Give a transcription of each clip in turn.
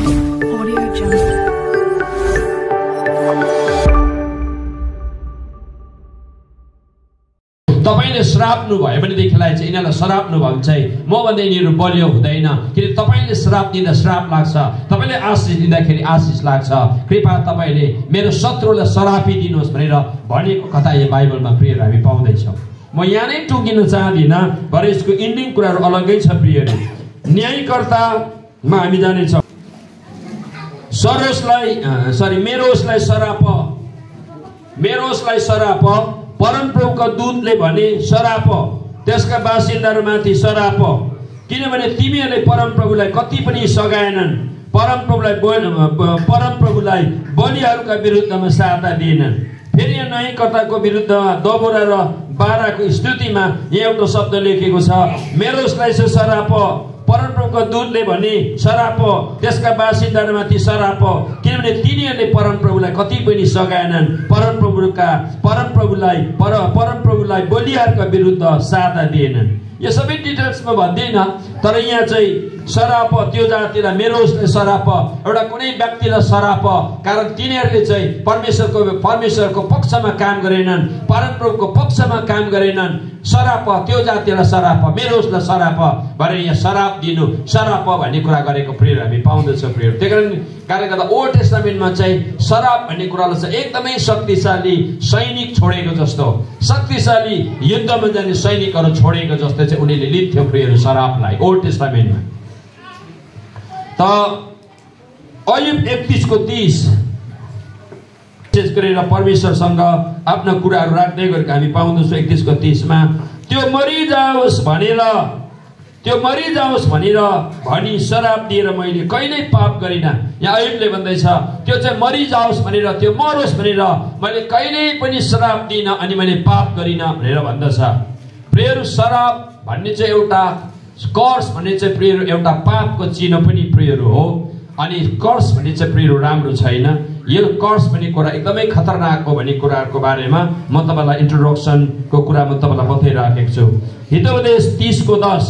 तपाईले श्राप्नु भयो भनेदेखिलाई चाहिँ यिनीहरूलाई श्राप्नु भयो भने चाहिँ म भन्दा यिनीहरू बलियो हुँदैन। किन तपाईले श्राप दिँदा श्राप लाग्छ, तपाईले आशिष दिँदाखेरि आशिष लाग्छ। कृपा तपाईले मेरो शत्रुलाई श्रापी दिनुहोस् भनेर भनेको कथा यो बाइबलमा प्रियहरू हामी पाउँदैछौँ। म यहाँ नै टुकिन चाहदिनँ, तर यसको इन्डिङ कुराहरू अलग्गै छ प्रियहरू। न्यायकर्तामा हामी जानेछौँ। मेरोसलाई सराप, परमप्रभुका दूतले भने सराप, त्यसका बासिन्दाहरूमाथि सराप, किनभने तिमीहरूले परमप्रभुलाई कति पनि सघाएनन्, परमप्रभुलाई बलिहरूका विरुद्धमा सहायता दिएनन्। फेरि यहाँ न्यायकर्ताको विरुद्धमा दबोरा र बाराको स्तुतिमा यहाँ एउटा शब्द लेखेको छ, मेरोसलाई सराप, परमप्रभुका दूतले भने सराप, त्यसका बासिन्दाहरूमाथि सराप, किनभने तिनीहरूले परमप्रभुलाई कति पनि सघाएनन्, परमप्रभुलाई बलिहरूका विरुद्ध सहायता दिएनन्। यो सबै डिटेल्समा भन्दैन, तर यहाँ चाहिँ सराप त्यो जातिलाई, मेरोसले सराप, एउटा कुनै व्यक्तिलाई सराप, कारण तिनीहरूले चाहिँ परमेश्वरको पक्षमा काम गरेनन्, परमप्रभुको पक्षमा काम गरेनन्। सराप त्यो जातिलाई सराप, मेरोसलाई सराप भनेर यहाँ सराप दिनु, सराप भन्ने कुरा गरेको प्रिय हामी पाउँदछौँ प्रिय। त्यही कारणले गर्दा ओल्ड टेस्टामेन्टमा चाहिँ सराप भन्ने कुरालाई चाहिँ एकदमै शक्तिशाली सैनिक छोडेको जस्तो, शक्तिशाली युद्धमा जाने सैनिकहरू छोडेको जस्तो चाहिँ उनीहरूले लिन्थ्यो प्रियहरू सरापलाई ओल्ड टेस्टामेन्टमा। त अयुब 31:30 गरेर परमेश्वरसँग आफ्ना कुराहरू राख्दै गरेको हामी पाउँदछौँ। 31:30 त्यो मरिजाओस् भनेर भनी शराब दिएर मैले कहिल्यै पाप गरिनँ। यहाँ अयुबले भन्दैछ त्यो चाहिँ मरिजाओस् भनेर, त्यो मरोस् भनेर मैले कहिल्यै पनि शराब दिइनँ अनि मैले पाप गरिनँ भनेर भन्दछ। प्रियहरू शराब भन्ने चाहिँ एउटा कर्स भन्ने चाहिँ प्रियहरू एउटा पापको चिन्ह पनि प्रियहरू हो, अनि कर्स भन्ने चाहिँ प्रियहरू राम्रो छैन। यो कर्स भन्ने कुरा एकदमै खतरनाक हो भन्ने कुराहरूको बारेमा म तपाईँलाई इन्ट्रोडक्सनको कुरा म तपाईँलाई बताइराखेको छु। हितोपदेश 30:10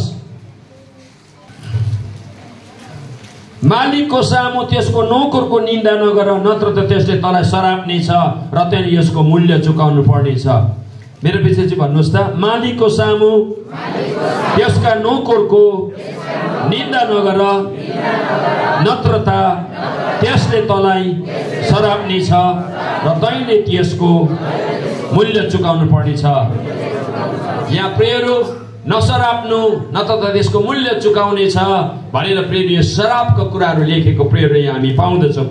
मालिकको सामु त्यसको नोकरको निन्दा नगर, नत्र त त्यसले तँलाई सराप्ने छ र तैँले यसको मूल्य चुकाउनु पर्नेछ। मेरो विषय चाहिँ भन्नुहोस् त, मालिकको सामु त्यसका नोकरको निन्दा नगर, नत्र त त्यसले तँलाई सराप्ने छ र तैँले त्यसको मूल्य चुकाउनु पर्नेछ। यहाँ प्रियहरू नसराप्नु न त त्यसको मूल्य चुकाउने छ भनेर प्रिय यो शराबको कुराहरू लेखेको प्रियहरू यहाँ हामी पाउँदछौँ।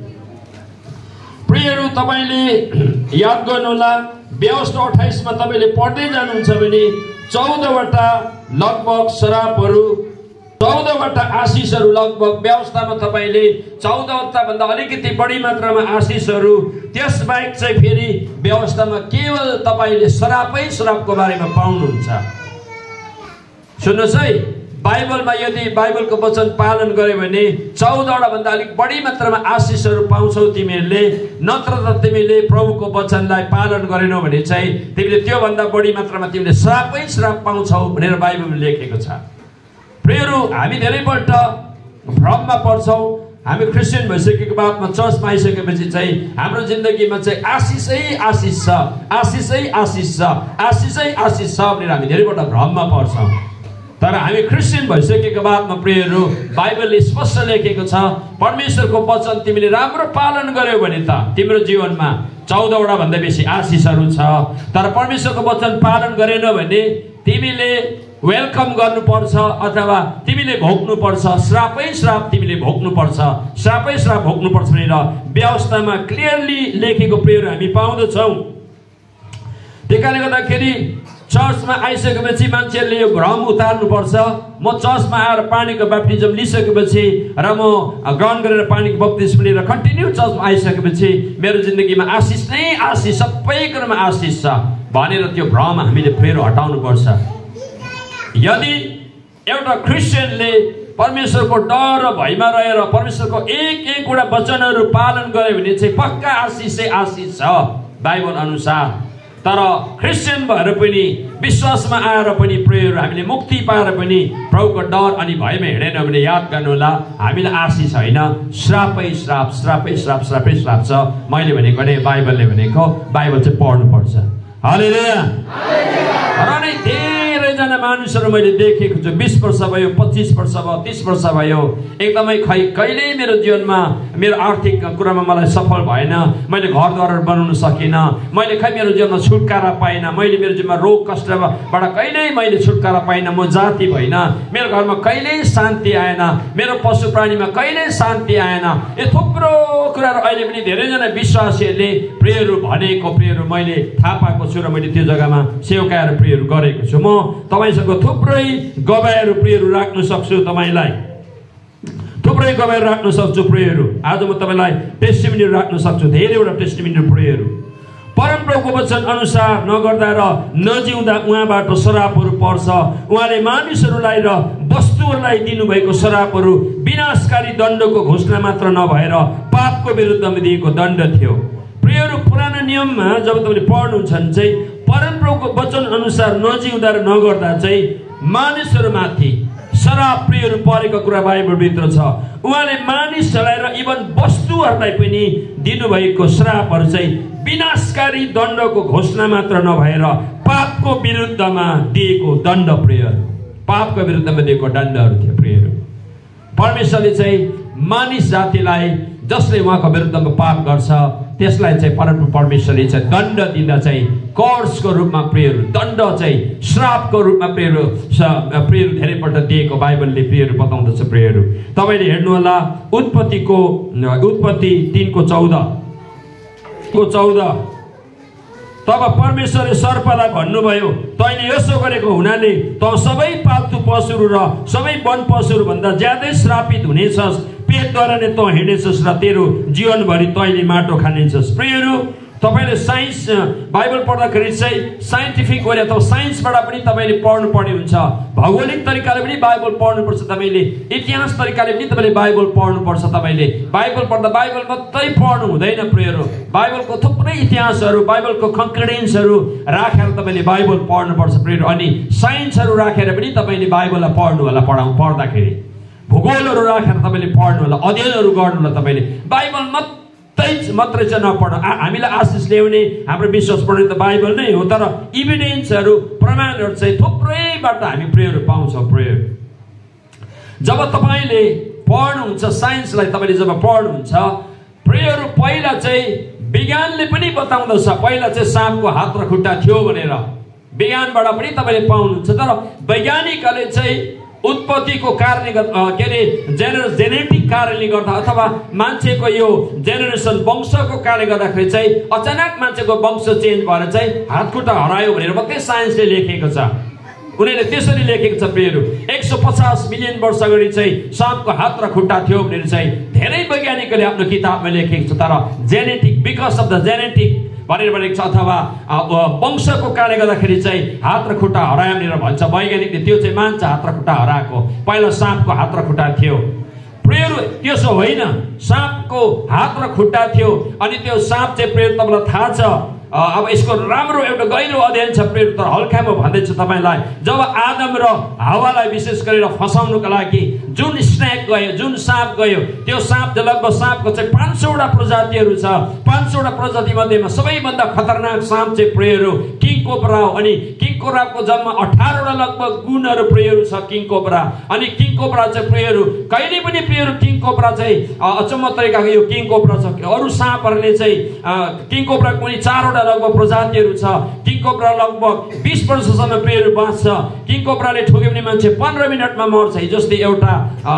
प्रियहरू तपाईँले याद गर्नुहोला, व्यवस्था 28 मा तपाईँले पढ्दै जानुहुन्छ भने 14वटा लगभग शराबहरू, 14वटा आशिषहरू लगभग व्यवस्थामा तपाईँले 14वटा भन्दा अलिकति बढी मात्रामा आशिषहरू, त्यसबाहेक चाहिँ फेरि व्यवस्थामा केवल तपाईँले श्रापको बारेमा पाउनुहुन्छ। सुन्नुहोस् है, बाइबलमा यदि बाइबलको वचन पालन गर्यो भने 14वटा भन्दा अलिक बढी मात्रामा आशिषहरू पाउँछौ तिमीहरूले, नत्र त तिमीले प्रभुको वचनलाई पालन गरेनौ भने चाहिँ तिमीले त्यो भन्दा बढी मात्रामा तिमीले श्राप पाउँछौ भनेर बाइबलमा लेखेको छ। प्रियहरू हामी धेरैपल्ट भ्रममा पर्छौँ। हामी क्रिस्चियन भइसकेको बादमा चर्चमा आइसकेपछि चाहिँ हाम्रो जिन्दगीमा चाहिँ आशिषै आशिष छ, आशिषै आशिष छ, आशिषै आशिष छ भनेर हामी धेरैपल्ट भ्रममा पर्छौँ। तर हामी क्रिस्चियन भइसकेको बादमा प्रियहरू बाइबलले स्पष्ट लेखेको छ, परमेश्वरको वचन तिमीले राम्रो पालन गर्यौ भने त तिम्रो जीवनमा 14वटा भन्दा बेसी आशिषहरू छ। तर परमेश्वरको वचन पालन गरेन भने तिमीले वेलकम गर्नुपर्छ अथवा तिमीले भोग्नुपर्छ, श्राप तिमीले भोग्नुपर्छ, श्राप भोग्नुपर्छ भनेर व्यवस्थामा क्लियरली लेखेको प्रियहरू हामी पाउँदछौँ। त्यही कारणले गर्दाखेरि चर्चमा आइसकेपछि मान्छेहरूले यो भ्रम उतार्नुपर्छ। म चर्चमा आएर पानीको ब्याप्टिजम लिइसकेपछि र म ग्रहण गरेर पानीको बप्तिस्म लिएर कन्टिन्यू चर्चमा आइसकेपछि मेरो जिन्दगीमा आशिष नै आशिष, सबै कुरामा आशिष छ भनेर त्यो भ्रम हामीले फेरि हटाउनुपर्छ। यदि एउटा क्रिस्चियनले परमेश्वरको डर र भयमा रहेर परमेश्वरको एक वटा वचनहरू पालन गर्यो भने चाहिँ पक्का आशिषै आशिष छ बाइबल अनुसार। तर क्रिस्चियन भएर पनि विश्वासमा आएर पनि प्रियहरू हामीले मुक्ति पाएर पनि प्रभुको डर अनि भयमा हिँडेन भने याद गर्नु होला हामीलाई आशिष होइन, श्रापै श्राप, श्रापै श्राप, श्रापै श्राप छ। मैले भनेको नै बाइबलले भनेको, बाइबल चाहिँ पढ्नुपर्छ। हालेलुया। र नै धेरैजना मानिसहरू मैले देखेको छु, 20 वर्ष भयो, 25 वर्ष भयो, 30 वर्ष भयो, एकदमै कहिल्यै मेरो जीवनमा मेरो आर्थिक कुरामा मलाई सफल भएन, मैले घरद्वार बनाउन सकिनँ, मैले मेरो जीवनमा छुटकारा पाइनँ, मैले मेरो जीवनमा रोग कष्टबाट कहिल्यै मैले छुटकारा पाइनँ, म जाति भइन, मेरो घरमा कहिल्यै शान्ति आएन, मेरो पशु प्राणीमा कहिल्यै शान्ति आएन। यो थुप्रो कुराहरू अहिले पनि धेरैजना विश्वासीहरूले प्रेयरहरू भनेको, प्रेयरहरू मैले थाहा पाएको छु र मैले त्यो जग्गामा सेवकाएर प्रेयरहरू गरेको छु। म तपाईसँग थुप्रै गवाईहरू प्रेयरहरू राख्न सक्छु, तपाईलाई थुप्रै गवाईहरू राख्न सक्छु प्रेयरहरू। आज म तपाईलाई टेस्टिमनीहरू राख्न सक्छु, धेरैवटा टेस्टिमनीहरू प्रेयरहरू। परमप्रभुको वचन अनुसार नगर्दा र नजिउँदा उहाँबाट श्रापहरू पर्छ। उहाँले मानिसहरूलाई र वस्तुहरूलाई दिनुभएको श्रापहरू विनाशकारी दण्डको घोषणा मात्र नभएर पापको विरुद्धमा दिएको दण्ड थियो। प्रियहरू, पुरानो नियममा जब तपाईँले पढ्नुहुन्छ भने चाहिँ परमप्रभुको वचन अनुसार नजिउँदा र नगर्दा चाहिँ मानिसहरूमाथि श्राप प्रियहरू परेको कुरा बाइबलभित्र छ। उहाँले मानिसहरूलाई र इभन वस्तुहरूलाई पनि दिनुभएको श्रापहरू चाहिँ विनाशकारी दण्डको घोषणा मात्र नभएर पापको विरुद्धमा दिएको दण्ड, प्रियहरू पापको विरुद्धमा दिएको दण्डहरू थियो। प्रियहरू, परमेश्वरले चाहिँ मानिस जातिलाई जसले उहाँको विरुद्धमा पाप गर्छ त्यसलाई चाहिँ परमेश्वरले चाहिँ दण्ड दिँदा चाहिँ कर्सको रूपमा प्रियहरू, दण्ड चाहिँ श्रापको रूपमा प्रियहरू धेरैपल्ट दिएको बाइबलले प्रियहरू बताउँदछ। प्रियहरू, तपाईँले हेर्नु होला उत्पत्ति 3:14 तब परमेश्वरले सर्पलाई भन्नुभयो, तैँले यसो गरेको हुनाले त सबै पाल्तु पशुहरू र सबै वन पशुहरू भन्दा ज्यादै श्रापित हुनेछस्, पेटद्वारा नै त हिँड्नेछस् र तेरो जीवनभरि तैँले माटो खानेछस्। प्रियहरू, तपाईँले साइन्स बाइबल पढ्दाखेरि चाहिँ साइन्टिफिक वे अथवा साइन्सबाट पनि तपाईँले पढ्नुपर्ने हुन्छ, भौगोलिक तरिकाले पनि बाइबल पढ्नुपर्छ, तपाईँले इतिहास तरिकाले पनि तपाईँले बाइबल पढ्नुपर्छ। तपाईँले बाइबल पढ्दा बाइबल मात्रै पढ्नु हुँदैन। प्रियहरू, बाइबलको थुप्रै इतिहासहरू, बाइबलको कन्क्लुडेन्सहरू राखेर तपाईँले बाइबल पढ्नुपर्छ। प्रियहरू, अनि साइन्सहरू राखेर पनि तपाईँले बाइबललाई पढ्नु होला, पढ्दाखेरि भूगोलहरू राखेर तपाईँले पढ्नु होला, अध्ययनहरू गर्नु होला। तपाईँले बाइबल मात्रै चाहिँ नपढ्नु। हामीलाई आशिष ल्याउने हाम्रो विश्वास पढ्ने त बाइबल नै हो, तर इभिडेन्सहरू, प्रमाणहरू चाहिँ थुप्रैबाट हामी प्रेयरहरू पाउँछौँ। प्रेयर जब तपाईँले पढ्नुहुन्छ, साइन्सलाई तपाईँले जब पढ्नुहुन्छ, प्रेयरहरू पहिला चाहिँ विज्ञानले पनि बताउँदछ, पहिला चाहिँ साँपको हात र खुट्टा थियो भनेर विज्ञानबाट पनि तपाईँले पाउनुहुन्छ। तर वैज्ञानिकले चाहिँ उत्पत्तिको कारणले के अरे जेनेटिक कारणले गर्दा अथवा मान्छेको यो जेनेरेसन वंशको कारणले गर्दाखेरि चाहिँ अचानक मान्छेको वंश चेन्ज भएर चाहिँ हातखुट्टा हरायो भनेर मात्रै साइन्सले लेखेको छ। उनीहरूले त्यसरी लेखेको छ। प्रियहरू, 150 मिलियन वर्ष अगाडि चाहिँ साँपको हात र खुट्टा थियो भनेर चाहिँ धेरै वैज्ञानिकले आफ्नो किताबमा लेखेको छ। तर genetic, because of the genetic भनेर भनेको छ, अथवा वंशको कारणले गर्दाखेरि चाहिँ हात र खुट्टा हरायो भनेर भन्छ वैज्ञानिकले। त्यो चाहिँ मान्छ हात र खुट्टा हराएको, पहिला साँपको हात र खुट्टा थियो। प्रियहरू, त्यसो होइन, साँपको हात र खुट्टा थियो। अनि त्यो साँप चाहिँ प्रिय तपाईँलाई थाहा छ, अब यसको राम्रो एउटा गहिरो अध्ययन छ प्रिय, तर हल्कामा भन्दैछु तपाईँलाई। जब आदम र हावालाई विशेष गरेर फसाउनुको लागि जुन स्नेक गयो, जुन साँप गयो, त्यो साँप लगभग साँपको चाहिँ 500वटा प्रजातिहरू छ। 500वटा प्रजाति मध्येमा सबैभन्दा खतरनाक साँप चाहिँ प्रियहरू किङ कोब्रा हो। अनि किङ कोब्राको जम्मा 18वटा लगभग गुणहरू प्रियहरू छ किङ कोब्रा। अनि किङ कोब्रा चाहिँ प्रियहरू कहिले पनि प्रियहरू किङ कोब्रा चाहिँ अचम्म तरिकाको यो किङ कोब्रा छ। अरू साँपहरूले चाहिँ किङ कोब्राको पनि 4वटा लगभग प्रजातिहरू छ। किङ कोब्रा लगभग 20 वर्षसम्म प्रियहरू बाँच्छ। किङ कोब्राले ठोक्यो भने मान्छे 15 मिनटमा मर्छ। जस्तै एउटा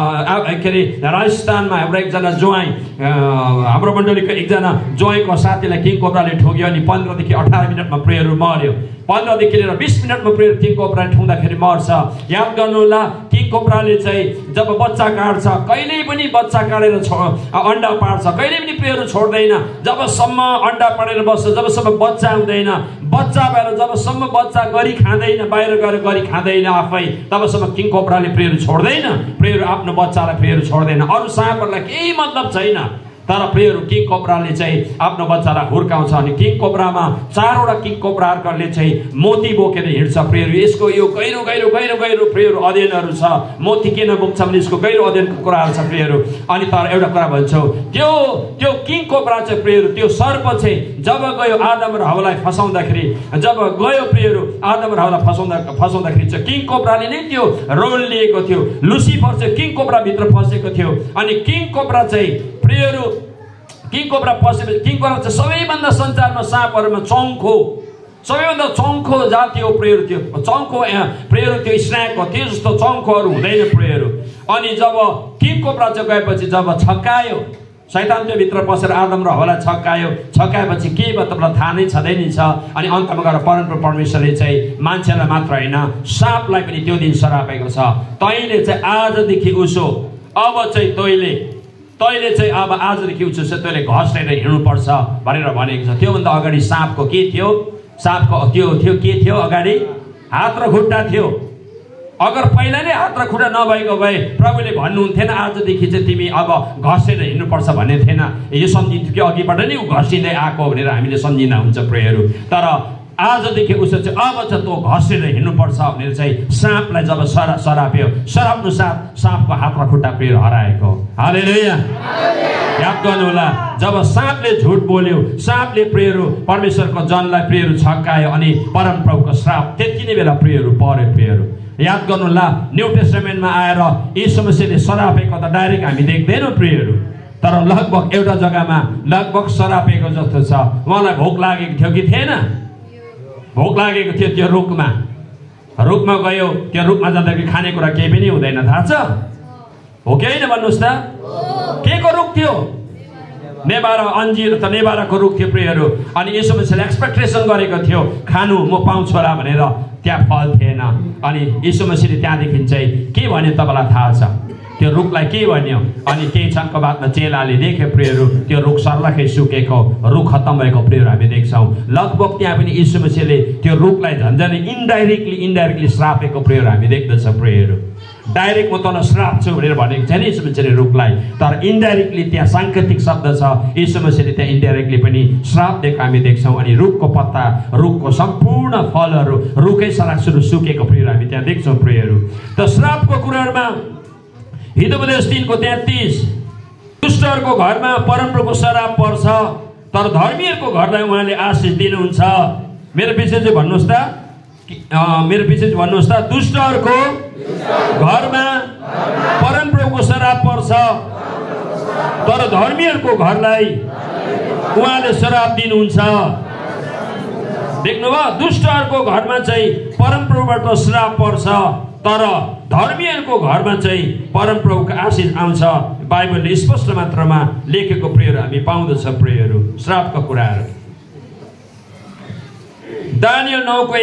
के अरे राजस्थानमा हाम्रो एकजना ज्वाइँ, हाम्रो मण्डलीको एकजना ज्वाइँको साथीलाई किङ कोब्राले ठोक्यो अनि 15 देखि 18 मिनटमा प्रियहरू मर्यो। 15 देखि लिएर 20 मिनटमा प्रियर किङ कोब्राले ठुङ्दाखेरि मर्छ। याद गर्नु होला, किङ कोब्राले चाहिँ जब बच्चा काट्छ, कहिल्यै पनि बच्चा काटेर अन्डा पार्छ, कहिल्यै पनि प्रियहरू छोड्दैन। जबसम्म अन्डा पारेर बस्छ, जबसम्म बच्चा हुँदैन, बच्चा भएर जबसम्म बच्चा गरी खाँदैन, बाहिर गएर गरी खाँदैन आफै, तबसम्म किङ कोब्राले प्रियहरू छोड्दैन। प्रियहरू आफ्नो बच्चालाई प्रियहरू छोड्दैन। अरू साँपहरूलाई केही मतलब छैन। तर प्रियहरू किङ कोब्राले चाहिँ आफ्नो बच्चालाई हुर्काउँछ अनि किङ कोब्रामा 4वटा किङ कोब्राहरूले चाहिँ मोती बोकेर हिँड्छ प्रियहरू। यसको यो गहिरो गहिरो गहिरो गहिरो प्रियहरू अध्ययनहरू छ। मोती किन बोक्छ भने यसको गहिरो अध्ययनको कुराहरू छ प्रियहरू। अनि तर एउटा कुरा भन्छौ, त्यो किङ कोब्रा चाहिँ प्रियहरू, त्यो सर्प चाहिँ जब गयो आदम र हव्वालाई फसाउँदाखेरि, जब गयो प्रियहरू आदम र हव्वालाई फसाउँदाखेरि चाहिँ किङ कोब्राले नै त्यो रोल लिएको थियो। लुसिफर चाहिँ किङ कोब्रा भित्र फसेको थियो। अनि किङ कोब्रा चाहिँ प्रियहरू, किङ कोब्रा फसेपछि किङ कोब्रा चाहिँ सबैभन्दा संसारमा साँपहरूमा चङ्खो, सबैभन्दा चङ्खो जाति हो प्रियहरू। त्यो चङ्खो प्रियहरू त्यो स्न्याक हो, त्यो जस्तो चङ्खोहरू हुँदैन प्रियहरू। अनि जब किङ कोब्रा चाहिँ गएपछि जब छक्कायो, शैतान त्यो भित्र पसेर आदम र हव्वालाई छक्काएपछि के भयो तपाईँलाई थाहा नै छँदैन छ। अनि अन्तमा गएर परमेश्वरले चाहिँ मान्छेलाई मात्र होइन साँपलाई पनि त्यो दिन सरापेको छ। तैँले चाहिँ आजदेखि उसो, अब चाहिँ तैँले चाहिँ अब आजदेखि उसो चाहिँ तैँले घस्रेर हिँड्नुपर्छ भनेर भनेको छ। त्योभन्दा अगाडि साँपको के थियो? साँपको त्यो थियो के थियो? अगाडि हात र खुट्टा थियो। अगर पहिला नै हात र खुट्टा नभएको भए प्रभुले भन्नुहुन्थेन आजदेखि चाहिँ तिमी अब घसेर हिँड्नुपर्छ भन्ने थिएन। यो सम्झिन्थ्यो कि अघिबाट नै ऊ घसिँदै आएको भनेर हामीले सम्झिँदा हुन्छ प्रियहरू। तर आजदेखि उसो चाहिँ अब चाहिँ तँ घसेर हिँड्नुपर्छ भनेर चाहिँ साँपलाई जब सराप्यो, सराप्नु साथ साँपको हात र खुट्टा प्रिय हराएको। हालेलुया, याद गर्नु होला। जब साँपले झुट बोल्यो, साँपले प्रियहरू परमेश्वरको जनलाई प्रियहरू छक्कायो अनि परमप्रभुको श्राप त्यति नै बेला प्रियहरू पर्यो प्रियहरू। याद गर्नु होला, न्यू टेस्टामेन्टमा आएर यीशु मसीहले सरापेको त डाइरेक्ट हामी देख्दैनौँ प्रियहरू। तर लगभग एउटा जग्गामा लगभग सरापेको जस्तो छ। उहाँलाई भोक लागेको थियो कि थिएन? भोक लागेको थियो। त्यो रुखमा गयो, त्यो रुखमा जाँदाखेरि खानेकुरा केही पनि हुँदैन, थाहा छ हो कि होइन? भन्नुहोस् त, के को रुख थियो? नेबारा, अन्जीर त नेबाराको रुख थियो प्रियहरू। अनि यीशु मसीहले एक्सपेक्टेसन गरेको थियो खानु म पाउँछु होला भनेर, त्यहाँ फल थिएन। अनि यीशु मसीहले त्यहाँदेखि चाहिँ के भन्यो तपाईँलाई थाहा छ? त्यो रुखलाई के भन्यो? अनि केही क्षणको बादमा चेलाले देख्यो प्रियहरू त्यो रुख सर्लखै सुकेको, रुख खत्तम भएको प्रियहरू हामी देख्छौँ। लगभग त्यहाँ पनि यीशु मसीहले त्यो रुखलाई झन्झनै इन्डाइरेक्टली श्रापेको प्रियहरू हामी देख्दछौँ प्रियहरू। डाइरेक्ट म तँलाई श्राप छु भनेर भनेको छैन यीशु मसीहले रुखलाई, तर इन्डाइरेक्टली त्यहाँ साङ्केतिक शब्द छ। यीशु मसीहले त्यहाँ इन्डाइरेक्टली पनि श्राप दिएको हामी देख्छौँ। अनि रुखको पत्ता, रुखको सम्पूर्ण फलहरू रुखै सरासुरु सुकेको प्रियहरू हामी त्यहाँ देख्छौँ प्रियहरू। त श्रापको कुराहरूमा हितोपदेश 3:33 दुष्टहरूको घरमा परमप्रभुको श्राप पर्छ तर धर्मीहरूको घरलाई उहाँले आशिष दिनुहुन्छ। मेरो विषय चाहिँ भन्नुहोस् त, मेरो विषय भन्नुहोस् त, दुष्टहरूको घरमा परमप्रभुको श्राप पर्छ तर धर्मीहरूको घरलाई उहाँले श्राप दिनुहुन्छ। देख्नुभयो? दुष्टहरूको घरमा चाहिँ परमप्रभुबाट श्राप पर्छ तर धर्मीहरूको घरमा चाहिँ परमप्रभुको आशिष आउँछ। बाइबलले स्पष्ट मात्रामा लेखेको प्रियहरू हामी पाउँदछ प्रियहरू श्रापका कुराहरू। दानियल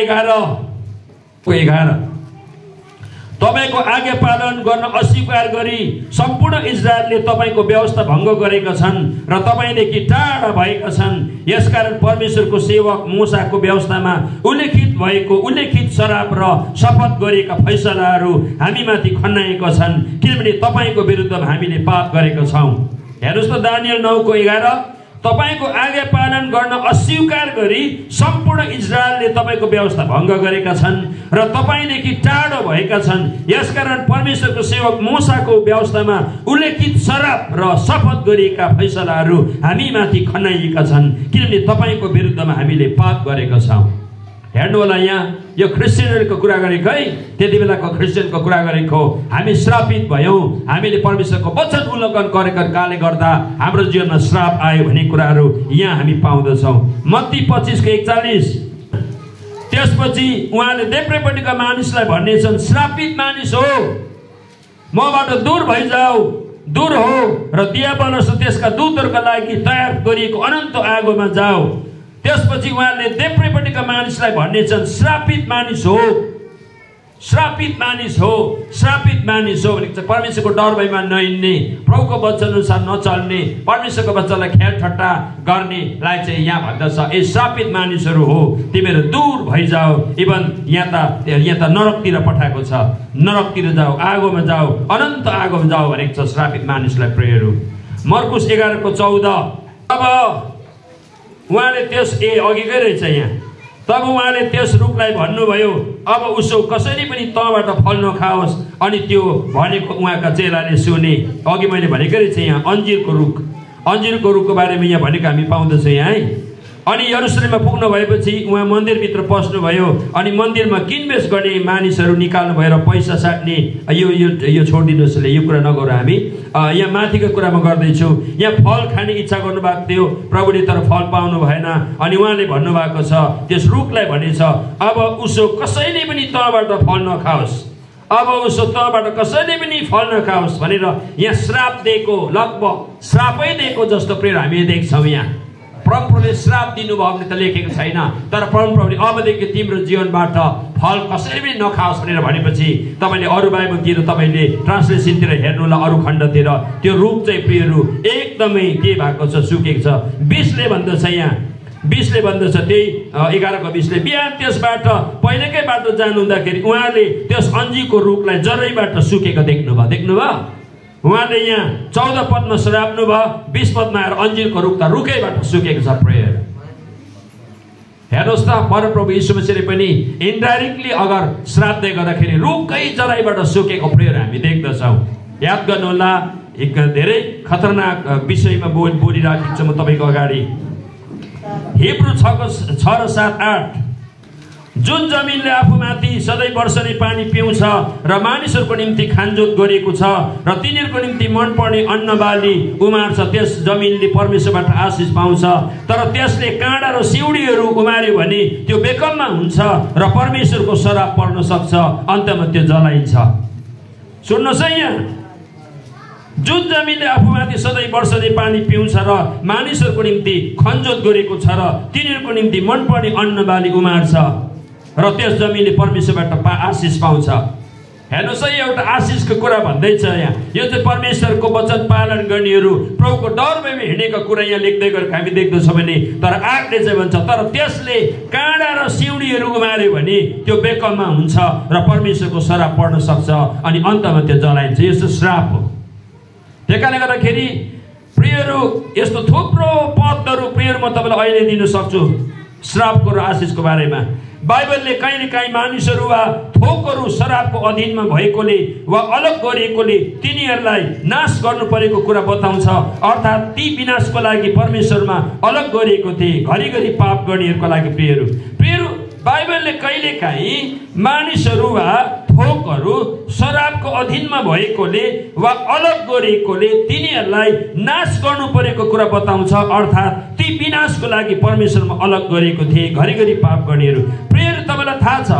9:11 तपाईको आज्ञा पालन गर्न अस्वीकार गरी सम्पूर्ण इजरायलले तपाईको व्यवस्था भङ्ग गरेका छन् र तपाईदेखि टाढा भएका छन्। यसकारण परमेश्वरको सेवक मूसाको व्यवस्थामा उल्लेखित शराब र शपथ गरिएका फैसलाहरू हामीमाथि खन्याएका छन् किनभने तपाईको विरुद्धमा हामीले पाप गरेका छौँ। हेर्नुहोस् त, दानियल 9:11 तपाईको आज्ञा पालन गर्न अस्वीकार गरी सम्पूर्ण इजरायलले तपाईको व्यवस्था भङ्ग गरेका छन् र तपाईदेखि टाढो भएका छन्। यसकारण परमेश्वरको सेवक मूसाको व्यवस्थामा उल्लेखित शराब र शपथ गरिएका फैसलाहरू हामीमाथि खन्याइएका छन् किनभने तपाईको विरुद्धमा हामीले पाप गरेका छौँ। हेर्नु होला, यहाँ यो क्रिस्चियनहरूको कुरा गरेको है, त्यति बेलाको क्रिस्चियनको कुरा गरेको। हामी श्रापित भयौँ, हामीले परमेश्वरको वचन उल्लङ्घन गरेको कारणले गर्दा हाम्रो जीवनमा श्राप आयो भन्ने कुराहरू यहाँ हामी पाउँदछौँ। मत्ती 25:41 त्यसपछि उहाँले देब्रेपट्टिका मानिसलाई भन्नेछन्, श्रापित मानिस हो, मबाट दूर भइजाऊ, दूर हो र दियाबलस त्यसका दूतहरूका लागि तयार गरिएको अनन्त आगोमा जाऊ। त्यसपछि उहाँले देब्रेपट्टिका मानिसलाई भन्नेछन्, श्रापित मानिस हो, श्रापित मानिस हो, श्रापित मानिस हो भनेको चाहिँ परमेश्वरको डर भयमा नहिँड्ने, प्रभुको वचन अनुसार नचल्ने, परमेश्वरको वचनलाई ख्याल ठट्टा गर्नेलाई चाहिँ यहाँ भन्दछ, ए श्रापित मानिसहरू हो, तिमीहरू दूर भइजाऊ। इभन यहाँ त नरकतिर पठाएको छ, नरकतिर जाऊ, आगोमा जाऊ, अनन्त आगोमा जाऊ भनेको छ श्रापित मानिसलाई प्रियहरू। मर्कुस 11:14। अब उहाँले त्यस अघिकै रहेछ यहाँ। तब उहाँले त्यस रुखलाई भन्नुभयो, अब उसो कसैले पनि तँबाट फल नखाओस्। अनि त्यो भनेको उहाँका चेलाले सुने। अघि मैले भनेकै रहेछ यहाँ अन्जिरको रुखको बारेमा यहाँ भनेको हामी पाउँदछौँ यहाँ है। अनि यरुशलेममा पुग्नु भएपछि उहाँ मन्दिरभित्र पस्नुभयो। अनि मन्दिरमा किनबेच गर्ने मानिसहरू निकाल्नु भएर पैसा साट्ने। यो छोडिदिनुहोस्, यो कुरा नगरौँ हामी। यहाँ माथिको कुरामा गर्दैछु। यहाँ फल खाने इच्छा गर्नुभएको थियो प्रभुले, तर फल पाउनु भएन। अनि उहाँले भन्नुभएको छ, त्यस रुखलाई भनेछ, अब उसो कसैले पनि तँबाट फल नखाओस्, अब उसो तँबाट कसैले पनि फल नखाओस् भनेर यहाँ श्राप दिएको, लगभग श्रापै दिएको जस्तो प्रेर हामीले देख्छौँ। यहाँ परमप्रभुले श्राप दिनुभयो भने त लेखेको छैन, तर परमप्रभुले अबदेखि तिम्रो जीवनबाट फल कसैले पनि नखाओस् भनेर भनेपछि तपाईँले अरू बाइबलतिर तपाईँले ट्रान्सलेसनतिर हेर्नुहोला, अरू खण्डतिर त्यो रुख चाहिँ प्रियहरू एकदमै के भएको छ, सुकेको छ। 20ले भन्दछ यहाँ, 20ले भन्दछ त्यही 11:20ले, बिहान त्यसबाट पहिलेकै बाटो जानु हुँदाखेरि उहाँले त्यस अन्जीको रुखलाई जरैबाट सुकेको देख्नुभयो। उहाँले यहाँ 14 पदमा श्राप्नु भयो, 20 पदमा आएर अन्जिरको रुख त रुखैबाट सुकेको छ। प्रेयर हेर्नुहोस् त, परमप्रभु यीशु मसीहले पनि इन्डाइरेक्टली अगर श्राप्दै गर्दाखेरि रुखकै जराइबाट सुकेको प्रेयर हामी देख्दछौँ। याद गर्नुहोला, एक धेरै खतरनाक विषयमा बोलिराखेको छु म तपाईँको अगाडि। हिब्रू 6:7-8 जुन जमिनले आफूमाथि सधैँ वर्षने पानी पिउँछ र मानिसहरूको निम्ति खानजोत गरिएको छ र तिनीहरूको निम्ति मनपर्ने अन्न बाली उमार्छ, त्यस जमिनले परमेश्वरबाट आशिष पाउँछ। तर त्यसले काँडा र सिउडीहरू उमार्यो भने त्यो बेकममा हुन्छ र परमेश्वरको श्राप पर्न सक्छ, अन्तमा त्यो जलाइन्छ। सुन्नुहोस् है, यहाँ जुन जमिनले आफूमाथि सधैँ वर्षने पानी पिउँछ र मानिसहरूको निम्ति खनजोत गरेको छ र तिनीहरूको निम्ति मनपर्ने अन्न बाली उमार्छ र त्यस जमिनले परमेश्वरबाट आशिष पाउँछ। हेर्नुहोस् है, एउटा आशिषको कुरा भन्दैछ यहाँ। यो चाहिँ परमेश्वरको वचन पालन गर्नेहरू प्रभुको डरमा हिँडेको कुरा यहाँ लेख्दै गरेको हामी देख्दछौँ भने, तर आगले चाहिँ भन्छ, तर त्यसले काँडा र सिउडीहरू उमार्यो भने त्यो बेकममा हुन्छ र परमेश्वरको श्राप पर्न सक्छ, अनि अन्तमा त्यो जलाइन्छ। यस्तो श्राप हो। त्यही कारणले गर्दाखेरि प्रियहरू यस्तो थुप्रो पदहरू प्रियहरू म तपाईँलाई अहिले दिन सक्छु श्रापको र आशिषको बारेमा। बाइबलले कहीँ न कहीँ मानिसहरू वा थोकहरू श्रापको अधीनमा भएकोले वा अलग गरिएकोले तिनीहरूलाई नाश गर्नु परेको कुरा बताउँछ। अर्थात् ती विनाशको लागि परमेश्वरमा अलग गरिएको थिए, घरिघरि पाप गर्नेहरूको लागि। प्रियहरू बाइबलले कहिलेकाहीँ मानिसहरू वा थोकहरू श्रापको अधीनमा भएकोले वा अलग गरिएकोले तिनीहरूलाई नाश गर्नु परेको कुरा बताउँछ। अर्थात् ती विनाशको लागि परमेश्वरमा अलग गरिएको थिए, घरिघरि पाप गर्नेहरू। प्रियहरू तपाईँलाई थाहा छ,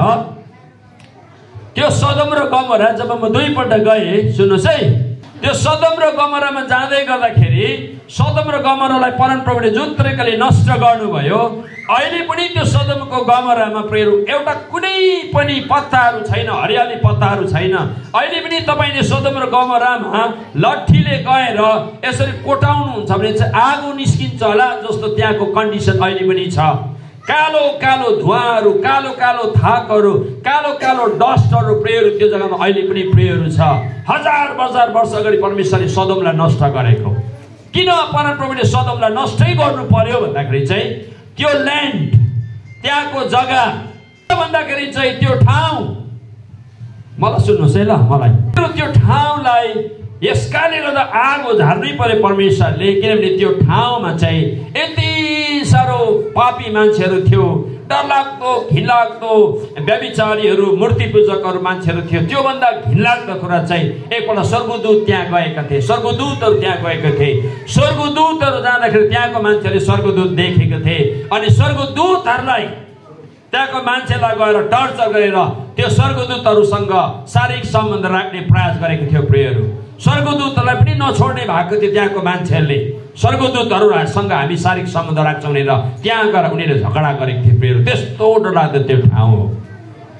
त्यो सदम र गमोरा जब म 2 पल्ट गएँ, सुन्नुहोस् है, त्यो सदम र गमोरामा जाँदै गर्दाखेरि सदम र गमोरालाई परमप्रभुले जुन तरिकाले नष्ट गर्नुभयो, अहिले पनि त्यो सदमको गमोरामा प्रियहरू एउटा कुनै पनि पत्ताहरू छैन, हरियाली पत्ताहरू छैन। अहिले पनि तपाईँले सदम र गमोरामा लट्ठीले गएर यसरी कोटाउनुहुन्छ भने चाहिँ आगो निस्किन्छ होला जस्तो त्यहाँको कन्डिसन अहिले पनि छ। कालो कालो धुवाहरू, कालो कालो थाकहरू, कालो कालो डस्टहरू प्रियहरू त्यो जग्गामा अहिले पनि प्रियहरू छ। हजार वर्ष अगाडि परमेश्वरले सदमलाई नष्ट गरेको। किन परमप्रभुले सदमलाई नष्टै गर्नु पर्यो भन्दाखेरि चाहिँ त्यो ल्यान्ड, त्यहाँको जग्गा भन्दाखेरि चाहिँ त्यो ठाउँ, मलाई सुन्नुहोस् है ल, मलाई त्यो ठाउँलाई यसकाले गर्दा आगो झार्नै पर्यो परमेश्वरले, किनभने त्यो ठाउँमा चाहिँ यति साह्रो पापी मान्छेहरू थियो, डरलाग्दो घिनलाग्दो व्यभिचारीहरू, मूर्ति पूजकहरू मान्छेहरू थियो। त्योभन्दा घिनलाग्दो कुरा चाहिँ एकपल्ट स्वर्गदूत त्यहाँ गएका थिए, स्वर्गदूतहरू त्यहाँ गएका थिए। स्वर्गदूतहरू जाँदाखेरि त्यहाँको मान्छेले स्वर्गदूत देखेको थिए, अनि स्वर्गदूतहरूलाई त्यहाँको मान्छेलाई गएर टर्चर गरेर त्यो स्वर्गदूतहरूसँग शारीरिक सम्बन्ध राख्ने प्रयास गरेको थियो। प्रियहरू स्वर्गदूतहरूलाई पनि नछोड्ने भएको थियो त्यहाँको मान्छेहरूले। स्वर्गदूतहरूसँग हामी शारीरिक सम्बन्ध राख्छौँ भनेर त्यहाँ गएर उनीहरूले झगडा गरेको थिए। प्रियहरू त्यस्तो डरलाग्दो त्यो ठाउँ हो।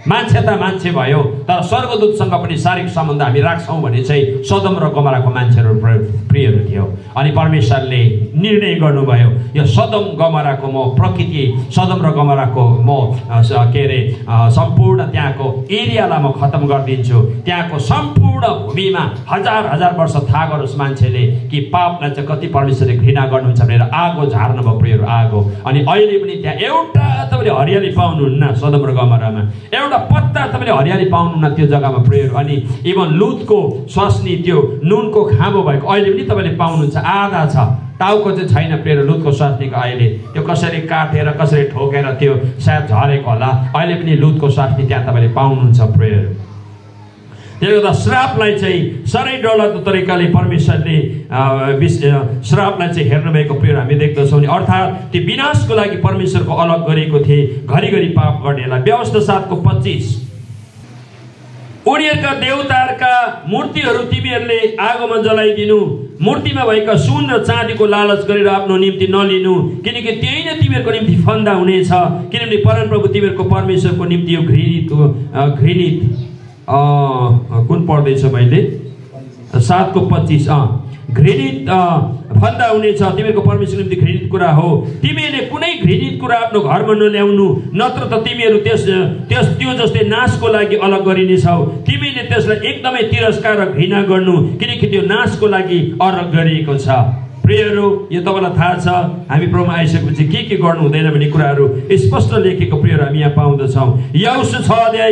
मान्छे त मान्छे भयो, तर स्वर्गदूतसँग पनि शारीरिक सम्बन्ध हामी राख्छौँ भने चाहिँ सदम र गमोराको मान्छेहरू प्रियहरू थियो। अनि परमेश्वरले निर्णय गर्नुभयो यो सदम गमोराको म प्रकृति, सदम र गमोराको म सम्पूर्ण त्यहाँको एरियालाई म खत्तम गरिदिन्छु। त्यहाँको सम्पूर्ण भूमिमा हजार हजार वर्ष थाहा गरोस् मान्छेले कि पापलाई चाहिँ कति परमेश्वरले घृणा गर्नुहुन्छ भनेर आगो झार्नुभयो प्रियहरू, आगो। अनि अहिले पनि त्यहाँ एउटा तपाईँले हरियाली पाउनुहुन्न सदम र गमोरामा, एउटा पत्ता तपाईँले हरियाली पाउनुहुन्न त्यो जग्गामा प्रियहरू। अनि इभन लुतको स्वास्नी त्यो नुनको खाँबो भएको अहिले पनि तपाईँले पाउनुहुन्छ, आधा छ, टाउको चाहिँ छैन प्रियहरू लुतको स्वास्नीको। अहिले त्यो कसरी काटेर कसरी ठोकेर त्यो सायद झरेको होला, अहिले पनि लुतको स्वास्नी त्यहाँ तपाईँले पाउनुहुन्छ प्रियहरू। त्यसले गर्दा श्रापलाई चाहिँ साह्रै डरलाग्दो तरिकाले परमेश्वरले श्रापलाई चाहिँ हेर्नुभएको प्रियहरू हामी देख्दछौँ। अर्थात् त्यो विनाशको लागि परमेश्वरको अलग गरेको थिए घरिघरि पाप गर्नेलाई। व्यवस्था 7:25 उनीहरूका देवताहरूका मूर्तिहरू तिमीहरूले आगोमा जलाइदिनु, मूर्तिमा भएका सुन र चाँदीको लालच गरेर आफ्नो निम्ति नलिनु, किनकि त्यही नै तिमीहरूको निम्ति फन्दा हुनेछ। किनभने परमप्रभु तिमीहरूको परमेश्वरको निम्ति यो घृणित कुन पढ्दैछ मैले 7:25 घृणित फन्दा हुनेछ, तिमीहरूको परमेश्वरको निम्ति घृणित कुरा हो। तिमीहरूले कुनै घृणित कुरा आफ्नो घरमा नल्याउनु, नत्र त तिमीहरू त्यो जस्तै नाशको लागि अलग गरिनेछौ। तिमीले त्यसलाई एकदमै तिरस्कार र घृणा गर्नु, किनकि त्यो नाशको लागि अलग गरिएको छ। प्रियहरू यो तपाईँलाई थाहा छ हामी प्रभुमा आइसकेपछि के गर्नु हुँदैन भन्ने कुराहरू स्पष्ट लेखेको प्रियहरू हामी यहाँ पाउँदछौँ। यहोशू 6 अध्याय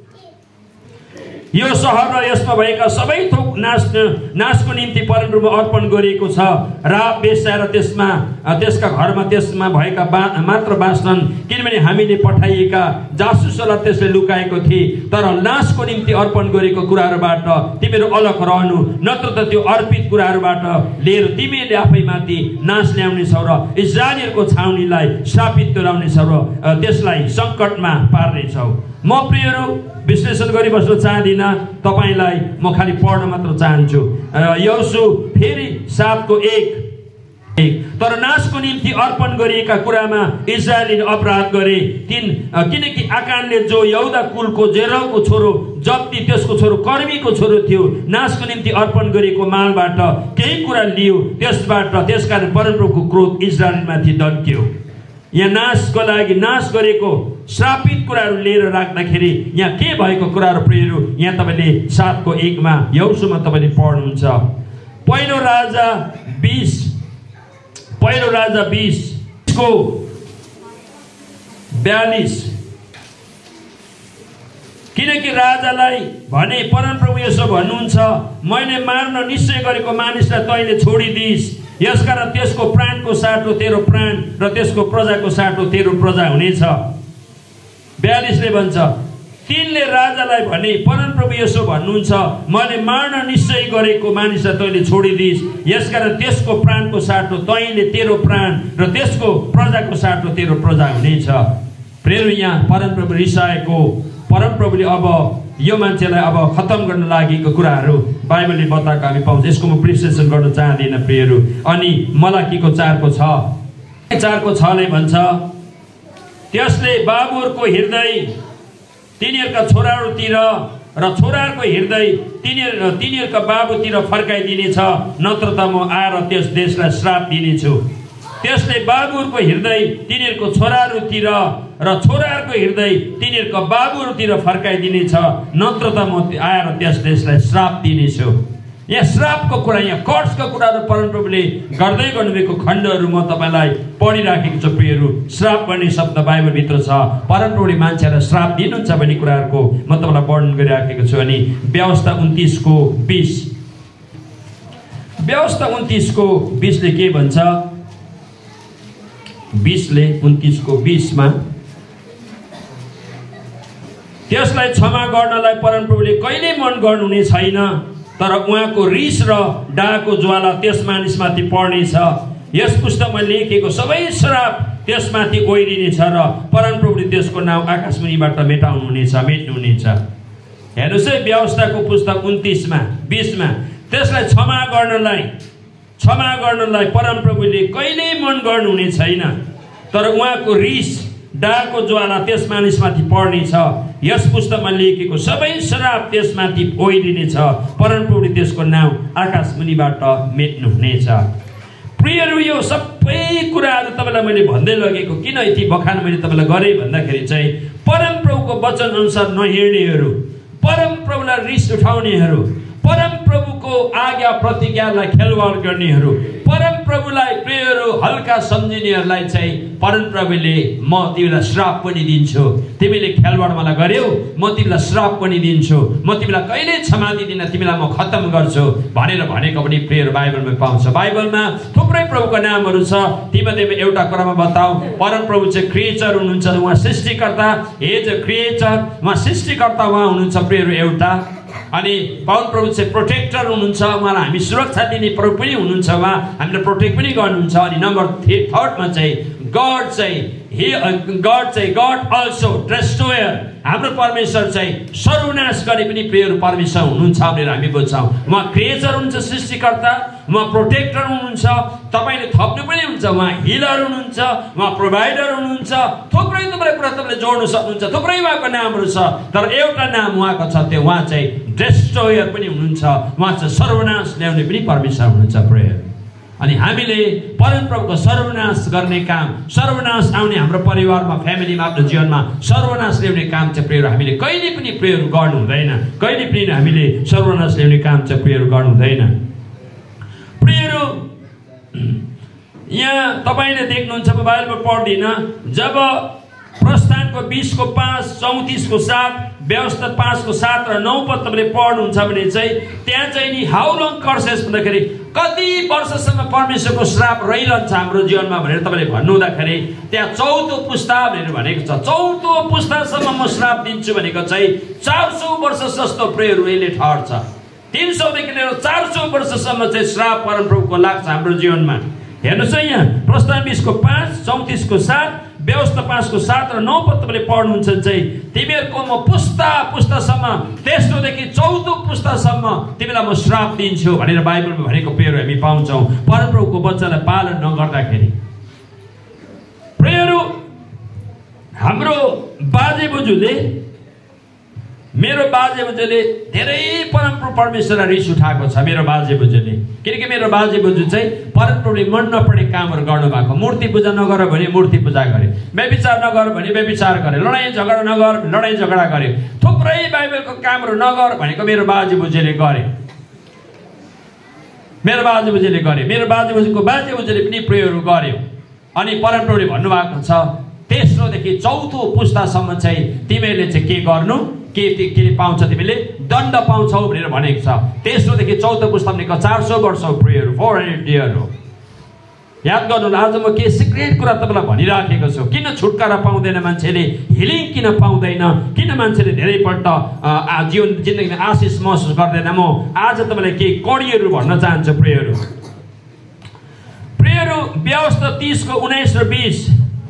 यो सहर र यसमा भएका सबै थोक नाशको निम्ति परमप्रभु अर्पण गरिएको छ। राब बेश्या र त्यसका घरमा त्यसमा भएका मात्र बाँच्छन्, किनभने हामीले पठाइएका जासुसलाई त्यसले लुकाएको थिए। तर नाशको निम्ति अर्पण गरेको कुराहरूबाट तिमीहरू अलग रहनु, नत्र त त्यो अर्पित कुराहरूबाट लिएर तिमीहरूले आफैमाथि नाश ल्याउनेछौ र इस्राएलीहरूको छाउनीलाई श्रापित तुल्याउनेछौ र त्यसलाई सङ्कटमा पार्नेछौ। म प्रियहरू विश्लेषण गरिबस्न चाहदिनँ, तपाईँलाई म खालि पढ्न मात्र चाहन्छु। यहोशू फेरि 7:1 तर नाशको निम्ति अर्पण गरिएका कुरामा इस्राएलीले अपराध गरे, किनकि आकानले जो यहुदा कुलको जेरहको छोरो जब्दी त्यसको छोरो कर्मीको छोरो थियो, नाशको निम्ति अर्पण गरिएको मालबाट केही कुरा लियो, त्यसकारण परमप्रभुको क्रोध इस्राएलमाथि दग्ग्यो। यहाँ नाशको लागि नाश गरेको श्रापित कुराहरू लिएर राख्दाखेरि यहाँ के भएको कुराहरू प्रियहरू यहाँ तपाईँले 7:1 यहोशूमा तपाईँले पढ्नुहुन्छ। पहिलो राजा 20:42 किनकि राजालाई भने परमप्रभु यसो भन्नुहुन्छ, मैले मार्न निश्चय गरेको मानिसलाई तैँले छोडिदिइस्, यसकारण त्यसको प्राणको साटो तेरो प्राण र त्यसको प्रजाको साटो तेरो प्रजा हुनेछ। 42ले भन्छ, तिनले राजालाई भने परमप्रभु यसो भन्नुहुन्छ, मैले मार्न निश्चय गरेको मानिसलाई तैँले छोडिदिइस्, यसकारण त्यसको प्राणको साटो तैँले तेरो प्राण र त्यसको प्रजाको साटो तेरो प्रजा हुनेछ। प्रियहरू यहाँ परमप्रभु रिसाएको, परमप्रभुले अब यो मान्छेलाई अब खत्तम गर्न लागेको कुराहरू बाइबलले बताएको हामी पाउँछ। यसको म विश्लेषण गर्न चाहदिनँ प्रियहरू। अनि मलाकीको 4:6ले भन्छ, त्यसले बाबुहरूको हृदय तिनीहरूका छोराहरूतिर र छोराहरूको हृदय तिनीहरूका बाबुतिर फर्काइदिनेछ, नत्र त म आएर त्यस देशलाई श्राप दिनेछु। त्यसले बाबुहरूको हृदय तिनीहरूको छोराहरूतिर र छोराहरूको हृदय तिनीहरूका बाबुहरूतिर फर्काइदिनेछ, नत्र त म आएर त्यस देशलाई श्राप दिनेछु। यहाँ श्रापको कुरा, यहाँ कर्सको कुराहरू परमप्रभुले गर्दै गर्नुभएको खण्डहरू म तपाईँलाई पढिराखेको छु प्रियहरू। श्राप भन्ने शब्द बाइबलभित्र छ, परमप्रभुले मान्छेलाई श्राप दिनुहुन्छ भन्ने कुराहरूको म तपाईँलाई वर्णन गरिराखेको छु। अनि व्यवस्था 29:20ले के भन्छ? 29:20 त्यसलाई क्षमा गर्नलाई परमप्रभुले कहिल्यै मन गर्नुहुने छैन, तर उहाँको रिस र डाको ज्वाला त्यस मानिसमाथि पर्नेछ। यस पुस्तकमा लेखेको सबै श्राप त्यसमाथि ओइरिनेछ र परमप्रभुले त्यसको नाउँ आकाशमुनिबाट मेट्नुहुनेछ। हेर्नुहोस् है, व्यवस्थाको पुस्तक 29:20 त्यसलाई क्षमा गर्नलाई परमप्रभुले कहिल्यै मन गर्नुहुने छैन, तर उहाँको रिस डाको ज्वाला त्यस मानिसमाथि पर्नेछ। यस पुस्तकमा लेखेको सबै श्राप त्यसमाथि ओइलिनेछ। परमप्रभुले त्यसको नाउँ आकाश मुनिबाट मेट्नुहुनेछ। प्रियहरू, यो सबै कुराहरू तपाईँलाई मैले भन्दै लगेको किन यति बखान मैले तपाईँलाई गरेँ भन्दाखेरि चाहिँ परमप्रभुको वचन अनुसार नहिँड्नेहरू, परमप्रभुलाई रिस उठाउनेहरू, परमप्रभुको आज्ञा प्रतिज्ञालाई खेलवाड गर्नेहरू, परमप्रभुलाई प्रियहरू हल्का सम्झिनेहरूलाई चाहिँ परमप्रभुले म तिमीलाई श्राप पनि दिन्छु, तिमीले खेलवाड मलाई गर्यौ म तिमीलाई श्राप पनि दिन्छु, म तिमीलाई कहिल्यै क्षमा दिदिनँ, तिमीलाई म खत्तम गर्छु भनेर भनेको पनि प्रियहरू बाइबलमा पाउँछ। बाइबलमा थुप्रै प्रभुको नामहरू छ। तीमध्येमा एउटा कुरामा बताऊ, परमप्रभु चाहिँ क्रिएचर हुनुहुन्छ, उहाँ सृष्टिकर्ता, एज अ क्रिएचर, उहाँ सृष्टिकर्ता उहाँ हुनुहुन्छ प्रियहरू एउटा। अनि परमप्रभु चाहिँ प्रोटेक्टर हुनुहुन्छ, उहाँलाई हामी सुरक्षा दिने प्रभु पनि हुनुहुन्छ, उहाँ हामीलाई प्रोटेक्ट पनि गर्नुहुन्छ। अनि नम्बर थर्डमा चाहिँ गड अल्सो डिस्ट्रोयर, हाम्रो परमेश्वर चाहिँ सर्वनाश गर्ने पनि प्रियहरू परमेश्वर हुनुहुन्छ भनेर हामी बुझ्छौँ। उहाँ क्रिएचर हुनुहुन्छ, सृष्टिकर्ता, उहाँ प्रोटेक्टर हुनुहुन्छ, तपाईँले थप्नु पनि हुन्छ, उहाँ हिलर हुनुहुन्छ, उहाँ प्रोभाइडर हुनुहुन्छ। थुप्रै कुरा तपाईँले जोड्नु सक्नुहुन्छ, थुप्रै उहाँको नामहरू छ। तर एउटा नाम उहाँको छ, त्यो उहाँ चाहिँ डिस्ट्रोयर पनि हुनुहुन्छ, उहाँ चाहिँ सर्वनाश ल्याउने पनि परमेश्वर हुनुहुन्छ प्रिय। अनि हामीले परमप्रभुको सर्वनाश गर्ने काम, सर्वनाश आउने हाम्रो परिवारमा, फ्यामिलीमा, आफ्नो जीवनमा सर्वनाश ल्याउने काम चाहिँ प्रियहरू हामीले कहिले पनि प्रियहरू गर्नु हुँदैन। कहिले पनि हामीले सर्वनाश ल्याउने काम चाहिँ प्रियहरू गर्नु हुँदैन। प्रियहरू, यहाँ तपाईँले देख्नुहुन्छ, बाइबलमा पढ्दिनँ, जब प्रस्थानको 20 को 5, 34 को 7, व्यवस्था 5 को 7 र 9 पद तपाईँले पढ्नुहुन्छ भने चाहिँ त्यहाँ चाहिँ नि हाउ लङ कर्सेस भन्दाखेरि कति वर्षसम्म परमेश्वरको श्राप रहिरहन्छ हाम्रो जीवनमा भनेर तपाईँले भन्नुहुँदाखेरि त्यहाँ 4औं पुस्ता भनेर भनेको छ। 4औं पुस्तासम्म म श्राप दिन्छु भनेको चाहिँ 400 वर्ष जस्तो प्रियहरू यसले ठहर्छ। 300 देखि लिएर 400 वर्षसम्म चाहिँ श्राप परमप्रभुको लाग्छ हाम्रो जीवनमा। हेर्नुहोस् है, यहाँ प्रस्थान 20 को 5, 34 को 7, व्यवस्था 5 को 7 र 9 पद तपाईँले पढ्नुहुन्छ चाहिँ तिमीहरूको म पुस्तासम्म, तेस्रोदेखि 4औं पुस्तासम्म तिमीलाई म श्राप दिन्छु भनेर बाइबलमा भनेको प्रियहरू हामी पाउँछौँ। परमप्रभुको वचनलाई पालन नगर्दाखेरि प्रियहरू, हाम्रो मेरो बाजे बोजूले धेरै परमप्रभु परमेश्वरलाई रिस उठाएको छ। मेरो बाजे बोजूले, किनकि मेरो बाजे बोजू चाहिँ परमप्रभुले मन नपर्ने कामहरू गर्नुभएको। मूर्ति पूजा नगर भने मूर्ति पूजा गरे, व्यभिचार नगर भने व्यभिचार गरे, लडाइँ झगडा नगर लडाइँ झगडा गरे, थुप्रै बाइबलको कामहरू नगर भनेको मेरो बाजे बोजूले गरे। मेरो बाजे बोजूले पनि प्रियहरू गर्यो। अनि परमप्रभुले भन्नुभएको छ तेस्रोदेखि 4औं पुस्तासम्म चाहिँ तिमीहरूले चाहिँ के गर्नु, के पाउँछ, तिमीले दण्ड पाउँछौ भनेर भनेको छ। तेस्रोदेखि 4औं पुस्ता भनेको 400 वर्ष हो प्रियहरू, 400 इयर हो। याद गर्नु, आज म के सिक्रेट कुरा तपाईँलाई भनिराखेको छु। किन छुटकारा पाउँदैन मान्छेले, हिलिङ किन पाउँदैन, किन मान्छेले धेरैपल्ट जिन्दगीमा आशिष महसुस गर्दैन, म आज तपाईँलाई केही कडीहरू भन्न चाहन्छु प्रियहरू। व्यवस्था 30 को 19 र 20,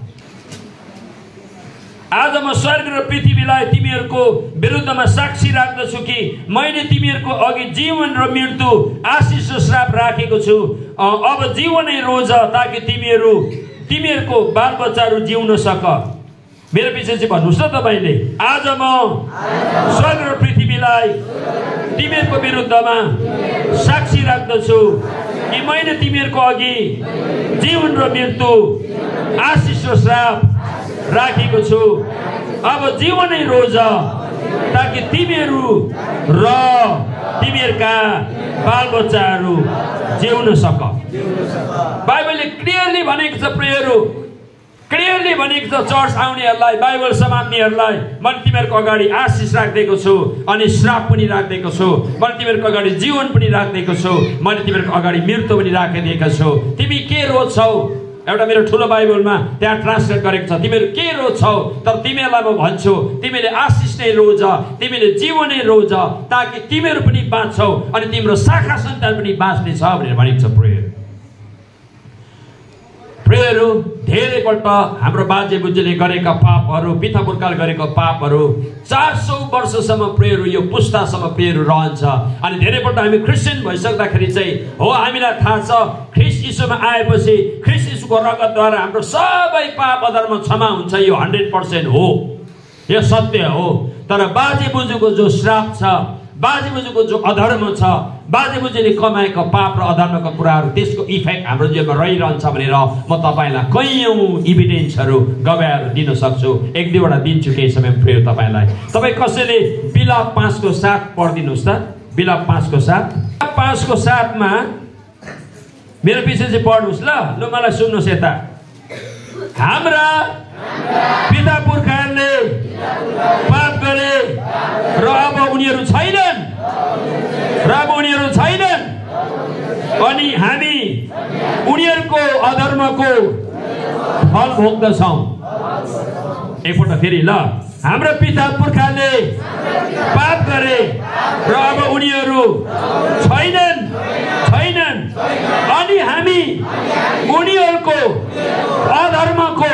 आज म स्वर्ग र पृथ्वीलाई तिमीहरूको विरुद्धमा साक्षी राख्दछु कि मैले तिमीहरूको अघि जीवन र मृत्यु, आशिष र श्राप राखेको छु। अब जीवनै रोज ताकि तिमीहरूको बालबच्चाहरू जिउन सक। मेरो पछि चाहिँ भन्नुहोस् न तपाईँले, आज म स्वर्ग र पृथ्वीलाई तिमीहरूको विरुद्धमा साक्षी राख्दछु कि मैले तिमीहरूको अघि जीवन र मृत्यु, आशिष र श्राप राखेको छु। अब जीवनै रोज ताकि तिमीहरू र तिमीहरूका बालबच्चाहरू जिउन सक। बाइबलले क्लियरली भनेको छ प्रियहरू, क्लियरली भनेको छ चर्च आउनेहरूलाई, बाइबल समात्नेहरूलाई, मैले तिमीहरूको अगाडि आशिष राखिदिएको छु अनि श्राप पनि राखिदिएको छु। मैले तिमीहरूको अगाडि जीवन पनि राखिदिएको छु, मैले तिमीहरूको अगाडि मृत्यु पनि राखिदिएको छु। तिमी के रोज्छौ? एउटा मेरो ठुलो बाइबलमा त्यहाँ ट्रान्सलेट गरेको छ, तिमीहरू के रोज्छौ? तर तिमीहरूलाई म भन्छु, तिमीले आशिष नै रोज, तिमीले जीवनै रोज ताकि तिमीहरू पनि बाँच्छौ अनि तिम्रो शाखा सन्तान पनि बाँच्ने छ भनेर भनेको छ प्रियहरू। धेरैपल्ट हाम्रो बाजे बोजूले गरेका पापहरू, पिता पुर्खाले गरेको पापहरू 400 वर्षसम्म प्रियहरू, यो पुस्तासम्म प्रियहरू रहन्छ। अनि धेरैपल्ट हामी क्रिस्चियन भइसक्दाखेरि चाहिँ हो हामीलाई थाहा छ ख्रिस्ट यीशुमा आएपछि, ख्रिस्ट यीशु येशूको रगतद्वारा हाम्रो सबै पाप अधर्म क्षमा हुन्छ, यो 100% हो, यो सत्य हो। तर बाजे बोजूको जो श्राप छ, बाजे बोजूको जो अधर्म छ, बाजे बोजूले कमाएको पाप र अधर्मको कुराहरू, त्यसको इफेक्ट हाम्रो जीवनमा रहिरहन्छ भनेर म तपाईँलाई कैयौँ इभिडेन्सहरू गवाएर दिन सक्छु। 1-2वटा दिन्छु केही समय प्रिय तपाईँलाई। तपाईँ कसैले बिलाप 5:7 पढिदिनुहोस् त। बिलाप 5:7। 5:7 मेरो पछि चाहिँ पढ्नुहोस् ल। ल मलाई सुन्नुहोस् यता। हाम्रा पिता पुर्खाहरूले पाप गरे र अब उनीहरू छैनन्, अनि हामी उनीहरूको अधर्मको फल भोग्दछौँ। एकपल्ट फेरि ल। हाम्रो पिता पुर्खाले पाप गरे र अब उनीहरू छैनन्, अनि हामी उनीहरूको अधर्मको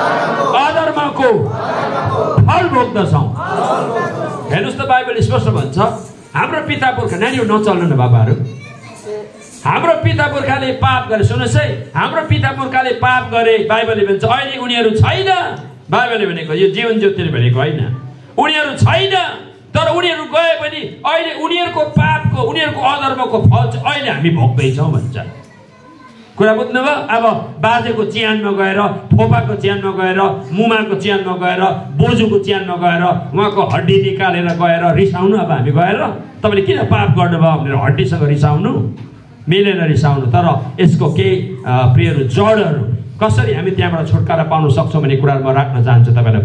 फल भोग्दछौँ। हेर्नुहोस् त, बाइबल स्पष्ट भन्छ हाम्रो पिता पुर्खा, नानीहरू नचल्नु न बाबाहरू, हाम्रो पिता पुर्खाले पाप गरे। सुन्नुहोस् है, हाम्रो पिता पुर्खाले पाप गरे, बाइबलले भन्छ अहिले उनीहरू छैन। बाइबलले भनेको यो जीवन ज्योतिले भनेको होइन, उनीहरू छैन, तर उनीहरू गए पनि अहिले उनीहरूको पापको, उनीहरूको अधर्मको फल चाहिँ अहिले हामी भोग्दैछौँ भन्छ। कुरा बुझ्नुभयो? अब बाजेको च्यानमा गएर, फोपाको च्यानमा गएर, मुमाको च्यानमा गएर, बोजूको च्यानमा गएर उहाँको हड्डी निकालेर गएर रिसाउनु। अब हामी गएर तपाईँले किन पाप गर्नुभयो भनेर हड्डीसँग रिसाउनु मिलेन, रिसाउनु। तर यसको केही प्रियहरू जडहरू कसरी हामी त्यहाँबाट छुटकारा पाउन सक्छौँ भन्ने कुराहरू म राख्न चाहन्छु तपाईँलाई।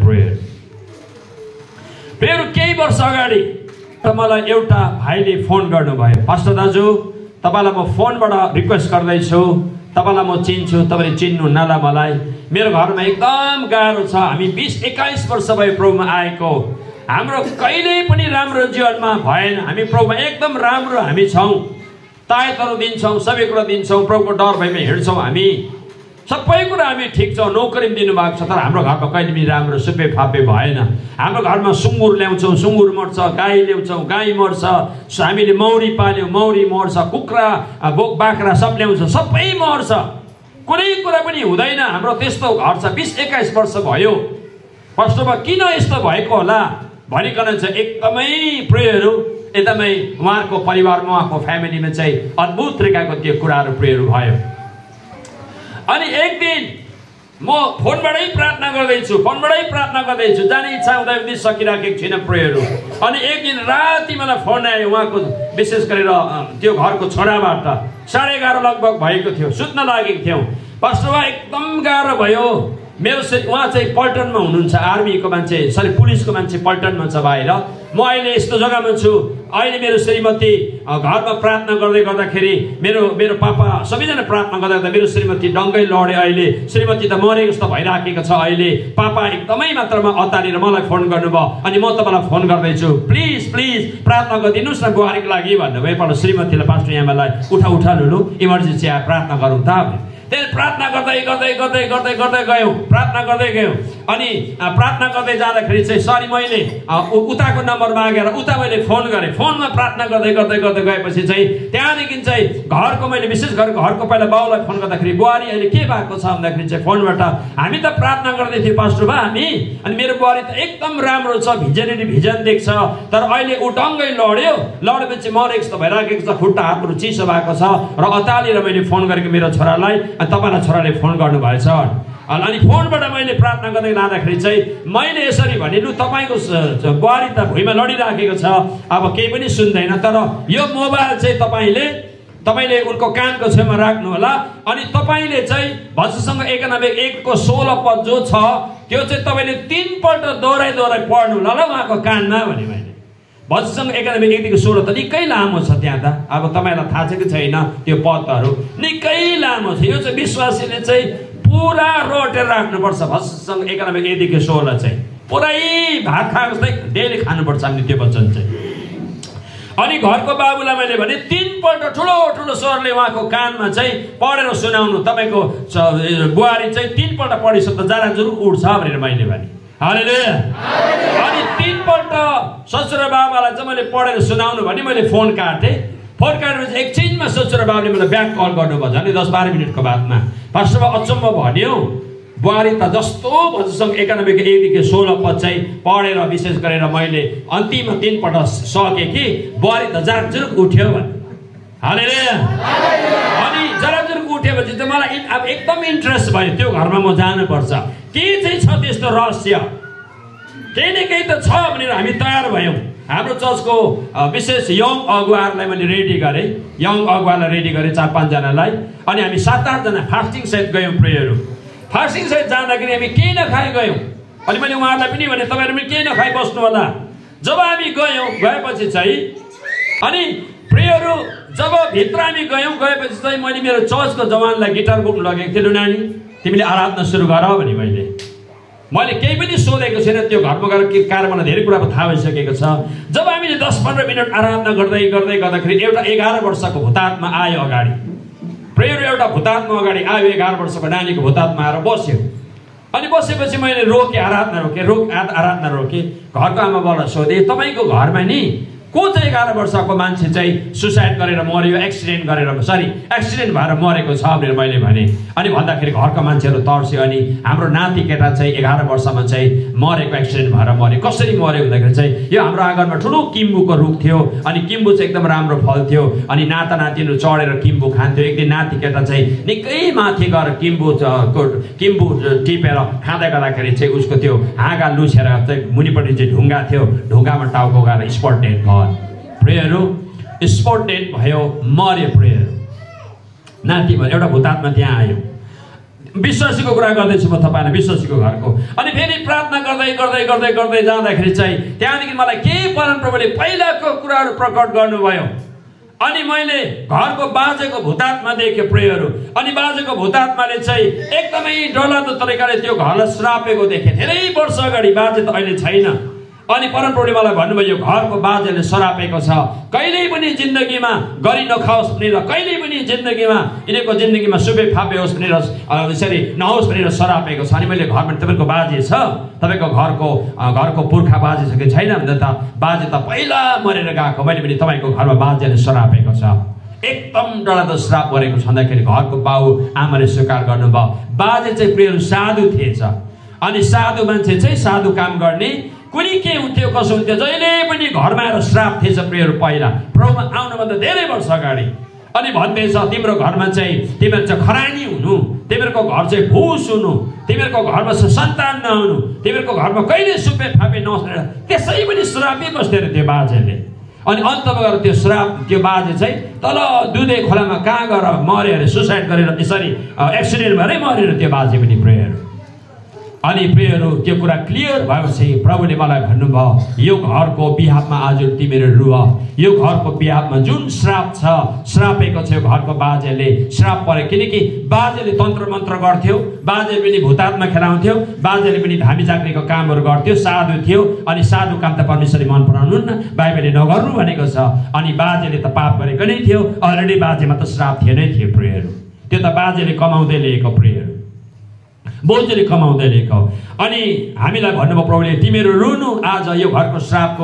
प्रियहरू केही वर्ष अगाडि त मलाई एउटा भाइले फोन गर्नुभयो, पास्टर दाजु तपाईँलाई म फोनबाट रिक्वेस्ट गर्दैछु, तपाईँलाई म चिन्छु, तपाईँले चिन्नु नला मलाई, मेरो घरमा एकदम गाह्रो छ, हामी 20-21 वर्ष भयो प्रभुमा आएको, हाम्रो कहिल्यै पनि राम्रो जीवनमा भएन, हामी प्रभुमा एकदम राम्रो हामी छौँ, तायतहरू दिन्छौँ, सबै कुरा दिन्छौँ, प्रभुको डर भएमा हिँड्छौँ, हामी सबै कुरा हामी ठिक छ, नोकरी पनि दिनुभएको छ, तर हाम्रो घरमा कहिले पनि राम्रो सुपे फापे भएन। हाम्रो घरमा सुँगुर ल्याउँछौँ, सुँगुर मर्छ, गाई ल्याउँछौँ, गाई मर्छ, हामीले मौरी पाल्यौँ, मौरी मर्छ, कुखुरा बाख्रा सब ल्याउँछौँ, सबै मर्छ, कुनै कुरा पनि हुँदैन। हाम्रो त्यस्तो घर छ, 20-21 वर्ष भयो। वास्तवमा किन यस्तो भएको होला भनिकन चाहिँ एकदमै प्रियहरू, एकदमै उहाँहरूको परिवारमा, उहाँको फ्यामिलीमा चाहिँ अद्भुत तरिकाको त्यो कुराहरू प्रियहरू भयो। अनि एक दिन म फोनबाटै प्रार्थना गर्दैछु, जाने इच्छा हुँदा पनि सकिराखेको छैन प्रेयरहरू। अनि एक दिन राति मलाई फोन आयो उहाँको, विशेष गरेर त्यो घरको छोराबाट, 11:30 लगभग भएको थियो, सुत्न लागेको थियौँ। वास्तवमा एकदम गाह्रो भयो। मेरो उहाँ चाहिँ पल्टनमा हुनुहुन्छ, आर्मीको मान्छे, पुलिसको मान्छे पल्टनमा छ बाहिर। म अहिले यस्तो जग्गामा छु, अहिले मेरो श्रीमती घरमा प्रार्थना गर्दै गर्दाखेरि मेरो पापा सबैजना प्रार्थना गर्दा मेरो श्रीमती डङ्गै लडे। अहिले श्रीमती त मरेको जस्तो भइराखेको छ। अहिले पापा एकदमै मात्रामा अतालेर मलाई फोन गर्नुभयो, अनि म तपाईँलाई फोन गर्दैछु, प्लिज प्रार्थना गरिदिनुहोस् न बुहारीको लागि भन्नुभयो। एकपल्ट श्रीमतीलाई, पास्टर यहाँलाई उठा लुलु, इमर्जेन्सी आयो, प्रार्थना गरौँ त। त्यही प्रार्थना गर्दै गयौँ, प्रार्थना गर्दै गयौँ। अनि प्रार्थना गर्दै जाँदाखेरि चाहिँ सरी मैले उताको नम्बर मागेर उता मैले फोन गरेँ। फोनमा प्रार्थना गर्दै गएपछि चाहिँ त्यहाँदेखि चाहिँ घरको, मैले विशेष गरेर घरको पहिला बाउलाई फोन गर्दाखेरि, बुहारी अहिले के भएको छ भन्दाखेरि चाहिँ फोनबाट, हामी त प्रार्थना गर्दै थियौँ पास्टर बा हामी, अनि मेरो बुहारी त एकदम राम्रो छ, भिजन देख्छ, तर अहिले ऊ डङ्गै लडेपछि मरेको जस्तो भइराखेको छ, खुट्टा हातहरू चिसो भएको छ। र अतालेर मैले फोन गरेको मेरो छोरालाई, अनि तपाईँलाई छोराले फोन गर्नुभएछ। अनि फोनबाट मैले प्रार्थना गर्दै लाँदाखेरि चाहिँ मैले यसरी भने, लु तपाईँको बुहारी त भुइँमा लडिराखेको छ, अब केही पनि सुन्दैन, तर यो मोबाइल चाहिँ तपाईँले उनको कानको छेउमा राख्नु होला। अनि तपाईँले चाहिँ भजनसँग 91:1 को 16 पद जो छ त्यो चाहिँ तपाईँले 3 पल्ट दोहोऱ्याइ पढ्नु होला ल उहाँको कानमा भने मैले। भजनसँग 91:1 को 16 त निकै लामो छ त्यहाँ त, अब तपाईँलाई थाहा छ कि छैन, त्यो पदहरू निकै लामो छ। यो चाहिँ विश्वासीले चाहिँ पुरा रोटेर राख्नुपर्छ। भजनसँग 91:1 को 16 चाहिँ पुरै भात खाएको जस्तै डेली खानुपर्छ हामीले त्यो वचन चाहिँ। अनि घरको बाबुलाई मैले भने 3 पल्ट ठुलो स्वरले उहाँको कानमा चाहिँ पढेर सुनाउनु, तपाईँको बुहारी चाहिँ 3 पल्ट पढिसक्दा जराजुरु उठ्छ भनेर मैले भने। हालेलुया। अनि 3 पल्ट ससुरा बाबालाई चाहिँ मैले पढेर सुनाउनु भने मैले फोन काटेँ। फर्काएर एकछिनमा सोचेर बाबुले मलाई ब्याक कल गर्नुभयो झन् 10-12 मिनटको बादमा। पास्टरमा अचम्म भन्यो, बुहारी त जस्तो भजसँग 91 को 1 देखि 16 पद चाहिँ पढेर विशेष गरेर मैले अन्तिममा 3 पल्ट सकेँ कि बुहारी त जागजुक उठ्यो भने। हालेलुया। अनि जागजुक उठेपछि त मलाई अब एकदम इन्ट्रेस्ट भयो, त्यो घरमा म जानुपर्छ। के चाहिँ छ त्यस्तो रहस्य, केही न केही त छ भनेर हामी तयार भयौँ। हाम्रो चर्चको विशेष यङ अगुवाहरूलाई मैले रेडी गरेँ, यङ अगुवालाई रेडी गरेँ 4-5 जनालाई। अनि हामी 7-8 जना फास्टिङ सहित गयौँ प्रेयरहरू। फास्टिङ सहित जाँदाखेरि हामी केही नखाइ गयौँ। अनि मैले उहाँहरूलाई पनि भने तपाईँहरू पनि केही नखाइ बस्नु होला। जब हामी गएपछि चाहिँ अनि प्रेयरहरू जब भित्र हामी गएपछि चाहिँ मैले मेरो चर्चको जवानलाई गिटार बोक्नु लगेको थिएँ। लु नानी तिमीले आराधना सुरु गर भने मैले केही पनि सोधेको छैन। त्यो घरमा गएर के कारण मलाई धेरै कुरा थाहा भइसकेको छ। जब हामीले 10-15 मिनट आराधना गर्दाखेरि एउटा 11 वर्षको भूतात्मा आयो अगाडि। प्रेयर एउटा भूतात्मा अगाडि आयो, 11 वर्षको नानीको भूतात्मा आएर बस्यो। अनि बसेपछि मैले आराधना रोकेँ। घरको आमाबाबुलाई सोधेँ, तपाईँको घरमा नि को चाहिँ 11 वर्षको मान्छे चाहिँ सुसाइड गरेर मर्यो, एक्सिडेन्ट भएर मरेको छ भनेर मैले भने। अनि भन्दाखेरि घरका मान्छेहरू तर्स्यो। अनि हाम्रो नाति केटा चाहिँ 11 वर्षमा चाहिँ मरेको, एक्सिडेन्ट भएर मऱ्यो। कसरी मऱ्यो भन्दाखेरि चाहिँ यो हाम्रो आँगनमा ठुलो किम्बुको रुख थियो। अनि किम्बु चाहिँ एकदम राम्रो फल्थ्यो। अनि नातिहरू चढेर किम्बु खान्थ्यो। एक दिन नाति केटा चाहिँ निकै माथि गएर किम्बु टिपेर खाँदै गर्दाखेरि चाहिँ उसको त्यो हाँगा लुसेर चाहिँ मुनिपट्टि चाहिँ ढुङ्गा थियो, ढुङ्गामा टाउको गएर स्पट डेड भयो। प्रेयरहरू स्पट डेड भयो, मर्यो प्रेयर। नाति भयो, एउटा भूतात्मा त्यहाँ आयो। विश्वासीको कुरा गर्दैछु म तपाईँलाई, विश्वासीको घरको। अनि फेरि प्रार्थना गर्दै जाँदाखेरि चाहिँ त्यहाँदेखि मलाई के परमप्रभुले पहिलाको कुराहरू प्रकट गर्नुभयो। अनि मैले घरको बाजेको भूतात्मा देखेँ प्रेयरहरू। अनि बाजेको भूतात्माले चाहिँ एकदमै डरलाग्दो तरिकाले त्यो घरलाई श्रापेको देखेँ। धेरै वर्ष अगाडि, बाजे त अहिले छैन। अनि परमप्रभुले मलाई भन्नुभयो घरको बाजेले सरापेको छ, कहिल्यै पनि जिन्दगीमा गरी नखाओस् भनेर, कहिल्यै पनि जिन्दगीमा यिनीहरूको जिन्दगीमा सुबे फापे होस् भनेर, यसरी नहोस् भनेर सरापेको छ। अनि मैले घरमा तपाईँको बाजे छ, तपाईँको घरको पुर्खा बाजे छ कि छैन भन्दा त बाजे त पहिला मरेर गएको। मैले पनि तपाईँको घरमा बाजेले सरापेको छ, एकदम डरलाग्दो श्राप गरेको छ भन्दाखेरि घरको बाउ आमाले स्वीकार गर्नुभयो। बाजे चाहिँ प्रिय साधु थिएछ। अनि साधु मान्छे चाहिँ साधु काम गर्ने, कुनै के हुन्थ्यो कसो हुन्थ्यो, जहिले पनि घरमा आएर श्राप थिएछ प्रेयर पहिला प्रभुमा आउनुभन्दा धेरै वर्ष अगाडि। अनि भन्दैछ तिम्रो घरमा चाहिँ तिमीहरू चाहिँ खरानी हुनु, तिमीहरूको घर चाहिँ भुस हुनु, तिमीहरूको घरमा सन्तान नहुनु, तिमीहरूको घरमा कहिले सुपे फापे नहोस्, त्यसै पनि श्रापै बस्दै थियो बाजेले। अनि अन्तमा गएर त्यो श्राप, त्यो बाजे चाहिँ तल दुधे खोलामा कहाँ गएर मर्यो अरे, सुसाइड गरेर, यसरी एक्सिडेन्ट भएरै मरेर त्यो बाजे पनि प्रेयर। अनि प्रेयरहरू त्यो कुरा क्लियर भएपछि प्रभुले मलाई भन्नुभयो यो घरको बिहाफमा आज तिमीहरू रुह। यो घरको बिहाफमा जुन श्राप छ, श्रापेको छ घरको बाजेले, श्राप पर्यो। किनकि बाजेले तन्त्र मन्त्र गर्थ्यो, बाजेले पनि भूतात्मा खेलाउँथ्यो, बाजेले पनि धामी जाक्रीको कामहरू गर्थ्यो, साधु थियो। अनि साधु काम त परमेश्वरले मन पराउनुहुन्न, बाइबलले नगर्नु भनेको छ। अनि बाजेले त पाप गरेको नै थियो, अलरेडी बाजेमा त श्राप थियो नै थियो प्रेयरहरू। त्यो त बाजेले कमाउँदै ल्याएको प्रेयर, बोजूले कमाउँदै ल्याएको। अनि हामीलाई भन्नुभयो प्रभुले तिमीहरू रुनु, आज यो घरको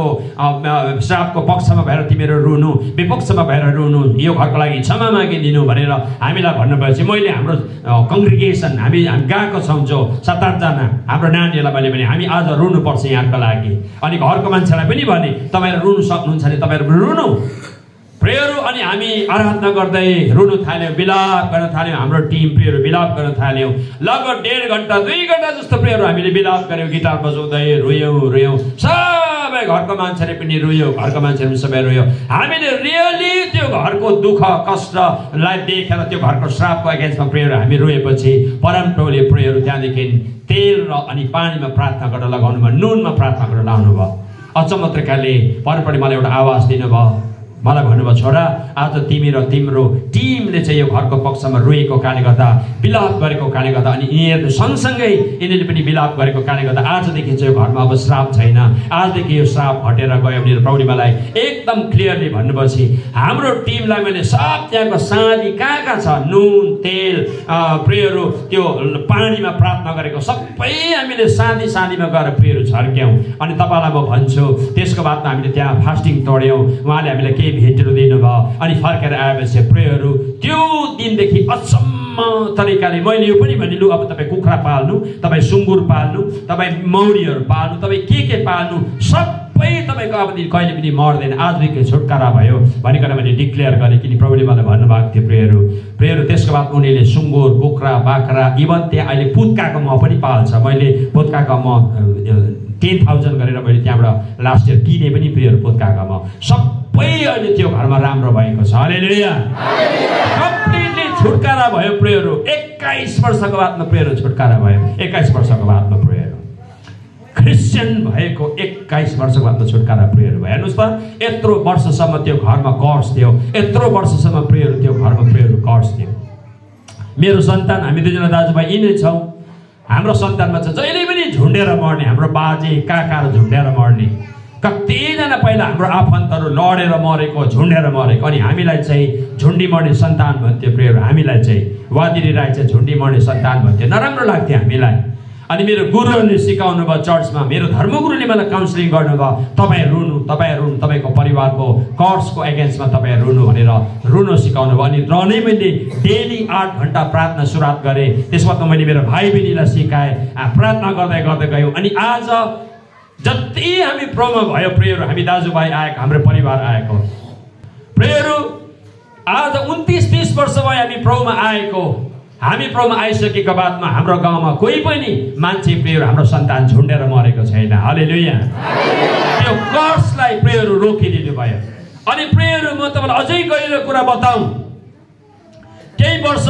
श्रापको पक्षमा भएर तिमीहरू रुनु, विपक्षमा भएर रुनु, यो घरको लागि क्षमा मागिदिनु भनेर हामीलाई भन्नुभएपछि मैले हाम्रो कङ्ग्रिगेसन हामी गएको छौँ जो 7-8 जना हाम्रो नानीहरूलाई मैले भने हामी आज रुनुपर्छ यहाँको लागि। अनि घरको मान्छेलाई पनि भने तपाईँहरू रुनु सक्नुहुन्छ भने तपाईँहरू रुनु प्रेयरहरू। अनि हामी आराधना गर्दै रुनु थाल्यौँ, विलाप गर्न थाल्यौँ। हाम्रो टिम प्रेयरहरू विलाप गर्न थाल्यौँ। लगभग 1.5 घन्टा 2 घन्टा जस्तो प्रेयरहरू हामीले विलाप गऱ्यौँ, गिटार बजाउँदै रोयौँ। सबै घरको मान्छेले पनि रोयो, घरको मान्छेहरू सबै रोयो। हामीले रियली त्यो घरको दुःख कष्टलाई देखेर त्यो घरको श्रापको अगेन्स्टमा प्रेयरहरू हामी रोएपछि परमप्रभुले प्रेयरहरू त्यहाँदेखि तेल र अनि पानीमा प्रार्थना गर्न लगाउनु भयो, नुनमा प्रार्थना गर्न लगाउनु भयो। अचम्म तरिकाले परमप्रभुले मलाई एउटा आवाज दिनुभयो, मलाई भन्नुभयो छोरा आज तिमी र तिम्रो टिमले चाहिँ यो घरको पक्षमा रोएको कारणले गर्दा, विलाप गरेको कारणले गर्दा, अनि यिनीहरू सँगसँगै यिनीहरूले पनि विलाप गरेको कारणले गर्दा आजदेखि चाहिँ यो घरमा अब श्राप छैन, आजदेखि यो श्राप हटेर गयो भनेर प्रभुले मलाई एकदम क्लियरली भन्नुभएपछि हाम्रो टिमलाई मैले सब त्यहाँको साँधी कहाँ छ नुन तेल प्रेयरहरू त्यो पानीमा प्रार्थना गरेको सबै हामीले साँधीमा गएर प्रेयरहरू झर्क्यौँ। अनि तपाईँलाई म भन्छु त्यसको बादमा हामीले त्यहाँ फास्टिङ तोड्यौँ, उहाँले हामीलाई केही भेटहरू दिनुभयो अनि फर्केर आएपछि प्रेयरहरू त्यो दिनदेखि अचम्म तरिकाले मैले यो पनि भने लु अब तपाईँ कुखुरा पाल्नु, तपाईँ सुँगुर पाल्नु, तपाईँ मौरीहरू पाल्नु, तपाईँ के पाल्नु, सबै तपाईँको अब कहिले पनि मर्दैन, आजदेखि छुटकारा भयो भनिकन मैले डिक्लेयर गरेँ। किन प्रभुले मलाई भन्नुभएको थियो प्रेयरहरू त्यसको बाद उनीहरूले सुँगुर, कुखुरा, बाख्रा, इभन त्यहाँ अहिले पुत्काको मह पनि पाल्छ। मैले पुत्काको मह 10,000 गरेर मैले त्यहाँबाट लास्ट इयर किने पनि प्रेयर पुत्काको मह सबै अहिले त्यो घरमा राम्रो भएको छ। हालेलुया, कम्प्लिटली छुटकारा भयो प्रेयरहरू। 21 वर्षको बादमा प्रेयरहरू छुटकारा भयो। 21 वर्षको बादमा प्रेयर क्रिस्चियन भएको 21 वर्षको बादमा छुटकारा प्रेयर भयो। हेर्नुहोस् त, यत्रो वर्षसम्म त्यो घरमा कर्स थियो, यत्रो वर्षसम्म प्रेयर त्यो घरमा प्रेयर कर्स थियो। मेरो सन्तान, हामी दुईजना दाजुभाइ यिनै छौँ, हाम्रो सन्तानमा चाहिँ जहिले पनि झुन्डेर मर्ने, हाम्रो बाजे काकाहरू झुन्डेर मर्ने, कतिजना पहिला हाम्रो आफन्तहरू लडेर मरेको, झुन्डेर मरेको, अनि हामीलाई चाहिँ झुन्डी मर्ने सन्तान भन्थ्यो प्रेयर। हामीलाई चाहिँ वादिरी राई चाहिँ झुन्डी मर्ने सन्तान भन्थ्यो, नराम्रो लाग्थ्यो हामीलाई। अनि मेरो गुरुहरूले सिकाउनु भयो चर्चमा, मेरो धर्मगुरुले मलाई काउन्सिलिङ गर्नुभयो, तपाईँ रुनु, तपाईँको परिवारको कर्सको एगेन्स्टमा तपाईँ रुनु भनेर रुनु सिकाउनु भयो। अनि रहनै मैले डेली 8 घन्टा प्रार्थना सुरुवात गरेँ। त्यसबाट मैले मेरो भाइ बहिनीलाई सिकाएँ, प्रार्थना गर्दै गर्दै गयौँ। अनि आज जति हामी प्रोमा भयो प्रेयर, हामी दाजुभाइ आएको, हाम्रो परिवार आएको प्रेयर, आज 29-30 वर्ष भयो हामी प्रोमा आएको। हामी प्रभुमा आइसकेको बादमा हाम्रो गाउँमा कोही पनि मान्छे प्रेयर, हाम्रो सन्तान झुन्डेर मरेको छैन। हालेलुया, त्यो कर्सलाई प्रेयर रोकिदिनु भयो। अनि प्रेयर म तपाईँलाई अझै गहिरो कुरा बताउँ, केही वर्ष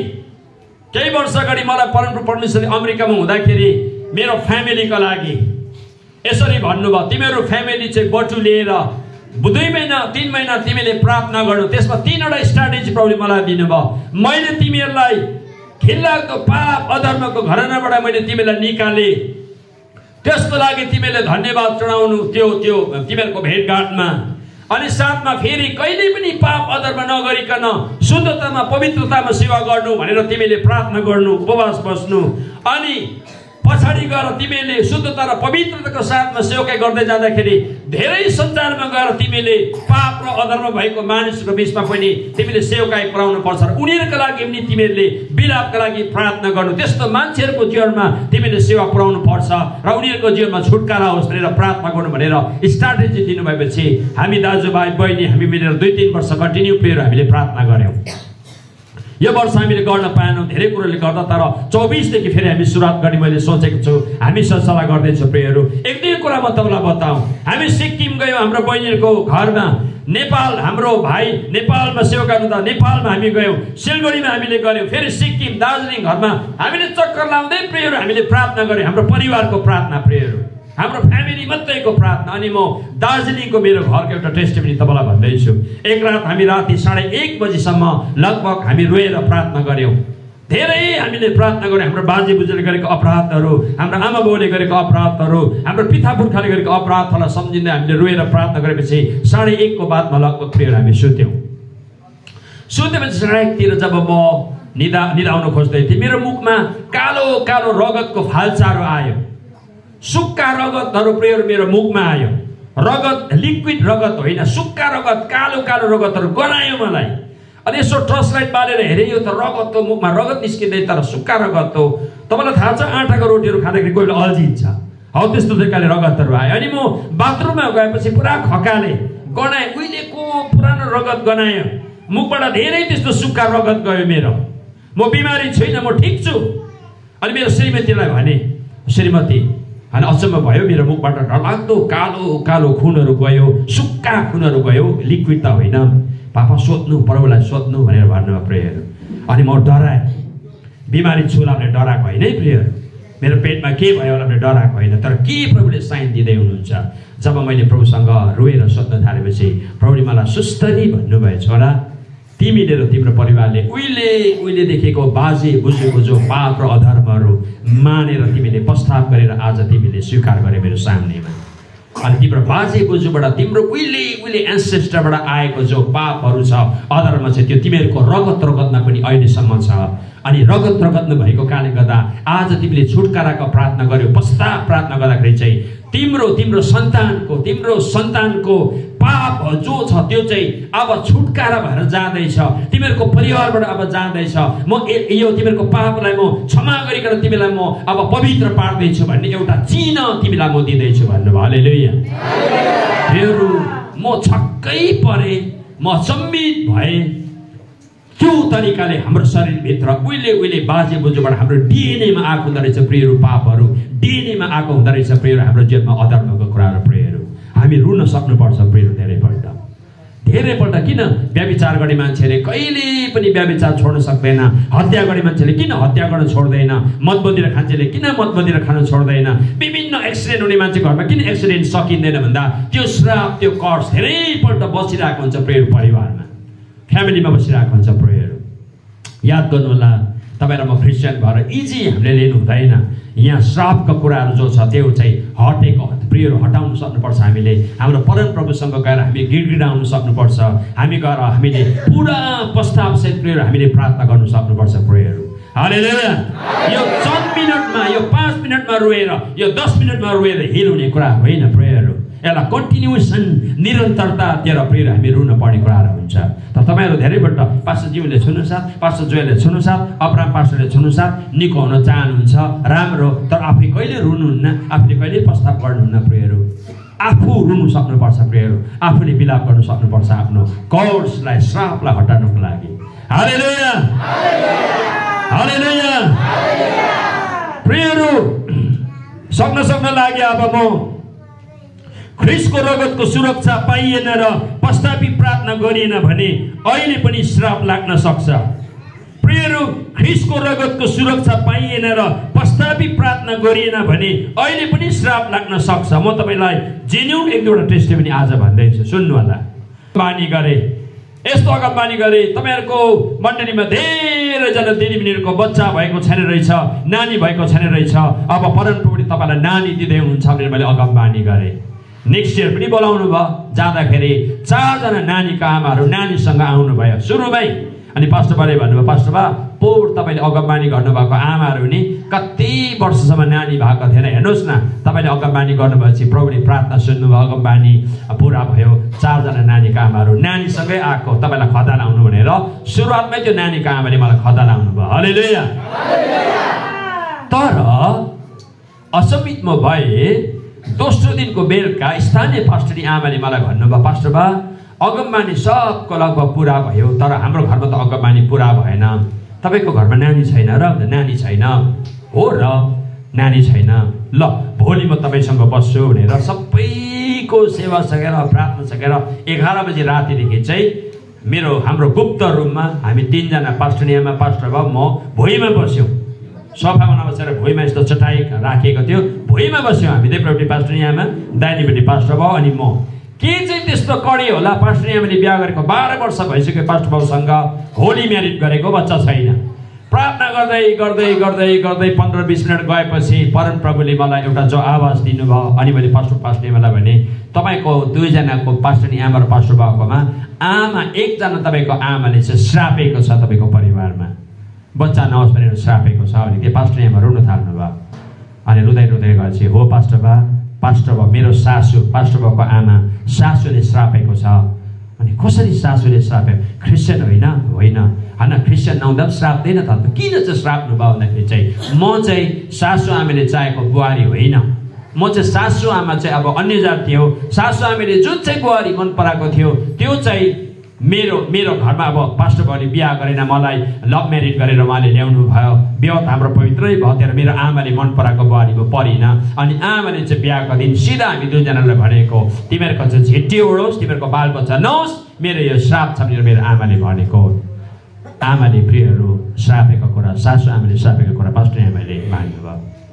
अगाडि मलाई परमेश्वरले अमेरिकामा हुँदाखेरि मेरो फ्यामिलीको लागि यसरी भन्नुभयो, तिमीहरू फ्यामिली चाहिँ बटुलिएर 2 महिना 3 महिना तिमीले प्रार्थना गर्नु। त्यसमा 3वटा स्ट्राटेजी प्रभुले मलाई दिनुभयो। मैले तिमीहरूलाई घिनलाग्दो पाप अधर्मको घरानाबाट मैले तिमीलाई निकाले, त्यसको लागि तिमीले धन्यवाद चढाउनु त्यो तिमीहरूको भेटघाटमा। अनि साथमा फेरि कहिले पनि पाप अधर्म नगरिकन शुद्धतामा पवित्रतामा सेवा गर्नु भनेर तिमीले प्रार्थना गर्नु, उपवास बस्नु। अनि पछाडि गएर तिमीले शुद्धता र पवित्रताको साथमा सेवाकाई गर्दै जाँदाखेरि धेरै संसारमा गएर तिमीले पाप र अधर्म भएको मानिसको बीचमा पनि तिमीले सेवाकाई पुर्याउनु पर्छ। उनीहरूको लागि पनि तिमीले विलापका लागि प्रार्थना गर्नु, त्यस्तो मान्छेहरूको जीवनमा तिमीले सेवा पुर्याउनु पर्छ र उनीहरूको जीवनमा छुटकारा होस् भनेर प्रार्थना गर्नु भनेर स्ट्राटेजी दिनुभएपछि हामी दाजुभाइ बहिनी हामी मिलेर 2-3 वर्ष कन्टिन्यू प्रेयर हामीले प्रार्थना गऱ्यौँ। यो वर्ष हामीले गर्न पाएनौँ धेरै कुरोले गर्दा, तर 24 देखि फेरि हामी सुरुवात गर्ने मैले सोचेको छु। हामी सल्लाह गर्दैछौँ प्रेयरहरू। एक दुई कुरा म तपाईँलाई बताऊँ, हामी सिक्किम गयौँ हाम्रो बहिनीहरूको घरमा, नेपाल हाम्रो भाइ नेपालमा सेवा गर्नु त नेपालमा हामी गयौँ, सिलगढीमा हामीले गऱ्यौँ, फेरि सिक्किम दार्जिलिङ घरमा हामीले चक्कर लाउँदै प्रेयर हामीले प्रार्थना गऱ्यौँ। हाम्रो परिवारको प्रार्थना प्रेयरहरू, हाम्रो फ्यामिली मात्रैको प्रार्थना। अनि म दार्जिलिङको मेरो घरको एउटा टेस्टिमनी तपाईँलाई भन्दैछु। एक रात हामी राति 1:30 बजीसम्म लगभग हामी रोएर प्रार्थना गऱ्यौँ। धेरै हामीले प्रार्थना गऱ्यौँ। हाम्रो बाजे बुजुले गरेको अपराधहरू, हाम्रो आमा बाउले गरेको अपराधहरू, हाम्रो पिता पुर्खाले गरेको अपराधहरूलाई सम्झिँदै हामीले रोएर प्रार्थना गरेपछि 1:30 को बादमा लगभग प्रेयर हामी सुत्यौँ। सुतेपछि 1:30 जब म निदाउन खोज्दै थिएँ, मेरो मुखमा कालो कालो रगतको फाल्चारो आयो। सुक्खा रगतहरू प्रेयर मेरो मुखमा आयो। रगत लिक्विड रगत होइन, सुक्खा रगत, कालो कालो रगतहरू गनायो मलाई। अनि यसो टर्च लाइट बालेर हेरेँ, यो त रगत हो, मुखमा रगत निस्किँदै तर सुक्खा रगत हो। तपाईँलाई थाहा छ आँटाको रोटीहरू खाँदाखेरि कोहीले अल्झिन्छ, हौ त्यस्तो तरिकाले रगतहरू आयो। अनि म बाथरुममा गएपछि पुरा खकाले गनाएँ, उहिलेको पुरानो रगत गनायो, मुखबाट धेरै त्यस्तो सुक्खा रगत गयो मेरो। म बिमारी छुइनँ, म ठिक छु। अनि मेरो श्रीमतीलाई भने, श्रीमती अनि अचम्म भयो, मेरो मुखबाट डरलाग्दो कालो कालो खुनहरू गयो, सुक्खा खुनहरू गयो, लिक्विड त होइन। पापा सोध्नु, प्रभुलाई सोध्नु भनेर भन्नुभयो प्रेयर। अनि म डराएँ, बिमारी छु भने डराएको होइन है प्रेयर, मेरो पेटमा के भयो होला भने डराएको होइन, तर के प्रभुले साइन दिँदै हुनुहुन्छ। जब मैले प्रभुसँग रोएर सोध्न थालेपछि प्रभुले मलाई सुस्तरी भन्नुभयो, छोरा तिमीले र तिम्रो परिवारले उहिले देखेको बाजे बुजुको जो पाप र अधर्महरू मानेर तिमीले पश्चाताप गरेर आज तिमीले स्वीकार गरे मेरो सामनेमा। अनि तिम्रो बाजे बोजूबाट तिम्रो उहिले एन्सेस्टरबाट आएको जो पापहरू छ, अधर्म छ, त्यो तिमीहरूको रगतमा पनि अहिलेसम्म छ। अनि रगतमा भएको कारणले गर्दा आज तिमीले छुटकाराको प्रार्थना गर्यौ, पश्चाताप प्रार्थना गर्दाखेरि चाहिँ तिम्रो सन्तानको पाप जो छ त्यो चाहिँ अब छुटकारा भएर जाँदैछ, तिमीहरूको परिवारबाट अब जाँदैछ। म यो तिमीहरूको पापलाई म क्षमा गरिकन तिमीलाई म अब पवित्र पार्दैछु भन्ने एउटा चिन्ह तिमीलाई म दिँदैछु भन्नुभयो। हालेलुया। प्रियहरू, म छक्कै परे, म अचम्मित भए। त्यो तरिकाले हाम्रो शरीरभित्र उहिले बाजे बोजूबाट हाम्रो डिएनएमा आएको हुँदो रहेछ प्रियहरू, पापहरू डिएनएमा आएको हुँदो रहेछ प्रियहरू, हाम्रो जीवनमा अधर्मको कुराहरू प्रियहरू। हामी रुन सक्नुपर्छ प्रियहरू धेरैपल्ट। किन व्यभिचार गर्ने मान्छेले कहिले पनि व्यभिचार छोड्न सक्दैन? हत्या गर्ने मान्छेले किन हत्या गर्न छोड्दैन? मद मदिरा खान्छेले किन मद मदिरा खान छोड्दैन? विभिन्न एक्सिडेन्ट हुने मान्छेको घरमा किन एक्सिडेन्ट सकिँदैन भन्दा त्यो श्राप, त्यो कर्स धेरैपल्ट बसिरहेको हुन्छ प्रियहरू, परिवारमा, फ्यामिलीमा बसिरहेको हुन्छ प्रियहरू। याद गर्नु होला, तपाईँ र म क्रिस्चियन भएर इजी हामीले लिनु हुँदैन। यहाँ श्रापका कुराहरू जो छ त्यो चाहिँ हटेको प्रियहरू हटाउन सक्नुपर्छ। हामीले हाम्रो परमप्रभुसँग गएर हामी गिडगिडाउन सक्नुपर्छ। हामी गएर हामीले पुरा पश्चातापसहित प्रियहरू हामीले प्रार्थना गर्नु सक्नुपर्छ प्रियहरू। हालेलुया। यो 4 मिनटमा, यो 5 मिनटमा रोएर, यो 10 मिनटमा रोएर हिल हुने कुरा होइन प्रियहरू। यसलाई कन्टिन्युसन, निरन्तरतातिर प्रियहरू हामी रुन पर्ने कुराहरू हुन्छ। तर तपाईँहरू धेरैपल्ट पास्टरज्यूले छुनुसाथ, पास्टर जोयले छुनुसाथ, अब्राहम पास्टरले छुनुसाथ निको हुन चाहनुहुन्छ, राम्रो, तर आफै कहिले रुनुहुन्न, आफूले कहिले प्रस्ताव गर्नुहुन्न प्रियहरू। आफू रुनु सक्नुपर्छ प्रियहरू, आफूले विलाप गर्नु सक्नुपर्छ आफ्नो कर्सलाई, श्रापलाई हटाउनको लागि। हालेलुया, हालेलुया। प्रियहरू, सक्न लागि अब म ख्रीष्टको रगतको सुरक्षा पाइएन र पश्चातापी प्रार्थना गरिएन भने अहिले पनि श्राप लाग्न सक्छ। प्रियहरू, ख्रीष्टको रगतको सुरक्षा पाइएन र पश्चातापी प्रार्थना गरिएन भने अहिले पनि श्राप लाग्न सक्छ। म तपाईलाई जेन्युन एक दुईवटा टेस्टिमनी आज भन्दैछु, सुन्नु होला। बानी गरे, यस्तो अगमबानी गरे, तपाईँहरूको मण्डलीमा धेरैजना दिदीबहिनीहरूको बच्चा भएको छैन रहेछ, नानी भएको छैन रहेछ, अब परमप्रभुले तपाईँलाई नानी दिँदै हुनुहुन्छ भनेर मैले अगमबानी गरेँ। नेक्स्ट इयर पनि बोलाउनु भयो, जाँदाखेरि 4 जना नानीका आमाहरू नानीसँग आउनुभयो सुरुमै। अनि पास्टर बाले भन्नुभयो, पास्टर बा पोर तपाईँले अगमबानी गर्नुभएको आमाहरू नि कति वर्षसम्म नानी भएको थिएन, हेर्नुहोस् न तपाईँले अगमबानी गर्नुभएपछि प्रभुले प्रार्थना सुन्नुभयो, अगमबानी पुरा भयो, 4 जना नानीका आमाहरू नानीसँगै आएको, तपाईँलाई खदा लाउनु भनेर सुरुवातमै त्यो नानीका आमाले मलाई खदा लाउनु भयो। हालेलुया। तर अचम्मित म भए, दोस्रो दिनको बेलुका स्थानीय पास्टरनी आमाले मलाई भन्नुभयो, पास्टर बा अगमबानी सबको लगभग पुरा भयो, तर हाम्रो घरमा त अगमबानी पुरा भएन, तपाईँको घरमा नानी छैन र? नानी छैन। हो र, नानी छैन। ल भोलि म तपाईँसँग बस्छु भनेर सबैको सेवा सकेर प्रार्थना सकेर 11 बजे रातिदेखि चाहिँ हाम्रो गुप्त रुममा हामी 3 जना पास्टरनी आमा, पास्टर बा, म भुइँमा बस्यौँ। सोफामा नबसेर भुइँमा यस्तो चटाई राखेको थियो, भुइँमा बस्यौँ हामी, देवप्रभुले पास्टरनी आमा, दाहिनेपट्टि पास्टर बाउ अनि म। के चाहिँ त्यस्तो कडी होला, पास्टरनी आमाले बिहा गरेको 12 वर्ष भइसक्यो, पास्टर बाउसँग होली म्यारिड गरेको, बच्चा छैन। प्रार्थना गर्दै गर्दै गर्दै गर्दै 15-20 मिनट गएपछि परमप्रभुले मलाई एउटा जो आवाज दिनुभयो। अनि मैले पास्टरनी आमालाई भने, तपाईँको 2 जनाको पास्टरनी आमा र पास्टर बाउकोमा आमा, 1 जना तपाईँको आमाले चाहिँ श्रापेको छ तपाईँको परिवारमा, बच्चा नहोस् भनेर श्रापेको छ। अनि त्यो पास्टर आमा रुन थाल्नु भयो। अनि रुँदै रुँदै गएपछि, हो पास्टर बा मेरो सासू, पास्टर बाको आमा सासूले श्रापेको छ। अनि कसरी सासूले श्राप्यो? क्रिस्चियन होइन, क्रिस्चियन नहुँदा पनि श्राप्दैन त। किन चाहिँ श्राप्नु भयो भन्दाखेरि चाहिँ म चाहिँ सासू आमाले चाहेको बुहारी होइन, म चाहिँ सासू आमा चाहिँ अब अन्य जाति हो। सासू आमाले जुन चाहिँ बुहारी मन पराएको थियो त्यो चाहिँ मेरो घरमा अब पास्टर बाउले बिहा गरेन, मलाई लभ म्यारिड गरेर उहाँले ल्याउनु भयो, बिहा हाम्रो पवित्रै भयो, तर मेरो आमाले मन पराएको बुहारीको परिन। अनि आमाले चाहिँ बिहाको दिन सिधा हामी 2 जनालाई भनेको, तिमीहरूको चाहिँ झिट्टी उडोस्, तिमीहरूको बाल बच्चा नहोस्, मेरो यो श्राप छ भनेर मेरो आमाले भनेको। आमाले प्रियहरू श्रापेको कुरा, सासू आमाले श्रापेको कुरा पास्टर आमाले मान्नुभयो।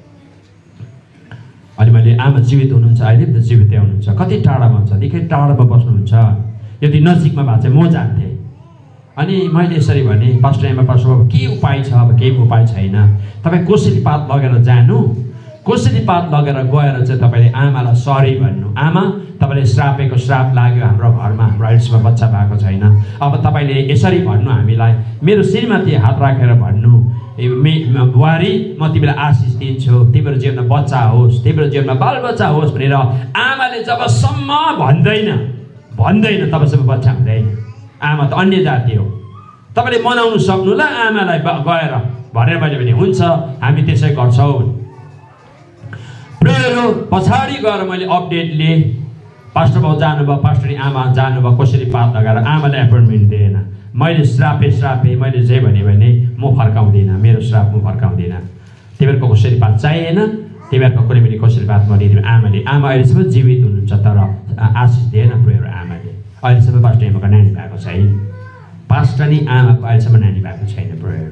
अनि मैले, आमा जीवित हुनुहुन्छ, अहिले त जीवितै हुनुहुन्छ, कति टाढामा हुन्छ? निकै टाढामा बस्नुहुन्छ, यदि नजिकमा भएको चाहिँ म जान्थेँ। अनि मैले यसरी भने, पास्टर आमा, पास्टर बाबु के उपाय छ? अब केही उपाय छैन, तपाईँ कोसेली पात लगेर जानु, कोसेली पात लगेर गएर चाहिँ तपाईँले आमालाई सरी भन्नु, आमा तपाईँले श्रापेको श्राप लाग्यो हाम्रो घरमा, हाम्रो अहिलेसम्म बच्चा भएको छैन, अब तपाईँले यसरी भन्नु हामीलाई, मेरो श्रीमाथि हात राखेर भन्नु, बुहारी म तिमीलाई आशिष दिन्छु, तिम्रो जीवनमा बच्चा होस्, तिम्रो जीवनमा बालबच्चा होस् भनेर आमाले जबसम्म भन्दैन भन्दैन तबसम्म बच्चा हुँदैन। आमा त अन्य जाति हो। तपाईँले मनाउनु सक्नुला आमालाई गएर भनेर मैले भने हुन्छ, हामी त्यसै गर्छौँ। प्रेयरहरू पछाडि गएर मैले अपडेट लिएँ, पास्टर बाउ जानुभयो, पास्टरनी आमा जानुभयो, कसरी पात लगाएर आमाले एपोइन्टमेन्ट दिएन। मैले श्रापे मैले जे भने म फर्काउँदिनँ, मेरो श्राप म फर्काउँदिनँ। तिमीहरूको कसरी पात चाहिएन, तिमीहरूको कुनै पनि कसरी पात म दिँदिनँ। आमा अहिलेसम्म जीवित हुनुहुन्छ, तर आशिष दिएन प्रेयर आमाले। अहिलेसम्म पास्टर आमाको नानी भएको छैन, पास्टरनी आमाको अहिलेसम्म नानी भएको छैन प्रेयर।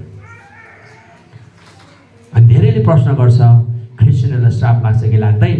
अनि धेरैले प्रश्न गर्छ क्रिस्चियनहरूलाई श्राप लाग्छ कि लाग्दैन?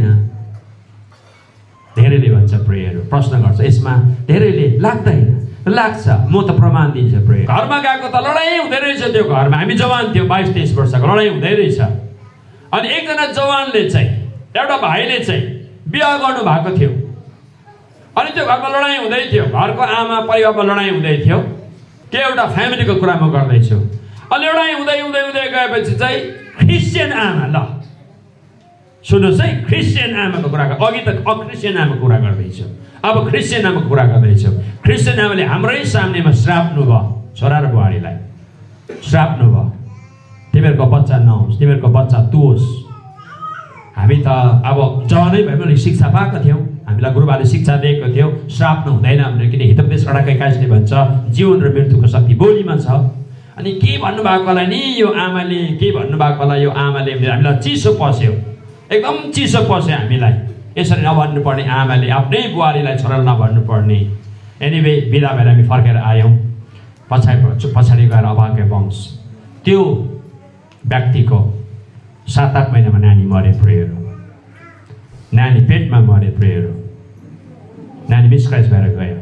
धेरैले भन्छ प्रेयर प्रश्न गर्छ, यसमा धेरैले लाग्दैन, लाग्छ। म त प्रमाण दिन्छु प्रेयर। घरमा गएको त लडाइँ हुँदै रहेछ, त्यो घरमा हामी जवान थियो, 22-23 वर्षको, लडाइँ हुँदै रहेछ। अनि एकजना जवानले चाहिँ, एउटा भाइले चाहिँ बिहा गर्नु भएको थियो। अनि त्यो घरमा लडाइँ हुँदै थियो, घरको आमा परिवारमा लडाइँ हुँदै थियो। त्यो एउटा फ्यामिलीको कुरा म गर्दैछु। अनि लडाइँ हुँदै हुँदै हुँदै गएपछि चाहिँ क्रिस्चियन आमा, ल सुन्नुहोस् है, क्रिस्चियन आमाको कुरा, अघि त अक्रिस्चियन आमाको कुरा गर्दैछु, अब क्रिस्चियन आमाको कुरा गर्दैछु। क्रिस्चियन आमाले हाम्रै सामनेमा श्राप्नु भयो, छोरा र बुहारीलाई श्राप्नु भयो, तिमीहरूको बच्चा नहोस्, तिमीहरूको बच्चा तुहोस्। हामी त अब जवानै भए शिक्षा पाएको थियौँ, हामीलाई गुरुबाले शिक्षा दिएको थियो श्राप्नु हुँदैन भनेर, किन हितोपदेश 28:21ले भन्छ जीवन र मृत्युको शक्ति बोलीमा छ। अनि के भन्नुभएकोलाई नि यो आमाले, के भन्नुभएकोलाई यो आमाले हामीलाई चिसो पस्यो, एकदम चिसो पस्यो हामीलाई। यसरी नभन्नुपर्ने आमाले आफ्नै बुहारीलाई छोरालाई नभन्नुपर्ने। एनिवे बिदा भएर हामी फर्केर आयौँ। पछाडि गएर अभाग्य वंश, त्यो व्यक्तिको 7-8 महिनामा नानी मरे प्रेयर, नानी पेटमा मरे प्रेयर, नानी मिसक्राइज भएर गयो।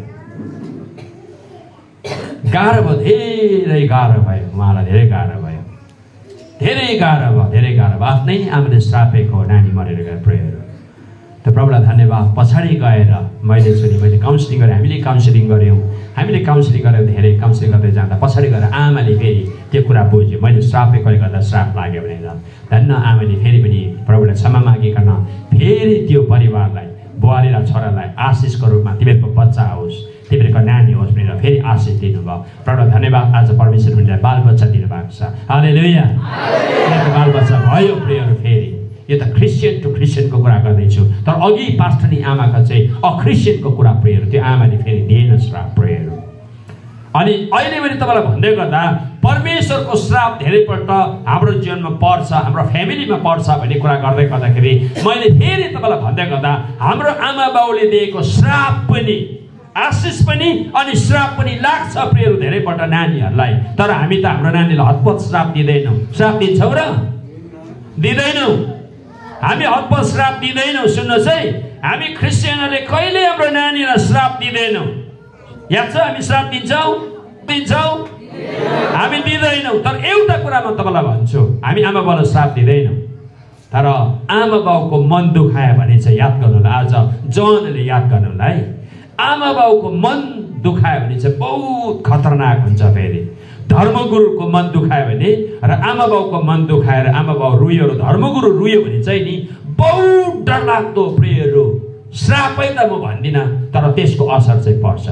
गाह्रो भयो, धेरै गाह्रो भयो, उहाँलाई धेरै गाह्रो भयो, धेरै गाह्रो भयो। आफ्नै आमाले श्रापेको नानी मरेर गयो प्रेयर। त प्रभुलाई धन्यवाद। पछाडि गएर मैले काउन्सिलिङ गरेँ, हामीले काउन्सिलिङ गऱ्यौँ, धेरै काउन्सिलिङ गर्दै जाँदा पछाडि गएर आमाले फेरि त्यो कुरा बुझ्यो, मैले श्रापेकोले गर्दा श्राप लाग्यो भनेर। धन्न आमाले फेरि पनि प्रभुलाई क्षमा मागिकन फेरि त्यो परिवारलाई, बुहारीलाई, छोरालाई आशिषको रूपमा तिमीहरूको बच्चा होस्, तिमीहरूको नानी होस् भनेर फेरि आशिष दिनुभयो। प्रभुलाई धन्यवाद। आज परमेश्वर पनि बालबच्चा दिनुभएको छ। हालेलुया। बालबच्चा भयो प्रेयर। फेरि यो त क्रिस्चियन टु क्रिस्चियनको कुरा गर्दैछु, तर अघि पास्टरनी आमाका चाहिँ अक्रिस्चियनको कुरा प्रेयर, त्यो आमाले फेरि दिएन श्राप प्रेयर। अनि अहिले पनि तपाईँलाई भन्दै गर्दा परमेश्वरको श्राप धेरैपल्ट हाम्रो जीवनमा पर्छ, हाम्रो फ्यामिलीमा पर्छ भन्ने कुरा गर्दै गर्दाखेरि मैले फेरि तपाईँलाई भन्दै गर्दा हाम्रो आमा बाउले दिएको श्राप पनि, आशिष पनि अनि श्राप पनि लाग्छ प्रेयर धेरैपल्ट नानीहरूलाई। तर हामी त हाम्रो नानीलाई हतपत श्राप दिँदैनौँ। श्राप दिन्छौँ र दिँदैनौँ? हामी हतपत श्राप दिँदैनौँ। सुन्नुहोस् है, हामी क्रिस्चियनहरूले कहिले हाम्रो नानीलाई श्राप दिँदैनौँ। याद छ? हामी श्राप दिन्छौँ हामी दिँदैनौँ। तर एउटा कुरा म तपाईँलाई भन्छु, हामी आमा बाउलाई श्राप दिँदैनौँ, तर आमा बाउको मन दुखायो भने चाहिँ याद गर्नुलाई, आज जवानले याद गर्नुलाई, आमा बाउको मन दुखायो भने चाहिँ बहुत खतरनाक हुन्छ। फेरि धर्मगुरुको मन दुखायो भने र आमा बाउको मन दुखाएर आमा बाउ रुयो र धर्मगुरु रुयो भने चाहिँ नि बहुत डरलाग्दो प्रेयरहरू, श्रापै त म भन्दिनँ, तर त्यसको असर चाहिँ पर्छ।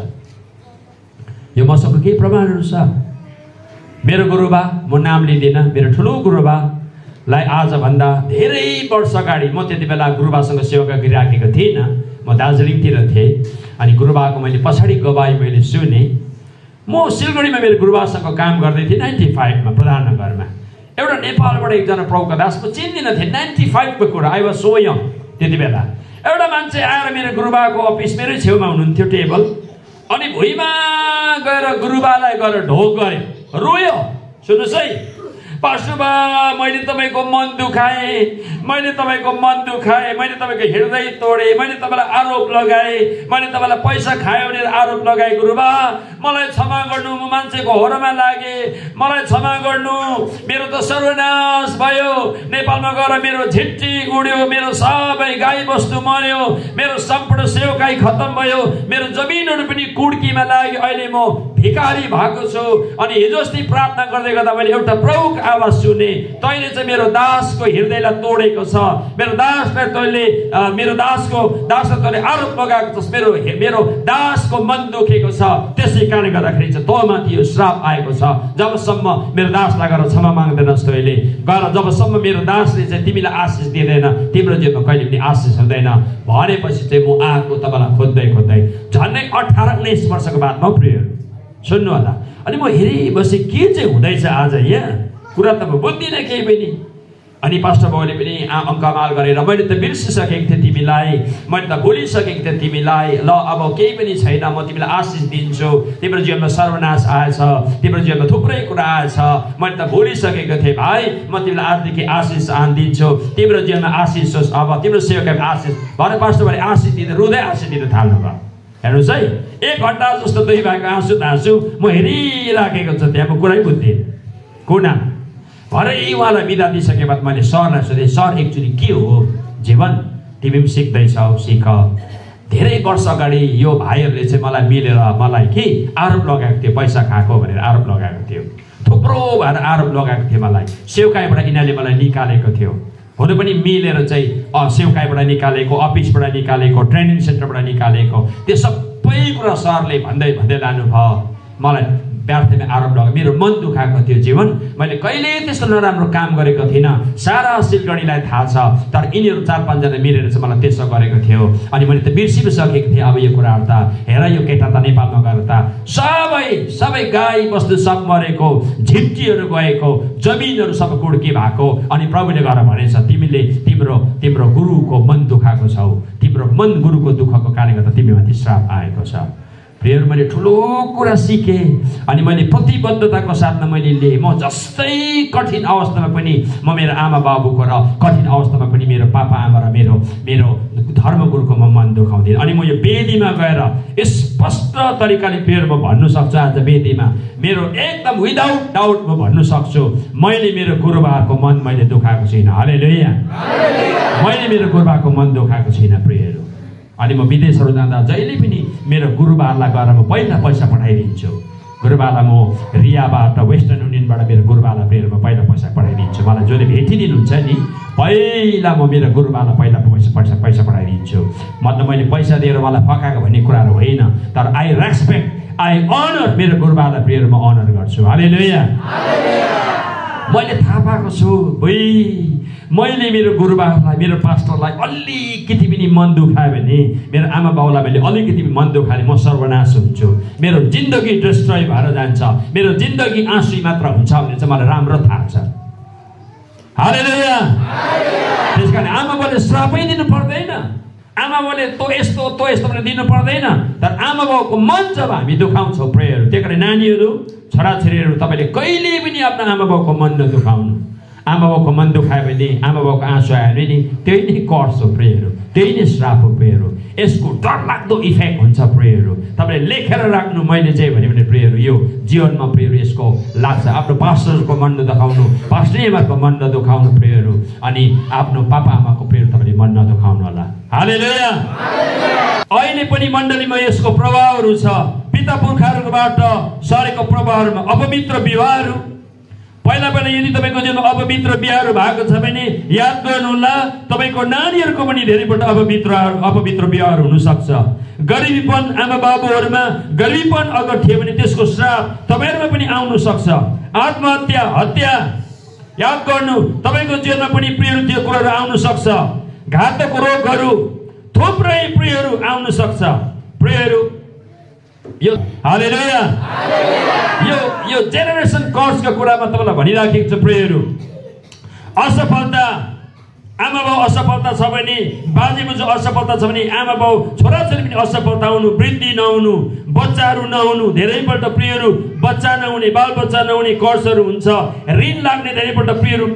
यो मसँग केही प्रमाणहरू छ। मेरो गुरुबा, म नाम लिँदिनँ, मेरो ठुलो गुरुबालाई आजभन्दा धेरै वर्ष अगाडि, म त्यति बेला गुरुबासँग सेवा गरिराखेको थिइनँ, म दार्जिलिङतिर थिएँ। अनि गुरुबाको मैले पछाडि गवाई मैले सुने। म सिलगढीमा मेरो गुरुबासँग काम गर्दै थिएँ 95मा प्रधाननगरमा। एउटा नेपालबाट एकजना प्रभुका दास, म चिन्दिनँ थिएँ, 95को कुरा, आई वाज सो यङ त्यति बेला। एउटा मान्छे आएर मेरो गुरुबाको अफिस मेरै छेउमा हुनुहुन्थ्यो टेबल, अनि भुइँमा गएर गुरुबालाई गएर ढोक गर्यो, रोयो। सुन्नुहोस् है, पास्टरबा मैले तपाईँको मन दुखाएँ, मैले तपाईँको हृदय तोडेँ, मैले तपाईँलाई आरोप लगाएँ, मैले तपाईँलाई पैसा खायो भनेर आरोप लगाएँ। गुरुबा मलाई क्षमा गर्नु, म मान्छेको होरमा लागेँ, मलाई क्षमा गर्नु, मेरो त सर्वनाश भयो। नेपालमा गएर मेरो झिट्टी उड्यो, मेरो सबै गाई बस्तु मर्यो, मेरो सम्पूर्ण सेवकाई खत्तम भयो, मेरो जमिनहरू पनि कुड्कीमा लाग्यो, अहिले म भिखारी भएको छु। अनि हिजो अस्ति प्रार्थना गर्दै गर्दा मैले एउटा प्रभुको आवाज सुने, तैँले चाहिँ मेरो दासको हृदयलाई तोडे भएको छ, मेरो दासलाई तैँले मेरो दासलाई तैँले आरोप लगाएको छस्, मेरो दासको मन दुखेको छ, त्यसै कारणले गर्दाखेरि चाहिँ तँमाथि यो श्राप आएको छ। जबसम्म मेरो दासलाई गएर क्षमा माग्दैनस् तैँले गएर, जबसम्म मेरो दासले चाहिँ तिमीलाई आशिष दिँदैन, तिम्रो जीवनमा कहिले पनि आशिष हुँदैन भनेपछि चाहिँ म आएको तपाईँलाई खोज्दै झन्डै 18-19 वर्षको बादमा प्रियहरू सुन्नु होला। अनि म हेरिबसेँ के चाहिँ हुँदैछ आज यहाँ, कुरा त म बुझ्दिनँ केही पनि। अनि पास्टर बाउले पनि अङ्कमाल गरेर मैले त बिर्सिसकेको थिएँ तिमीलाई, मैले त भुलिसकेको थिएँ तिमीलाई, ल अब केही पनि छैन, म तिमीलाई आशिष दिन्छु, तिम्रो जीवनमा सर्वनाश आएछ, तिम्रो जीवनमा थुप्रै कुरा आएछ, मैले त भुलिसकेको थिएँ भाइ, म तिमीलाई आजदेखि आशिष दिन्छु, तिम्रो जीवनमा आशिष होस्, अब तिम्रो सेवकमा आशिष भने पास्टर बाउले आशिष दिँदै रुँदै आशिष दिन थाल्नु भयो। हेर्नुहोस् है, 1 घन्टा जस्तो दुई भाइको आँसु म हेरिराखेको छु, त्यहाँ म कुरै बुझ्दिनँ कुना। भरे उहाँलाई बिदा दिइसके बाद मैले सरलाई सोधेँ, सर एक्चुअली के हो जीवन, तिमी पनि सिक्दैछौ, सिक। धेरै वर्ष अगाडि यो भाइहरूले चाहिँ मलाई मिलेर मलाई के आरोप लगाएको थियो, पैसा खाएको भनेर आरोप लगाएको थियो, थुप्रो भएर आरोप लगाएको थियो मलाई। सेवकाईबाट यिनीहरूले मलाई निकालेको थियो, हुनु पनि मिलेर चाहिँ सेवकाईबाट निकालेको, अफिसबाट निकालेको, ट्रेनिङ सेन्टरबाट निकालेको, त्यो सबै कुरा सरले भन्दै लानुभयो। मलाई व्यर्थमा आरोप लगायो, मेरो मन दुखाएको थियो जीवन, मैले कहिले त्यस्तो नराम्रो काम गरेको थिइनँ, सारा सिलगढीलाई थाहा छ, तर यिनीहरू 4-5 जना मिलेर चाहिँ मलाई त्यसो गरेको थियो। अनि मैले त बिर्सि पो सकेको थिएँ अब यो कुराहरू त। हेर यो केटा त नेपालमा गएर त सबै गाई बस्तु सब मरेको, झिप्टीहरू गएको, जमिनहरू सब कुड्की भएको। अनि प्रभुले गएर भनेछ, तिमीले तिम्रो गुरुको मन दुखाएको छौ, तिम्रो मन गुरुको दुःखको कारणले गर्दा तिमीमाथि श्राप आएको छ। प्रियहरू मैले ठुलो कुरा सिकेँ अनि मैले प्रतिबद्धताको साथमा मैले लिएँ। म जस्तै कठिन अवस्थामा पनि म मेरो आमा बाबुको र कठिन अवस्थामा पनि मेरो पापा आमा र मेरो धर्मगुरुको म मन दुखाउँदिनँ। अनि म यो वेदीमा गएर स्पष्ट तरिकाले प्रियहरू म भन्नु सक्छु, आज वेदीमा मेरो एकदम विदाउट डाउट म भन्नु सक्छु, मैले मेरो गुरुबाको मन मैले दुखाएको छुइनँ। हालेलुया, मैले मेरो गुरुबाको मन दुखाएको छुइनँ प्रियहरू। अनि म विदेशहरू जाँदा जहिले पनि मेरो गुरुबालाई गएर म पहिला पैसा पठाइदिन्छु। गुरुबालाई म रियाबाट वेस्टर्न युनियनबाट मेरो गुरुबालाई प्रेरमा पहिला पैसा पठाइदिन्छु। मलाई जसले भेटिदिनुहुन्छ नि पहिला म मेरो गुरुबालाई पहिला पैसा पठाइदिन्छु। मतलब मैले पैसा दिएर उहाँलाई फकाएको भन्ने कुराहरू होइन, तर आई रेस्पेक्ट, आई अनर मेरो गुरुबालाई प्रेरमा अनर गर्छु। हालेलुया। मैले थाहा पाएको छु मैले मेरो गुरुबालाई मेरो पास्टरलाई अलिकति पनि मन दुखायो भने, मेरो आमा बाउलाई मैले अलिकति पनि मन दुखाएँ म सर्वनाश हुन्छु, मेरो जिन्दगी डिस्ट्रोय भएर जान्छ, मेरो जिन्दगी आँसु मात्र हुन्छ भने चाहिँ मलाई राम्रो थाहा छ। हालेलुया। त्यसकारण आमा बाउले श्रापै दिनु पर्दैन, आमा बाउले तँ यस्तो भने दिनु पर्दैन, तर आमा बाउको मन जब हामी दुखाउँछौँ प्रेयरहरू, त्यही कारण नानीहरू छोराछोरीहरू तपाईँले कहिले पनि आफ्नो आमा बाउको मन नदुखाउनु। आमा बाउको मन दुखायो भने, आमा बाउको आँसु आयो भने नि त्यही नै कर्स हो प्रेयरहरू, त्यही नै श्राप हो प्रेयरहरू। यसको डरलाग्दो इफेक्ट हुन्छ प्रेयरहरू। तपाईँले लेखेर राख्नु, मैले चाहिँ भने प्रेयरहरू यो जीवनमा प्रेयरहरू यसको लाग्छ। आफ्नो पास्टरको मन नदुखाउनु, पास्टरको मन नदुखाउनु प्रेयरहरू, अनि आफ्नो पापा आमाको प्रेयरहरू तपाईँले मन नदुखाउनु होला। हालेलुया। अहिले पनि मण्डलीमा यसको प्रभावहरू छ, पिता पुर्खाहरूबाट सरेको प्रभावहरूमा अपवित्र विवाहहरू। पहिला यदि तपाईँको जीवनमा अपवित्र बिहाहरू भएको छ भने याद गर्नुहोला, तपाईँको नानीहरूको पनि धेरैपल्ट अपवित्र बिहाहरू हुनसक्छ। गरिबीपन आमा बाबुहरूमा गरिबीपन अगर थियो भने त्यसको श्राप तपाईँहरूमा पनि आउन सक्छ। आत्महत्या, हत्या, याद गर्नु तपाईँको जीवनमा पनि प्रियहरू त्यो कुराहरू आउन सक्छ। घातक रोगहरू, थुप्रै प्रियहरू आउन सक्छ प्रियहरू। यो हालेलुया। यो जेनेरेसन कर्सको कुरामा तपाईँलाई भनिराखेको छु प्रियहरू। असफलता, आमा बाउ असफलता छ भने, बाजे बोजू असफलता छ भने, आमा बाउ छोराछोरी पनि असफलता हुनु, वृद्धि नहुनु, बच्चाहरू नहुनु, धेरैपल्ट प्रियहरू बच्चा नहुने, बाल बच्चा नहुने कर्सहरू हुन्छ। ऋण लाग्ने धेरैपल्ट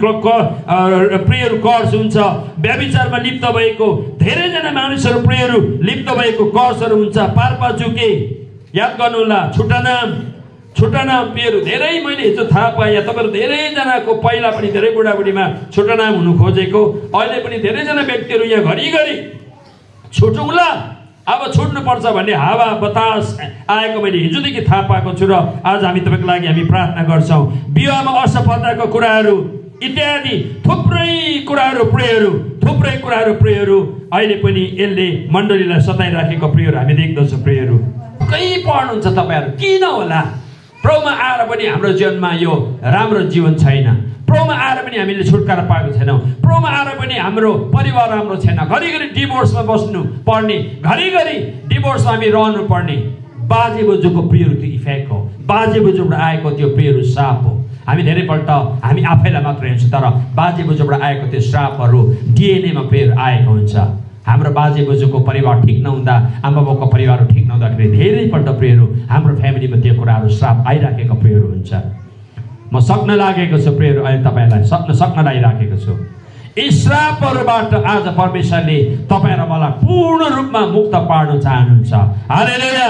प्रियहरू कर्स हुन्छ। व्यभिचारमा लिप्त भएको धेरैजना मानिसहरू प्रियहरू लिप्त भएको कर्सहरू हुन्छ। पारपाचुके, याद गर्नुहोला, छुट्टा नाम प्रियहरू धेरै मैले हिजो थाहा पाएँ। तपाईँहरू धेरैजनाको पहिला पनि धेरै बुढाबुढीमा छुट्टा नाम हुनु खोजेको, अहिले पनि धेरैजना व्यक्तिहरू यहाँ घरिघरि छुटौँला, अब छुट्नुपर्छ भन्ने हावा बतास आएको मैले हिजोदेखि थाहा पाएको छु। र आज हामी तपाईँको लागि हामी प्रार्थना गर्छौँ। विवाहमा असफलताको कुराहरू इत्यादि थुप्रै कुराहरू प्रियहरू अहिले पनि यसले मण्डलीलाई सताइराखेको प्रियहरू हामी देख्दछौँ। प्रियहरू कहीँ पढ्नुहुन्छ तपाईँहरू, किन होला प्रभुमा आएर पनि हाम्रो जीवनमा यो राम्रो जीवन छैन, प्रभुमा आएर पनि हामीले छुटकारा पाएको छैनौँ, प्रभुमा आएर पनि हाम्रो परिवार राम्रो छैन, घरिघरि डिभोर्समा बस्नु पर्ने, घरिघरि डिभोर्समा हामी रहनु पर्ने। बाजे बोजूको प्रियहरू त्यो इफेक्ट हो, बाजे बोजूबाट आएको त्यो प्रियहरू श्राप हो। हामी धेरैपल्ट हामी आफैलाई मात्र हेर्छौँ, तर बाजे बोजूबाट आएको त्यो श्रापहरू डिएनएमा प्रियहरू आएको हुन्छ। हाम्रो बाजे बोजूको परिवार ठिक नहुँदा, आमा बाउको परिवार ठिक नहुँदाखेरि धेरैपल्ट प्रियहरू हाम्रो फ्यामिलीमा त्यो कुराहरू श्राप आइराखेको प्रियहरू हुन्छ। म सक्न लागेको छु प्रियहरू, अहिले तपाईँलाई सक्न लागिराखेको छु। यी श्रापहरूबाट आज परमेश्वरले तपाईँ र मलाई पूर्ण रूपमा मुक्त पार्न चाहनुहुन्छ। हालेलुया।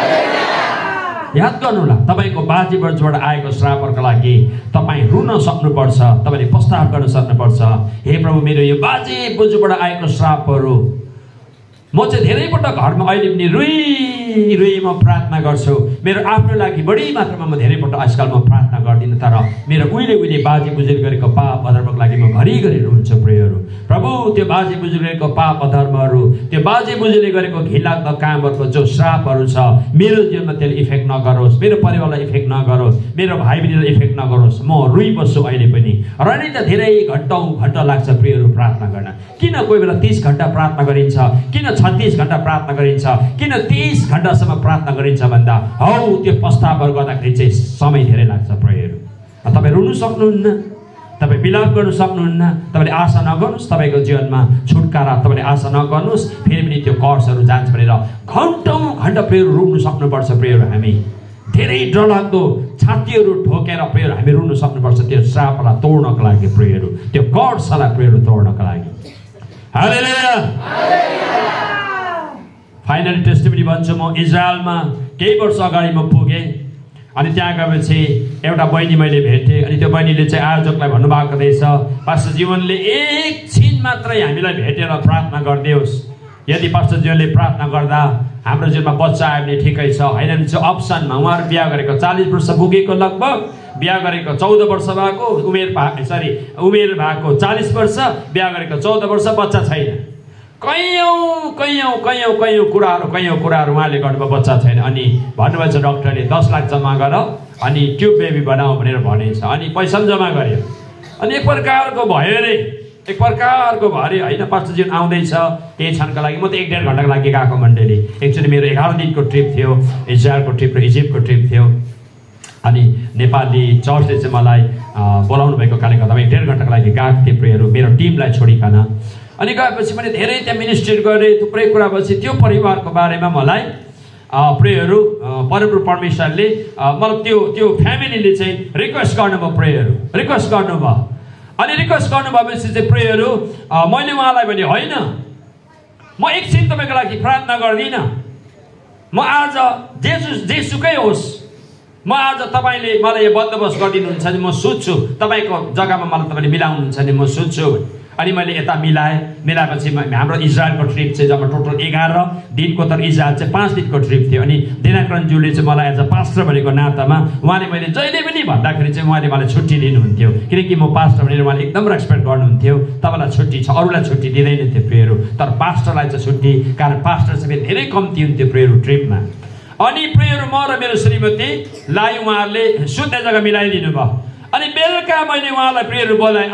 याद गर्नुहोला, तपाईँको बाजे बोजूबाट आएको श्रापहरूको लागि तपाईँ रुन सक्नुपर्छ, तपाईँले प्रस्ताव गर्न सक्नुपर्छ। हे प्रभु, मेरो यो बाजे बोजूबाट आएको श्रापहरू म चाहिँ धेरैपल्ट घरमा अहिले पनि रुई म प्रार्थना गर्छु। मेरो आफ्नो लागि बढी मात्रामा म धेरैपल्ट आजकल म प्रार्थना गर्दिनँ, तर मेरो उहिले बाजे बोजूले गरेको पाप अधर्मको लागि म घरिघरि रुन्छु। प्रियहरू प्रभु, त्यो बाजे बोजूले गरेको पाप अधर्महरू, त्यो बाजे बोजूले गरेको घिनलाग्दो कामहरूको जो श्रापहरू छ, मेरो जीवनमा त्यसले इफेक्ट नगरोस्, मेरो परिवारलाई इफेक्ट नगरोस्, मेरो भाइ बहिनीलाई इफेक्ट नगरोस्। म रुइबस्छु अहिले पनि, र नि त धेरै घन्टा लाग्छ प्रियहरू प्रार्थना गर्न। किन कोही बेला 30 घन्टा प्रार्थना गरिन्छ, किन 36 घन्टा प्रार्थना गरिन्छ, किन 30 घन्टासम्म प्रार्थना गरिन्छ भन्दा हौ त्यो प्रस्तावहरू गर्दाखेरि चाहिँ समय धेरै लाग्छ। प्रियहरू तपाईँ रुनु सक्नुहुन्न, तपाईँ विलाप गर्नु सक्नुहुन्न, तपाईँले आशा नगर्नुहोस् तपाईँको जीवनमा छुटकारा, तपाईँले आशा नगर्नुहोस् फेरि पनि त्यो कर्सहरू जान्छ भनेर घन्टौँ घन्टा प्रियहरू रुनु सक्नुपर्छ। प्रियहरू हामी धेरै डरलाग्दो छातीहरू ठोकेर प्रियहरू हामी रुनु सक्नुपर्छ त्यो श्रापलाई तोड्नको लागि, प्रियहरू त्यो कर्सलाई प्रियहरू तोड्नको लागि। हालेलुया। फाइनली टेस्टिमनी भन्छु, म इजरायलमा केही वर्ष अगाडि म पुगेँ, अनि त्यहाँ गएपछि एउटा बहिनी मैले भेटेँ, अनि त्यो बहिनीले चाहिँ आयोजकलाई भन्नुभएको रहेछ, पास्टर जीवनले एकछिन मात्रै हामीलाई भेटेर प्रार्थना गरिदियोस्, यदि पास्टर जीवनले प्रार्थना गर्दा हाम्रो जीवनमा बच्चा आयो भने ठिकै छ, होइन भने चाहिँ अप्सनमा उहाँहरू बिहा गरेको 40 वर्ष पुगेको, लगभग बिहा गरेको 14 वर्ष भएको, उमेर भएको 40 वर्ष, बिहा गरेको 14 वर्ष, बच्चा छैन। कैयौँ कुराहरू उहाँले गर्नुभयो, बच्चा छैन। अनि भन्नुभएछ डक्टरले 10 लाख जम्मा गर अनि ट्युब बेबी बनाऊ भनेर भनेछ, अनि पैसा पनि जम्मा गर्यो। अनि एक प्रकारको भयो अरे होइन, पास्टर जीवन आउँदैछ केही क्षणको लागि। म त 1-1.5 घन्टाको लागि गएको मण्डली। एक्चुअली मेरो 11 दिनको ट्रिप थियो, इजरायलको ट्रिप र इजिप्टको ट्रिप थियो। अनि नेपाली चर्चले चाहिँ मलाई बोलाउनु भएको कारणले गर्दा 1.5 घन्टाको लागि गएको थिएँ प्रियहरू, मेरो टिमलाई छोडिकन। अनि गएपछि मैले धेरै त्यहाँ मिनिस्ट्री गरेँ, थुप्रै कुरा भएपछि त्यो परिवारको बारेमा मलाई प्रियहरू परमप्रभु परमेश्वरले मतलब त्यो फ्यामिलीले चाहिँ रिक्वेस्ट गर्नुभयो, प्रियहरू रिक्वेस्ट गर्नुभयो। अनि रिक्वेस्ट गर्नुभएपछि चाहिँ प्रियहरू मैले उहाँलाई भने होइन, म एकछिन तपाईँको लागि प्रार्थना गर्दिनँ, म आज जेसुकै होस्, म आज तपाईँले मलाई यो बन्दोबस्त गरिदिनुहुन्छ भने म सुत्छु, तपाईँको जग्गामा मलाई तपाईँले मिलाउनुहुन्छ भने म सुत्छु। अनि मैले यता मिलाएपछि हाम्रो इजरायलको ट्रिप चाहिँ जब टोटल 11 दिनको, तर इजरायल चाहिँ 5 दिनको ट्रिप थियो। अनि दिनाकरणज्यूले चाहिँ मलाई एज अ पास्टर भनेको नातामा उहाँले मैले जहिले पनि भन्दाखेरि चाहिँ उहाँले मलाई छुट्टी दिनुहुन्थ्यो, किनकि म पास्टर भनेर उहाँले एकदम रेस्पेक्ट गर्नुहुन्थ्यो। तपाईँलाई छुट्टी छ, अरूलाई छुट्टी दिँदैन थियो प्रियहरू, तर पास्टरलाई चाहिँ छुट्टी, कारण पास्टर चाहिँ धेरै कम्ती हुन्थ्यो प्रियहरू ट्रिपमा। अनि प्रियहरू म र मेरो श्रीमतीलाई उहाँहरूले सुत्ने जग्गा मिलाइदिनु भयो। अनि बेलुका मैले उहाँलाई प्रियहरू बोलाएँ,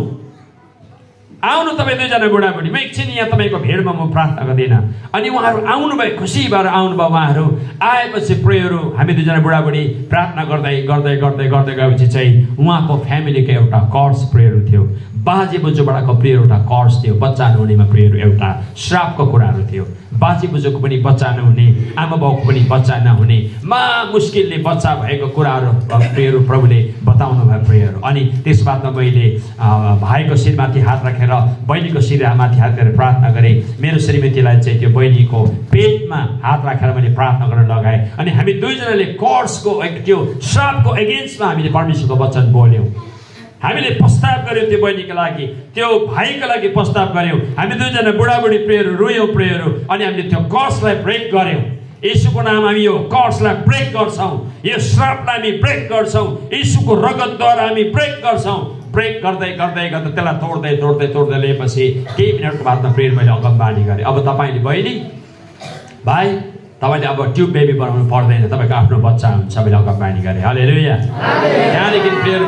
आउनु तपाईँ 2 जना बुढाबुढी, म एकछिन यहाँ तपाईँको भेडमा म प्रार्थना गर्दिनँ। अनि उहाँहरू आउनुभयो, खुसी भएर आउनुभयो। उहाँहरू आएपछि प्रियहरू हामी 2 जना बुढाबुढी प्रार्थना गर्दै गएपछि चाहिँ उहाँको फ्यामिलीको एउटा कर्स प्रियहरू थियो, बाजे बोजूबाटको प्रियहरू एउटा कर्स थियो, बच्चा नहुनेमा प्रियहरू एउटा श्रापको कुराहरू थियो। बाजे बोजूको पनि बच्चा नहुने, आमा बाउको पनि बच्चा नहुने, मुस्किलले बच्चा भएको कुराहरू प्रियहरू प्रभुले बताउनु भयो प्रियहरू। अनि त्यस बादमा मैले भाइको शिरमाथि हात राखेर बहिनीको शिरमाथि हात राखेर प्रार्थना गरेँ। मेरो श्रीमतीलाई चाहिँ त्यो बहिनीको पेटमा हात राखेर मैले प्रार्थना गर्न लगाएँ। अनि हामी 2 जनाले कर्सको त्यो श्रापको एगेन्स्टमा हामीले परमेश्वरको वचन बोल्यौँ, हामीले प्रस्ताव गर्यौँ त्यो बहिनीको लागि, त्यो भाइको लागि प्रस्ताव गर्यौँ। हामी 2 जना बुढाबुढी प्रियहरू रोयौँ प्रियहरू, अनि हामीले त्यो कर्सलाई ब्रेक गर्यौँ। यीशुको नाम हामी यो कर्सलाई ब्रेक गर्छौँ, यो श्रापलाई हामी ब्रेक गर्छौँ, यीशुको रगतद्वारा हामी ब्रेक गर्छौँ। ब्रेक गर्दै गर्दै गर्दै त्यसलाई तोड्दै तोड्दै तोड्दै ल्याएपछि केही मिनटको बादमा प्रेयर मैले अगमबानी गरेँ। अब तपाईँले बहिनी भाइ तपाईँले अब ट्युब बेबी बनाउनु पर्दैन, तपाईँको आफ्नो बच्चा हुन्छ मैले अगमबानी गरेँ। हालेलुया। त्यहाँदेखि प्रेयर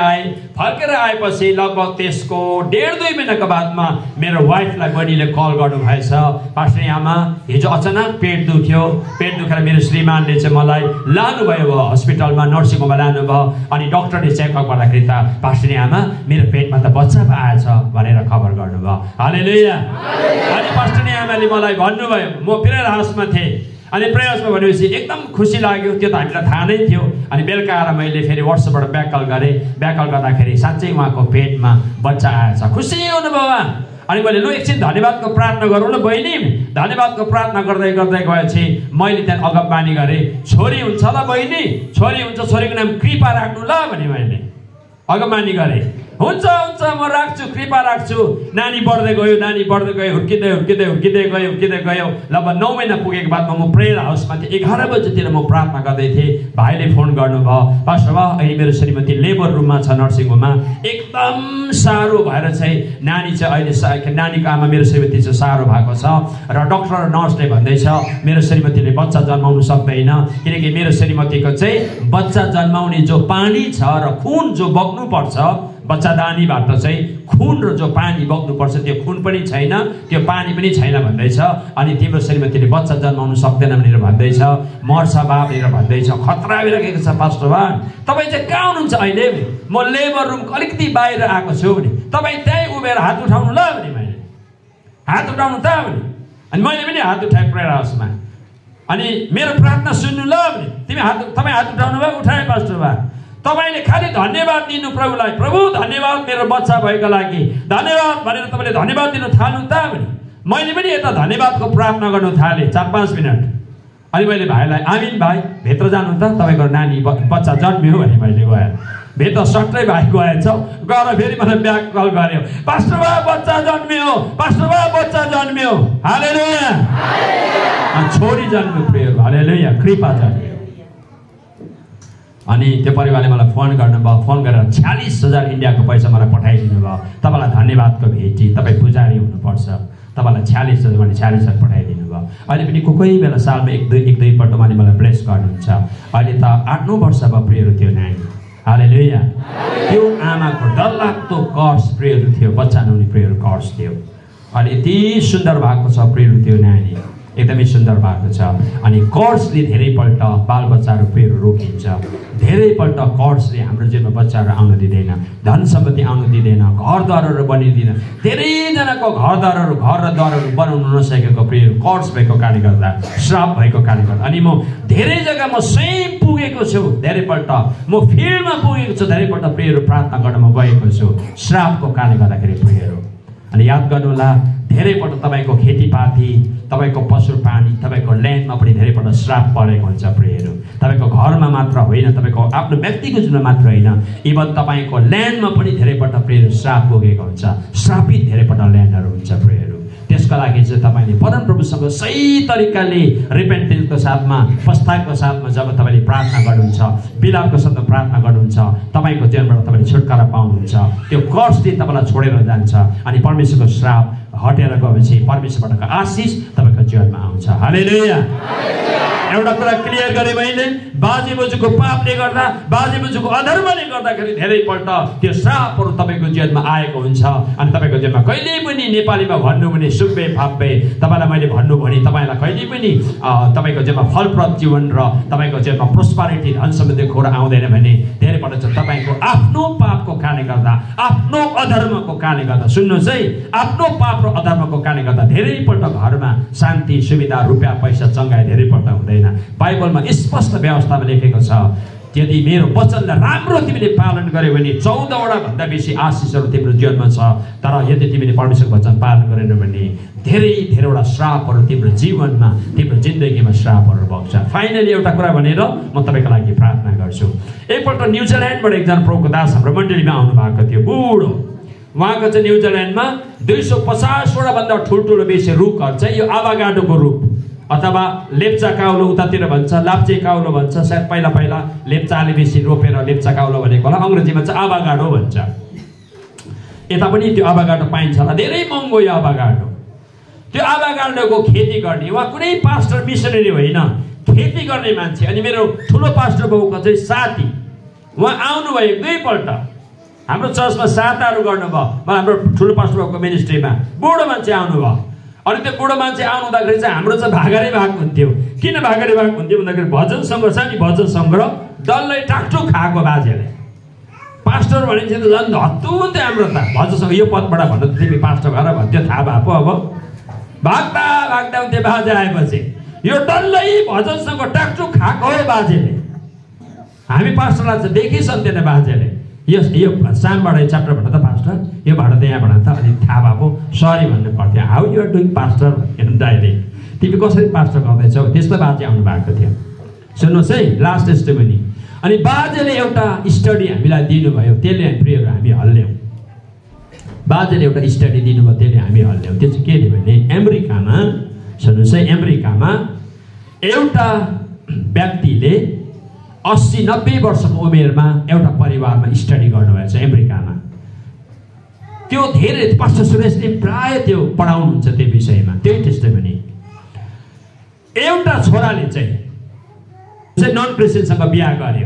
फर्केर आएपछि लगभग त्यसको 1.5-2 महिनाको बादमा मेरो वाइफलाई बहिनीले कल गर्नुभएछ, पास्टर आमा हिजो अचानक पेट दुखेर मेरो श्रीमानले चाहिँ मलाई लानुभयो हस्पिटलमा, नर्सिङ होममा लानुभयो। अनि डक्टरले चेकअप गर्दाखेरि त पास्टर आमा मेरो पेटमा त बच्चा पो आएछ भनेर खबर गर्नुभयो। हालेलुया। अनि पास्टर आमाले मलाई भन्नुभयो, म प्रेयर हाउसमा थिएँ, अनि प्रेयर्समा भनेपछि एकदम खुसी लाग्यो, त्यो त हामीलाई थाहा नै थियो। अनि बेलुका आएर मैले फेरि व्हाट्सएपबाट ब्याकल गरेँ, ब्याकल गर्दाखेरि साँच्चै उहाँको पेटमा बच्चा आएछ, खुसी हुनुभयो। अनि मैले लु एकछिन धन्यवादको प्रार्थना गरौँ ल बहिनी। धन्यवादको प्रार्थना गर्दै गर्दै गएपछि मैले त्यहाँ अगमबानी गरेँ, छोरी हुन्छ ल बहिनी, छोरी हुन्छ, छोरीको नाम कृपा राख्नु ल भने मैले अगमबानी गरेँ। हुन्छ हुन्छ म राख्छु, कृपा राख्छु। नानी बढ्दै गयो, हुर्किँदै गयो। लगभग 9 महिना पुगेको बादमा म प्रेयर हाउसमा थिएँ। 11 बजेतिर म प्रार्थना गर्दै थिएँ, भाइले फोन गर्नुभयो, पास्टर बा अहिले मेरो श्रीमती लेबर रुममा छ नर्सिङ होममा, एकदम साह्रो भएर चाहिँ नानी चाहिँ अहिले नानीको आमा मेरो श्रीमती चाहिँ साह्रो भएको छ र डक्टर र नर्सले भन्दैछ मेरो श्रीमतीले बच्चा जन्माउनु सक्दैन, किनकि मेरो श्रीमतीको चाहिँ बच्चा जन्माउने जो पानी छ र खुन जो बग्नु पर्छ, बच्चादानीबाट चाहिँ खुन र जो पानी बग्नुपर्छ त्यो खुन पनि छैन, त्यो पानी पनि छैन भन्दैछ। अनि तिम्रो श्रीमतीले बच्चा जन्माउनु सक्दैन भनेर भन्दैछ, मर्छ बा भनेर भन्दैछ। खतरा भइरहेको छ पास्टर बा, तपाईँ चाहिँ कहाँ हुनुहुन्छ अहिले? म लेबर रुमको अलिकति बाहिर आएको छु भने तपाईँ त्यहीँ उभिएर हात उठाउनु ल भने मैले हात उठाउनु त भने। अनि मैले पनि हात उठाएँ प्रेयर हाउसमा। अनि मेरो प्रार्थना सुन्नु ल भने तपाईँ हात उठाउनु भयो, उठाएँ पास्टर बा। तपाईँले खालि धन्यवाद दिनु प्रभुलाई, प्रभु धन्यवाद मेरो बच्चा भएको लागि धन्यवाद भनेर तपाईँले धन्यवाद दिनु थाल्नु त भने मैले पनि यता धन्यवादको प्रार्थना गर्नु थालेँ 4-5 मिनट। अनि मैले भाइलाई आमिन भाइ भित्र जानु त, तपाईँको नानी बच्चा जन्मियो भने मैले गएँ भित्र, सट्टै भाइ गएछ, गएर फेरि मलाई ब्याक कल गर्यो, पास्टर बा बच्चा जन्मियो, पास्टर बा बच्चा जन्मियो। हालेलुया। छोरी जन्मियो, प्रेयर हालेलुया, कृपा जन्मियो। अनि त्यो परिवारले मलाई फोन गर्नुभयो, फोन गरेर 46,000 इन्डियाको पैसा मलाई पठाइदिनु भयो। तपाईँलाई धन्यवादको भेटी, तपाईँ पुजारी हुनुपर्छ, तपाईँलाई 46,000 भने 46,000 पठाइदिनु भयो। अहिले पनि कोही बेला सालमा 1-2 पल्ट उहाँले मलाई ब्लेस गर्नुहुन्छ। अहिले त 8-9 वर्ष भयो प्रेयर थियो नानी। हालेलुया। त्यो आमाको डरलाग्दो कर्स प्रेयर थियो, बच्चा नहुने प्रेयर कर्स थियो। अहिले यति सुन्दर भएको छ प्रेयर थियो नानी, एकदमै सुन्दर भएको छ। अनि कर्सले धेरैपल्ट बालबच्चाहरू प्रेयर रोकिन्छ, धेरैपल्ट कर्सले हाम्रो जीवनमा बच्चाहरू आउन दिँदैन, धन सम्पत्ति आउन दिँदैन, घरद्वारहरू बनिदिँदैन। धेरैजनाको घर र द्वारहरू बनाउनु नसकेको प्रेयर कर्स भएको कारणले गर्दा, श्राप भएको कारणले गर्दा। अनि म धेरै जग्गा म स्वयं पुगेको छु, धेरैपल्ट म फिल्डमा पुगेको छु, धेरैपल्ट प्रेयर प्रार्थना गर्न म गएको छु श्रापको कारणले गर्दाखेरि प्रेयर हो। अनि याद गर्नुहोला, धेरैपल्ट तपाईँको खेतीपाती, तपाईँको पशु प्राणी, तपाईँको ल्यान्डमा पनि धेरैपल्ट श्राप परेको हुन्छ प्रेयरहरू। तपाईँको घरमा मात्र होइन, तपाईँको आफ्नो व्यक्तिगत जीवनमा मात्र होइन, इभन तपाईँको ल्यान्डमा पनि धेरैपल्ट प्रेयर श्राप पुगेको हुन्छ, श्रापित धेरैपल्ट ल्यान्डहरू हुन्छ प्रेयरहरू। त्यसको लागि चाहिँ तपाईँले परमप्रभुसँग सही तरिकाले रिपेन्टेन्सको साथमा, पश्चातापको साथमा जब तपाईँले प्रार्थना गर्नुहुन्छ, बिलापको साथमा प्रार्थना गर्नुहुन्छ, तपाईँको जीवनबाट तपाईँले छुटकारा पाउनुहुन्छ। त्यो कर्सले तपाईँलाई छोडेर जान्छ अनि परमेश्वरको श्राप हटेर गएपछि परमेश्वरबाट आशिष तपाईँको जीवनमा आउँछ। हालेलुया। एउटा कुरा क्लियर गरेँ मैले, बाजे बोजूको पापले गर्दा, बाजे बोजूको अधर्मले गर्दाखेरि धेरैपल्ट त्यो श्रापहरू तपाईँको जीवनमा आएको हुन्छ। अनि तपाईँको जीवनमा कहिल्यै पनि, नेपालीमा भन्नु भने सुब्बे फाप्बे, तपाईँलाई मैले भन्नु भने तपाईँलाई कहिल्यै पनि तपाईँको जीवनमा फलप्रद जीवन र तपाईँको जीवनमा प्रोस्पेरिटी, धन सम्बन्धी कुरा आउँदैन भने धेरैपल्ट चाहिँ तपाईँको आफ्नो पापको कारणले गर्दा, आफ्नो अधर्मको कारणले गर्दा, सुन्नुहोस् है, आफ्नो पाप र अधर्मको कारणले गर्दा धेरैपल्ट घरमा शान्ति, सुविधा, रुपियाँ पैसा चङ्गाइ धेरैपल्ट हुँदैन। बाइबलमा स्पष्ट व्यवस्थामा लेखेको छ, यदि मेरो वचनलाई राम्रो तिमीले पालन गर्यौ भने 14वटा भन्दा बेसी आशिषहरू तिम्रो जीवनमा छ। तर यदि तिमीले परमेश्वरको वचन पालन गरेनौ भने धेरैवटा श्रापहरू तिम्रो जीवनमा, तिम्रो जिन्दगीमा श्रापहरू बग्छ। फाइनली एउटा कुरा भनेर म तपाईँको लागि प्रार्थना गर्छु। एकपल्ट न्युजिल्यान्डबाट एकजना प्रभुको दास हाम्रो मण्डलीमा आउनु भएको थियो, बुढो। उहाँको चाहिँ न्युजिल्यान्डमा 250वटा भन्दा ठुल्ठुलो बेसी रुखहरू चाहिँ यो आवागाडोको रुख अथवा लेप्चा काउलो उतातिर भन्छ, लाप्चे काउलो भन्छ, सायद पहिला लेप्चाले बेसी रोपेर लेप्चा काउलो भनेको होला, अङ्ग्रेजीमा चाहिँ आवागाडो भन्छ। यता पनि त्यो अभागाडो पाइन्छ होला, धेरै महँगो यो अभागाडो। त्यो अभागाडोको खेती गर्ने, उहाँ कुनै पास्टर मिसनरी होइन, खेती गर्ने मान्छे। अनि मेरो ठुलो पास्टर बाबुको चाहिँ साथी, उहाँ आउनुभयो 2 पल्ट हाम्रो चर्चमा साताहरू गर्नुभयो। हाम्रो ठुलो पास्टर बाबुको मिनिस्ट्रीमा बुढो मान्छे आउनुभयो। अनि त्यो बुढो मान्छे आउनुहुँदाखेरि चाहिँ हाम्रो चाहिँ भागरै भाग हुन्थ्यो। किन भागरै भाग हुन्थ्यो भन्दाखेरि भजन सङ्ग्रह छ नि, भजन सङ्ग्रह डल्लै टाकटुक खाएको बाजेले। पास्टर भनेपछि त झन् हत्तु हुन्थ्यो हाम्रो त। भजन सङ्ग्रह यो पदबाट भन्नु त तिमी पास्टर भएर भन्थ्यो, थाहा भयो पो। अब भाग्दा भाग्दा हुन्थ्यो बाजे आएपछि। यो डल्लै भजनसँग टाकटुक खाएको हो बाजेले। हामी पास्टरलाई चाहिँ देखिसन्थेन बाजेले। यो सामबाट यो च्याप्टरबाट त पास्टर, योबाट त यहाँबाट त अनि थाहा भएको सरी भन्नु पर्थ्यो। How you are doing pastor भन्नु डाइरेक्ट, तिमी कसरी पास्टर गर्दैछौ, त्यस्तो बाजे आउनु भएको थियो। सुन्नुहोस् है, लास्ट टेस्टिमनी। अनि बाजेले एउटा स्टडी हामीलाई दिनुभयो, त्यसले प्रियहरू हामी हल्ल्यौँ। बाजेले एउटा स्टडी दिनुभयो, त्यसले हामी हल्ल्यौँ। त्यो चाहिँ के थियो भने अमेरिकामा, सुन्नुहोस् है, अमेरिकामा एउटा व्यक्तिले 80-90 वर्षको उमेरमा एउटा परिवारमा स्टडी गर्नुभएको छ अमेरिकामा। त्यो धेरै पास्टर सुरेशले प्राय त्यो पढाउनुहुन्छ त्यो विषयमा, त्यही टेस्टिमनी। एउटा छोराले चाहिँ नन क्रिस्चियनसँग बिहा गर्यो,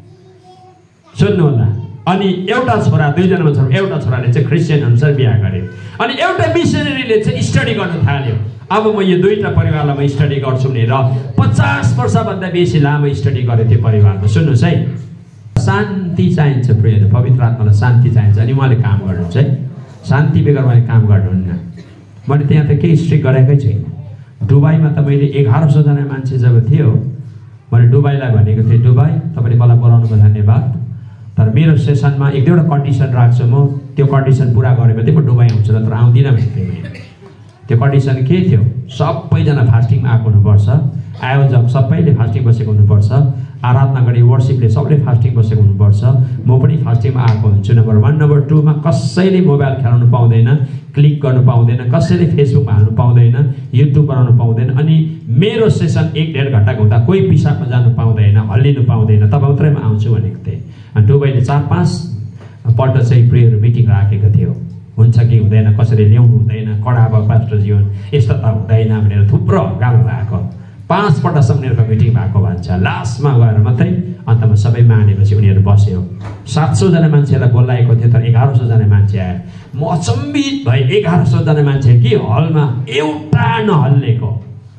सुन्नु होला। अनि एउटा छोरा, 2 जना छोरा, एउटा छोराले चाहिँ क्रिस्चियन अनुसार बिहा गर्यो। अनि एउटा मिसनरीले चाहिँ स्टडी गर्न थाल्यो। अब म यो 2टा परिवारलाई म स्टडी गर्छु भनेर 50 वर्षभन्दा बेसी लामो स्टडी गरेँ त्यो परिवारमा। सुन्नुहोस् है, शान्ति चाहिन्छ प्रियहरू, पवित्र आत्मालाई शान्ति चाहिन्छ। अनि उहाँले काम गर्नुहुन्छ है, शान्ति बेगर उहाँले काम गर्नुहुन्न। मैले त्यहाँ त केही स्ट्रिक गरेकै छैन। दुबईमा त मैले 1100 जना मान्छे जब थियो, मैले दुबईलाई भनेको थिएँ, दुबई तपाईँले मलाई बोलाउनुको धन्यवाद, तर मेरो सेसनमा 1-2वटा कन्डिसन राख्छु, म त्यो कन्डिसन पुरा गरेँ भने म दुबई आउँछु, नत्र आउँदिनँ भनेको थिएँ। त्यो कन्डिसन के थियो, सबैजना फास्टिङमा आएको हुनुपर्छ, आयोजक सबैले फास्टिङ बसेको हुनुपर्छ, आराधना गर्ने वर्सिपले सबले फास्टिङ बसेको हुनुपर्छ, म पनि फास्टिङमा आएको हुन्छु, नम्बर 1। नम्बर 2 मा कसैले मोबाइल खेलाउनु पाउँदैन, क्लिक गर्नु पाउँदैन, कसैले फेसबुकमा हाल्नु पाउँदैन, युट्युब बनाउनु पाउँदैन। अनि मेरो सेसन 1-1.5 घन्टाको हुँदा कोही पिसाबमा जानु पाउँदैन, हल्लिनु पाउँदैन, तब मात्रै म आउँछु भनेको थिएँ। अनि दुबईले 4-5 पल्ट चाहिँ प्रेयर मिटिङ राखेको थियो, हुन्छ कि हुँदैन, कसरी ल्याउनु हुँदैन, कडा अब पास्टर जीवन यस्तो त हुँदैन भनेर थुप्रो गाउँ भएको। 5 पल्टसम्म उनीहरूको मिटिङ भएको भन्छ। लास्टमा गएर मात्रै अन्तमा सबै मानेपछि उनीहरू बस्यो। 700 जना मान्छेलाई बोलाएको थियो, तर 1100 जना मान्छे आयो। म अचम्बित भएँ, 1100 जना मान्छे कि हलमा एउटा नहल्लेको।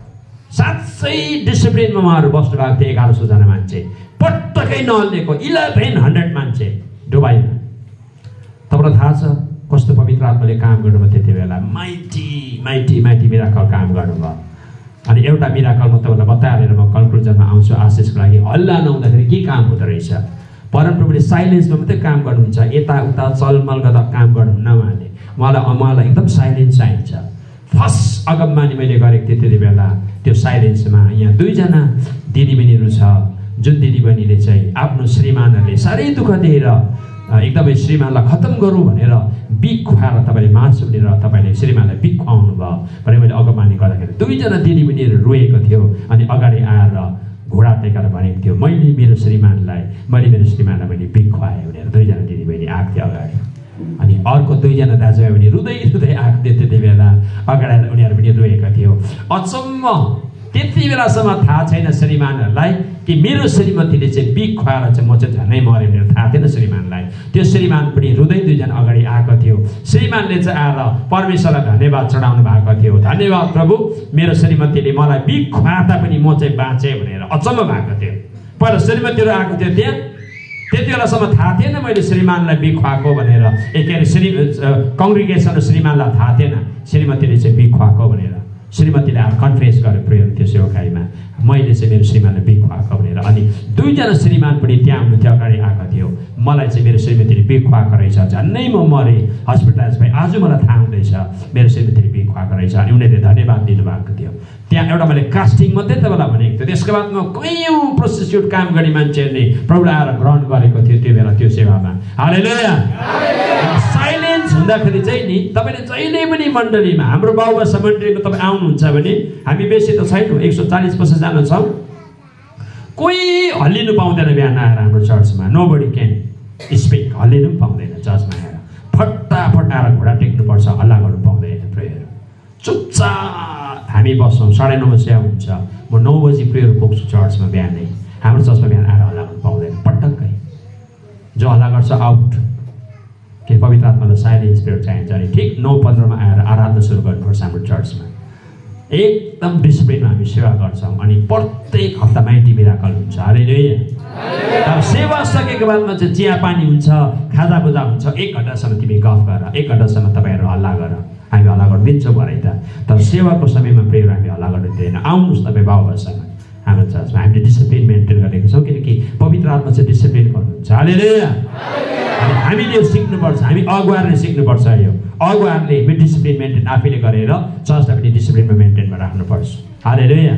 साँच्चै डिसिप्लिनमा उहाँहरू बस्नु भएको थियो। 1100 जना मान्छे पटक्कै नहल्लेको, 1100 मान्छे दुबईमा। तपाईँलाई थाहा छ कस्तो पवित्र आत्माले काम गर्नुभयो त्यति बेला, माइटी माइटी माइटी मिराकल काम गर्नुभयो। अनि एउटा मिराकल म तपाईँलाई बताएर म कन्क्लुजनमा आउँछु आशिषको लागि। हल्ला नहुँदाखेरि के काम हुँदो रहेछ, परमप्रभुले साइलेन्समा मात्रै काम गर्नुहुन्छ, यताउता चलमल गर्दा काम गर्नुहुन्न उहाँले। उहाँलाई एकदम साइलेन्स चाहिन्छ। फर्स्ट अगमबानी मैले गरेको थिएँ त्यति बेला, त्यो साइलेन्समा। यहाँ 2 जना दिदीबहिनीहरू छ, जुन दिदीबहिनीले चाहिँ आफ्नो श्रीमानहरूले साह्रै दुःख दिएर एकदमै श्रीमानलाई खत्तम गरौँ भनेर बिख खुवाएर तपाईँले मार्छु भनेर तपाईँले श्रीमानलाई बिख खुवाउनु भयो भने मैले अगमबानी गर्दाखेरि 2 जना दिदीबहिनीहरू रोएको थियो। अनि अगाडि आएर घोडा टेकेर भनेको थियो, मैले मेरो श्रीमानलाई मैले बिख खुवाएँ भनेर 2 जना दिदीबहिनी आएको थियो अगाडि। अनि अर्को 2 जना दाजुभाइ पनि रुँदै रुँदै आएको थियो त्यति बेला, अगाडि आएर उनीहरू पनि रोएको थियो। अचम्म त्यति बेलासम्म थाहा छैन श्रीमानहरूलाई कि मेरो श्रीमतीले चाहिँ बिख खुवाएर चाहिँ म चाहिँ झनै मरेँ भनेर थाहा थिएन श्रीमानलाई। त्यो श्रीमान पनि रुँदै 2 जना अगाडि आएको थियो। श्रीमानले चाहिँ आएर परमेश्वरलाई धन्यवाद चढाउनु भएको थियो, धन्यवाद प्रभु, मेरो श्रीमतीले मलाई बिख खुवाउँदा पनि म चाहिँ बाँचेँ भनेर अचम्म भएको थियो। पहिला श्रीमतीहरू आएको थियो त्यहाँ, त्यति बेलासम्म थाहा थिएन मैले श्रीमानलाई बिख खुवाएको भनेर। के अरे कङ्ग्रिगेसन र श्रीमानलाई थाहा थिएन श्रीमतीले चाहिँ बिख खुवाएको भनेर। श्रीमतीले कन्फेस गर्यो प्रेयर त्यो सेवकाईमा, मैले चाहिँ मेरो श्रीमानलाई बिख खुवाएको भनेर। अनि 2 जना श्रीमान पनि त्यहाँ हुनुहुन्थ्यो, अगाडि आएको थियो। मलाई चाहिँ मेरो श्रीमतीले बिख खुवाएको रहेछ, झन्नै म मरेँ, हस्पिटलाइज भएँ, आज मलाई थाहा हुँदैछ मेरो श्रीमतीले बिख खुवाएको रहेछ। अनि उनीहरूले धन्यवाद दिनुभएको थियो। त्यहाँ एउटा मैले कास्टिङ मात्रै तपाईँलाई भनेको थियो। त्यसको बादमा कयौँ प्रोस्टिट्युट काम गर्ने मान्छेहरूले प्रभुलाई आएर ग्रहण गरेको थियो त्यो बेला त्यो सेवामा। हालेलुया। साइलेन्स हुँदाखेरि चाहिँ नि तपाईँले जहिले पनि मण्डलीमा, हाम्रो बाबुबा मण्डलीमा तपाईँ आउनुहुन्छ भने, हामी बेसी त छैनौँ, 140-50 जना छौँ, कोही हल्लिनु पाउँदैन बिहान आएर हाम्रो चर्चमा। नो बडी क्यान स्पिक, हल्लिनु पनि पाउँदैन चर्चमा आएर। फटाफट फटाफट आएर घोडा टेक्नुपर्छ, हल्ला गर्नु पाउँदैन प्रेयर। चुपचाप हामी बस्छौँ, 9:30 बजे हुन्छ, म 9 बजी प्रेयर पुग्छु चर्चमा बिहानै। हाम्रो चर्चमा बिहान आएर हल्ला गर्नु पाउँदैन पटक्कै। जो हल्ला गर्छ आउट, कि पवित्र आत्मालाई साइलेन्स स्पिरिट चाहिन्छ। अनि ठिक 9:15 आएर आराधना सुरु गर्नुपर्छ हाम्रो चर्चमा। एकदम डिसिप्लिनमा हामी सेवा गर्छौँ। अनि प्रत्येक हप्ता माइटी मिराकल हुन्छ। हालेलुया। अब सेवा सकेको बादमा चाहिँ चिया पानी हुन्छ, खाजा बुजा हुन्छ। 1 घन्टासम्म तिमी गफ गर, 1 घन्टासम्म तपाईँहरू हल्ला गर, हामी हल्ला गरिदिन्छौँ भरे त। तर सेवाको समयमा प्रेयर हामी हल्ला गर्नु दिँदैन। आउनुहोस् तपाईँ बाबुहरूसँग हाम्रो चर्चमा। हामीले डिसिप्लिन मेन्टेन गरेको छौँ, किनकि पवित्र आत्मा चाहिँ डिसिप्लिन गर्नुहुन्छ। हालेलुया। अनि हामीले यो सिक्नुपर्छ, हामी अगुवाहरूले सिक्नुपर्छ। यो अगुवाहरूले डिसिप्लिन मेन्टेन आफैले गरेर चर्चलाई पनि डिसिप्लिनमा मेन्टेनमा राख्नुपर्छ। हालेलुया।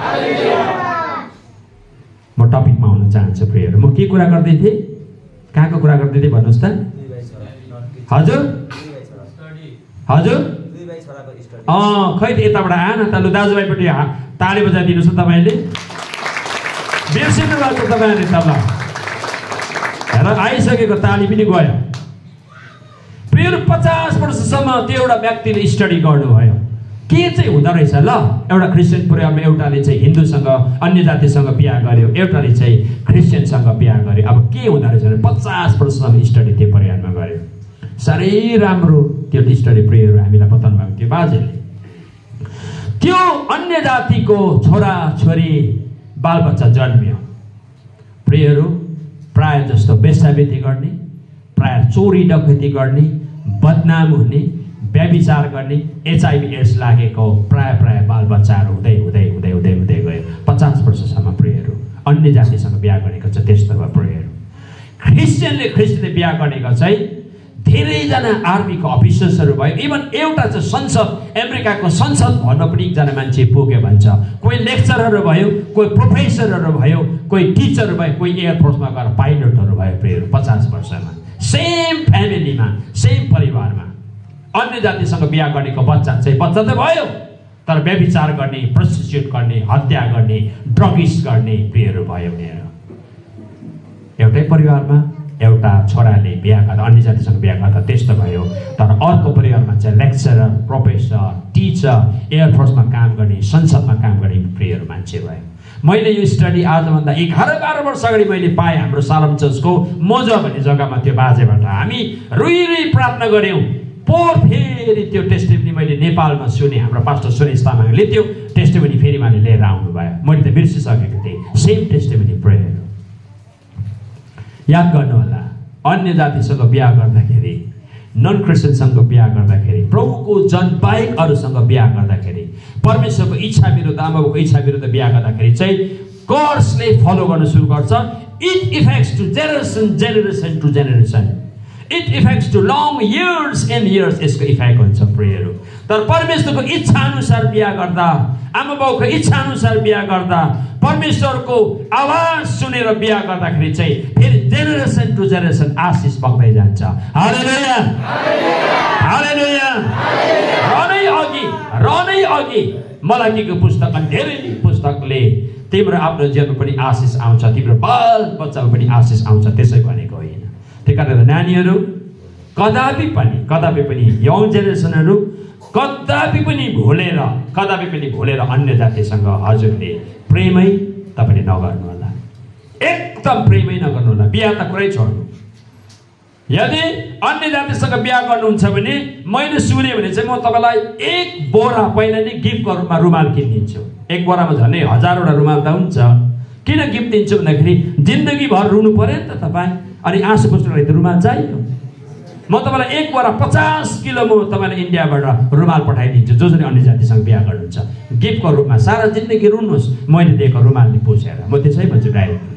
म टपिकमा आउन चाहन्छु प्रेयर। म के कुरा गर्दै थिएँ, कहाँको कुरा गर्दै थिएँ भन्नुहोस् त। हजुर हजुर खै त यताबाट आएन त। लु दाजुभाइपट्टि ताली बजाइदिनुहोस् न तपाईँले। बिर्सिनु भएको तपाईँहरूले तल र आइसकेको ताली पनि गयो। प्रेयर 50 वर्षसम्म त्यो एउटा व्यक्तिले स्टडी गर्नुभयो के चाहिँ हुँदो रहेछ। ल एउटा क्रिस्चियन परिवारमा एउटाले चाहिँ हिन्दूसँग अन्य जातिसँग बिहा गर्यो, एउटाले चाहिँ क्रिस्चियनसँग बिहा गर्यो। अब के हुँदो रहेछ भने 50 वर्षसम्म स्टडी त्यो परिवारमा गर्यो। साह्रै राम्रो त्यो स्टडी प्रेयर हामीलाई बताउनु भएको थियो बाजेले। त्यो अन्य जातिको छोरा छोरी बालबच्चा जन्मियो। प्रेयर प्राय जस्तो बेसाबेती गर्ने, प्राय चोरी डकैती गर्ने, बदनाम हुने, व्यभिचार गर्ने, HIV एड्स लागेको प्राय बालबच्चाहरू हुँदै हुँदै हुँदै हुँदै हुँदै गयो। 50 वर्षसम्म प्रेयर अन्य जातिसँग बिहा गरेको छ। त्यस्तो भयो प्रेयर। क्रिस्चियनले बिहा गरेको चाहिँ धेरैजना आर्मीको अफिसर्सहरू भयो। इभन एउटा चाहिँ संसद, अमेरिकाको संसद भन्न पनि एकजना मान्छे पुग्यो भन्छ। कोही लेक्चरहरू भयो, कोही प्रोफेसरहरू भयो, कोही टिचर भयो, कोही एयरफोर्समा गएर पाइलटहरू भयो। प्रेयर 50 वर्षमा सेम फ्यामिलीमा, सेम परिवारमा अन्य जातिसँग बिहा गरेको बच्चा त भयो, तर व्यभिचार गर्ने, प्रोस्टिट्युट गर्ने, हत्या गर्ने, ड्रगिस्ट गर्ने प्रेयर भयो। एउटै परिवारमा एउटा छोराले बिहा गर्दा, अन्य जातिसँग बिहा गर्दा त्यस्तो भयो। तर अर्को परिवारमा चाहिँ लेक्चरर, प्रोफेसर, टिचर, एयरफोर्समा काम गर्ने, संसदमा काम गर्ने प्रेयर मान्छे भयो। मैले यो स्टडी आजभन्दा 11-12 वर्ष अगाडि मैले पाएँ। हाम्रो सालम चर्चको मोजा भन्ने जग्गामा त्यो बाजेबाट हामी रुई प्रार्थना गऱ्यौँ। फेरि त्यो टेस्टिमनी मैले नेपालमा सुने। हाम्रो पास्टर सुरेश तामाङले त्यो टेस्टिमनी फेरि मैले लिएर आउनुभयो। मैले त बिर्सिसकेको थिएँ। सेम टेस्टिमनी प्रेयर याद गर्नु होला। अन्य जातिसँग बिहा गर्दाखेरि, नन क्रिस्चियनसँग बिहा गर्दाखेरि, प्रभुको जन बाहेक अरूसँग बिहा गर्दाखेरि, परमेश्वरको इच्छा विरुद्ध, आमाबाबुको इच्छा विरुद्ध बिहा गर्दाखेरि चाहिँ कर्सले फलो गर्न सुरु गर्छ। It effects to generation to generation. It effects to long years and years. यसको इफेक्ट हुन्छ प्रेयर। तर परमेश्वरको इच्छा अनुसार बिहा गर्दा, आमा बाउको इच्छा अनुसार बिहा गर्दा, परमेश्वरको आवाज सुनेर बिहा गर्दाखेरि चाहिँ फेरि जेनेरेसन टु जेनेरेसन आशिष बग्दै जान्छ। हालेलुया हालेलुया। रनै अघि मलाकीको पुस्तक अनि धेरै पुस्तकले तिम्रो आफ्नो जीवनमा पनि आशिष आउँछ, तिम्रो बाल बच्चामा पनि आशिष आउँछ त्यसै भनेको होइन। त्यही कारण नानीहरू कदापि पनि यङ जेनेरेसनहरू कदापि पनि भुलेर अन्य जातिसँग हजुरले प्रेमै तपाईँले नगर्नु होला। एकदम प्रेमै नगर्नु होला। बिहा त कुरै छोड्नु। यदि अन्य जातिसँग बिहा गर्नुहुन्छ भने मैले सुने भने चाहिँ म तपाईँलाई 1 बोरा पहिला नै गिफ्टको रूपमा रुमाल किनिदिन्छु। 1 बोरामा झन्डै 1000वटा रुमाल त हुन्छ। किन गिफ्ट दिन्छु भन्दाखेरि जिन्दगीभर रुनु पर्यो नि त तपाईँ। अनि आँसु पुस्नुको लागि त रुमाल चाहियो। म तपाईँलाई 1 बोरा 50 किलो म तपाईँलाई इन्डियाबाट रुमाल पठाइदिन्छु। जसरी अन्य जातिसँग बिहा गर्नुहुन्छ गिफ्टको रूपमा सारा जिन्दगी रुनुहोस् मैले दिएको रुमालले पुछेर। म त्यसै भन्छु डाइरेक्टली।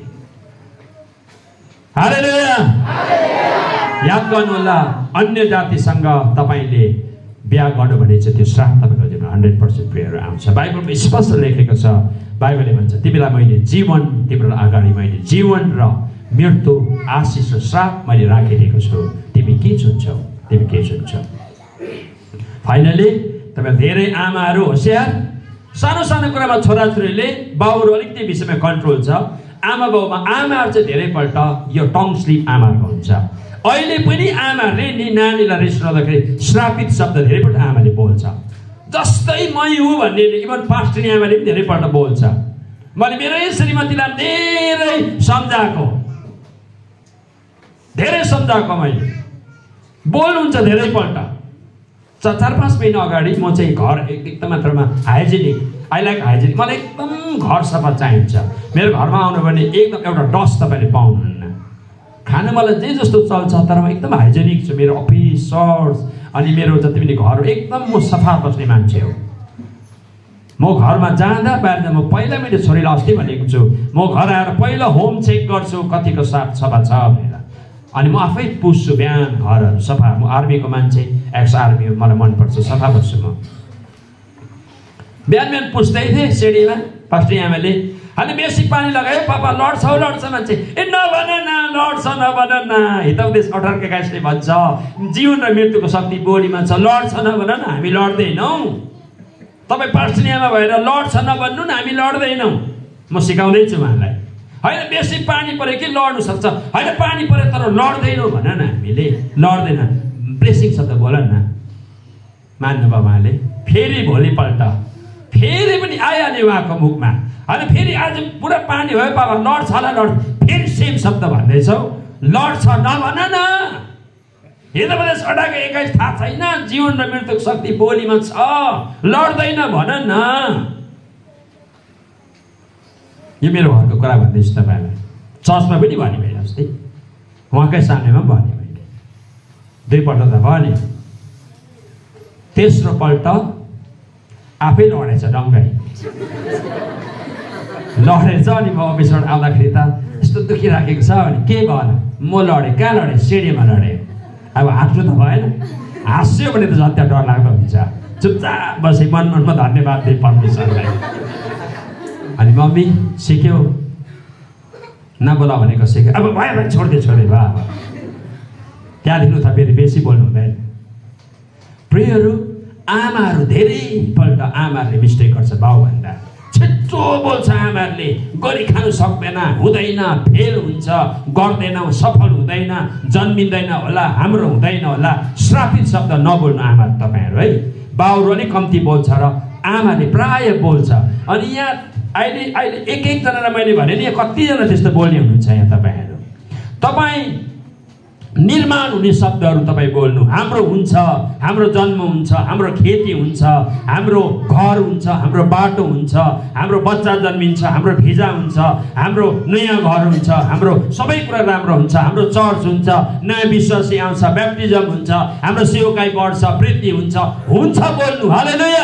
हालेलुया। याद गर्नु होला, अन्य जातिसँग तपाईँले बिहा गर्नु भने चाहिँ त्यो श्राप तपाईँको जीवनमा 100% प्रेयर आउँछ। बाइबलमा स्पष्ट लेखेको छ। बाइबलले भन्छ तिमीलाई मैले जीवन, तिम्रो अगाडि मैले जीवन र मृत्यु, आशिष र श्राप मैले राखिदिएको छु। तिमी के चुन्छौ? फाइनली तपाईँ धेरै आमाहरू होसियार। सानो कुरामा छोराछोरीले बाउहरू अलिकति विषयमा कन्ट्रोल छ। आमा बाउमा आमाहरू चाहिँ धेरैपल्ट यो टङ स्लिप आमाहरूको हुन्छ। अहिले पनि आमाले नि नानीलाई रिसाउँदाखेरि श्रापित शब्द धेरैपल्ट आमाले बोल्छ। जस्तै मै हुँ भन्नेले इभन पास्टरनी आमाले पनि धेरैपल्ट बोल्छ। मैले मेरै श्रीमतीलाई धेरै सम्झाएको मैले बोल्नुहुन्छ धेरैपल्ट। 4-5 महिना अगाडि म चाहिँ घर एकदम मात्रामा हाइजेनिक, आई लाइक हाइजेनिक, मलाई एकदम घर सफा चाहिन्छ। मेरो घरमा आउनु भने एकदम एउटा डस्ट तपाईँले पाउनुहुन्न। खानु मलाई जे जस्तो चल्छ तर म एकदम हाइजेनिक छु। मेरो अफिस सर्ट्स अनि मेरो जति पनि घर एकदम म सफा बस्ने मान्छे हो। म घरमा जाँदा बाहिर म पहिला मेरो छोरीलाई अस्ति भनेको छु, म घर आएर पहिला होम चेक गर्छु कतिको साफ सफा छ भनेर। अनि म आफै पुस्छु बिहान घरहरू सफा। म आर्मीको मान्छे, एक्स आर्मी हो, मलाई मनपर्छ, सफा बस्छु म। बिहान पुस्दै थिएँ सिँढीमा, पास्टरनी आमाले अनि बेसी पानी लगायो, पापा लड्छ मान्छे, ए नभन न लड्छ नभन न। हितौदेश 18 का 21 भन्छ जीवन र मृत्युको शक्ति बोलीमा छ, लड्छ नभन न, हामी लड्दैनौँ। तपाईँ पास्टरनी आमा भएर लड्छ नभन्नु न, हामी लड्दैनौँ। म सिकाउँदैछु उहाँलाई। होइन बेसी पानी पऱ्यो कि लड्नु सक्छ, होइन पानी पऱ्यो तर लड्दैनौँ भन न, हामीले लड्दैन। ब्लेसिङ शब्द बोल न, मान्नुभयो उहाँले। फेरि भोलिपल्ट फेरि पनि आइहाल्यो उहाँको मुखमा। अनि फेरि आज पुरा पानी भयो, बाबा लड्छ होला लड्छ, फेरि सेम शब्द भन्दैछौ, लड्छ नभन न। हितोपदेश 18 का 21 थाहा छैन? जीवन र मृत्युको शक्ति बोलीमा छ, लड्दैन भन न। यो मेरो घरको कुरा भन्दैछु तपाईँलाई। चर्चमा पनि भने मैले अस्ति, उहाँकै सामनेमा भने मैले 2 पल्ट त भने। तेस्रो पल्ट आफै लडेछ डङ्गाइ लडेछ। अनि म अफिसबाट आउँदाखेरि त यस्तो दुखिराखेको छ भने के भन, म लडेँ। कहाँ लडेँ? सिँढीमा लडेँ। अब हाँस्नु त भएन, हाँस्यो भने त झन् त्यहाँ डर लाग्दो हुन्छ। चुपचाप बसे मनमा धन्यवाद दिए परमेश्वरलाई। अनि मम्मी सिक्यो, नबोला भनेको सिक्यो। अब भयो भने छोड्दै भा, त्यहाँदेखि उता फेरि बेसी बोल्नु हुँदैन। प्रियहरू, आमाहरू धेरैपल्ट आमाहरूले मिस्टेक गर्छ बाउभन्दा। छिट्टो बोल्छ आमाहरूले, गरी खानु सक्दैन, हुँदैन, फेल हुन्छ, गर्दैनौँ, सफल हुँदैन, जन्मिँदैन होला, हाम्रो हुँदैन होला। श्रापित शब्द नबोल्नु आमा तपाईँहरू है। बाउहरू अलिक कम्ती बोल्छ र आमाले प्राय बोल्छ। अनि यहाँ अहिले एक-एकजनालाई मैले भने नि, कतिजना त्यस्तो बोल्ने हुनुहुन्छ यहाँ तपाईँहरू। तपाईँ निर्माण हुने शब्दहरू तपाईँ बोल्नु। हाम्रो हुन्छ, हाम्रो जन्म हुन्छ, हाम्रो खेती हुन्छ, हाम्रो घर हुन्छ, हाम्रो बाटो हुन्छ, हाम्रो बच्चा जन्मिन्छ, हाम्रो भिजा हुन्छ, हाम्रो नयाँ घर हुन्छ, हाम्रो सबै कुरा राम्रो हुन्छ, हाम्रो चर्च हुन्छ, नयाँ विश्वासी आउँछ, ब्याप्टिजम हुन्छ, हाम्रो सेवकाई बढ्छ, वृद्धि हुन्छ बोल्नु। हालेलुया।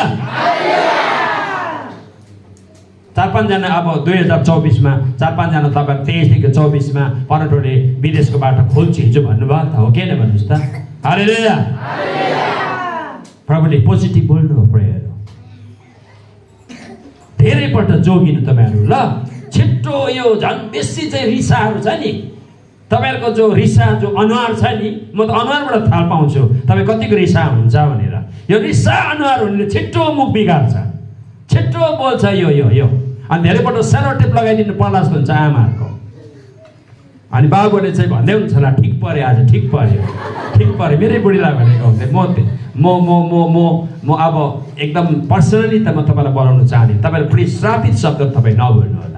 4-5 जना अब 2024 मा 4-5 जना तपाईँ 23 देखि 24 मा परटोले विदेशको बाटो खोल्छु हिजो भन्नुभयो त, हो के न भन्नुहोस् त। हालेलुया। प्रभुले पोजिटिभ बोल्नु हो। प्रेयर धेरैपल्ट जोगिनु तपाईँहरू ल। छिट्टो यो झन् बेसी चाहिँ रिसाहरू छ नि तपाईँहरूको, जो रिसा जो अनुहार छ नि, म त अनुहारबाट थाहा पाउँछु तपाईँ कतिको रिसा हुन्छ भनेर। यो रिसा अनुहार हुनेले छिट्टो मुख बिगार्छ, छिट्टो बोल्छ यो। अनि धेरैपल्ट सेलोटेप लगाइदिनु पर्ला जस्तो हुन्छ आमाहरूको। अनि बाबुले चाहिँ भन्दै हुन्छ होला, ठिक पर्यो आज, ठिक पर्यो। मेरै बुढीलाई भनेको हुन्थेँ म अब एकदम पर्सनली त म तपाईँलाई बोलाउन चाहदिनँ। तपाईँले प्लिज श्रापित शब्द तपाईँ नबोल्नु होला।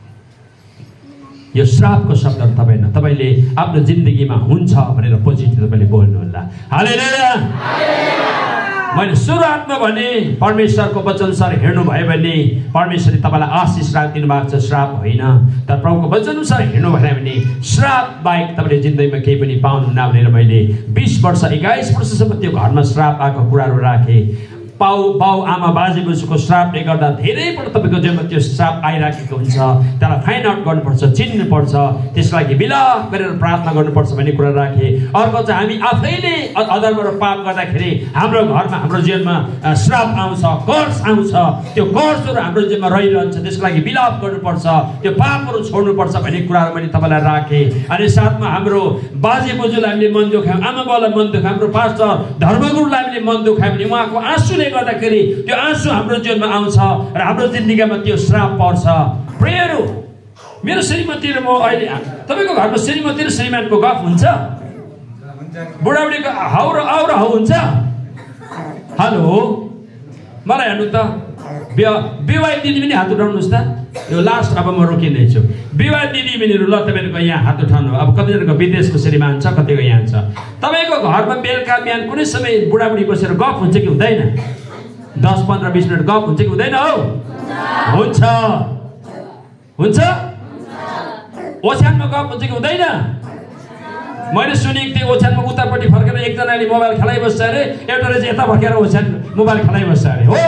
यो श्रापको शब्दहरू तपाईँले आफ्नो जिन्दगीमा हुन्छ भनेर पोजिटिभ तपाईँले बोल्नु होला। हालेलुया। मैले सुरुवातमा भने परमेश्वरको वचनअनुसार हिँड्नुभयो भने परमेश्वरले तपाईँलाई आशिष राखिदिनु भएको छ, श्राप होइन। तर प्रभुको वचनअनुसार हिँड्नु भएन भने श्राप बाहेक तपाईँले जिन्दगीमा केही पनि पाउनुहुन्न भनेर मैले 20 वर्ष 21 वर्षसम्म त्यो घरमा श्राप आएको कुराहरू राखेँ। बाउ आमा बाजे बोजूको श्रापले गर्दा धेरैपल्ट तपाईँको जीवनमा त्यो श्राप आइराखेको हुन्छ। त्यसलाई फाइन्ड आउट गर्नुपर्छ, चिन्नुपर्छ, त्यसको लागि विलाप गरेर प्रार्थना गर्नुपर्छ भन्ने कुरा राखेँ। अर्को चाहिँ हामी आफैले अधर्मबाट पाप गर्दाखेरि हाम्रो घरमा हाम्रो जीवनमा श्राप आउँछ, कर्स आउँछ। त्यो कर्सहरू हाम्रो जीवनमा रहिरहन्छ, त्यसको लागि विलाप गर्नुपर्छ, त्यो पापहरू छोड्नुपर्छ भन्ने कुराहरू मैले तपाईँलाई राखेँ। अनि साथमा हाम्रो बाजे बोजूलाई हामीले मन दुखायौँ, आमा बाउलाई मन दुखायौँ, हाम्रो पास्टर धर्मगुरुलाई हामीले मन दुखायौँ भने उहाँको आँसुले गर्दाखेरि त्यो आँसु हाम्रो जीवनमा आउँछ र हाम्रो जिन्दगीमा त्यो श्राप पर्छ। प्रेयरहरू, मेरो श्रीमती र म अहिले तपाईँको घरमा श्रीमती र श्रीमानको गफ हुन्छ? बुढाबुढीको हाउ र आउ र हाउ हुन्छ। हेलो मलाई हेर्नु त विवाहित दिदीबहिनी हात उठाउनुहोस् त। यो लास्ट अब म रोकिँदैछु। विवाहित दिदीबहिनीहरू ल तपाईँहरूको यहाँ हात उठाउनु। अब कतिजनाको विदेशको श्रीमान छ, कतिको यहाँ छ। तपाईँको घरमा बेलुका बिहान कुनै समय बुढाबुढी बसेर गफ हुन्छ कि हुँदैन? 10, 15, 20 मिनट गफ हुन्छ कि हुँदैन? हौ हुन्छ हुन्छ। ओछ्यानमा गफ हुन्छ कि हुँदैन? मैले सुनेको थिएँ ओछ्यानमा उतापट्टि फर्केर एकजनाले मोबाइल खेलाइबस्छ अरे, एउटाले चाहिँ यता फर्केर ओछ्यान मोबाइल खेलाइबस्छ अरे। हो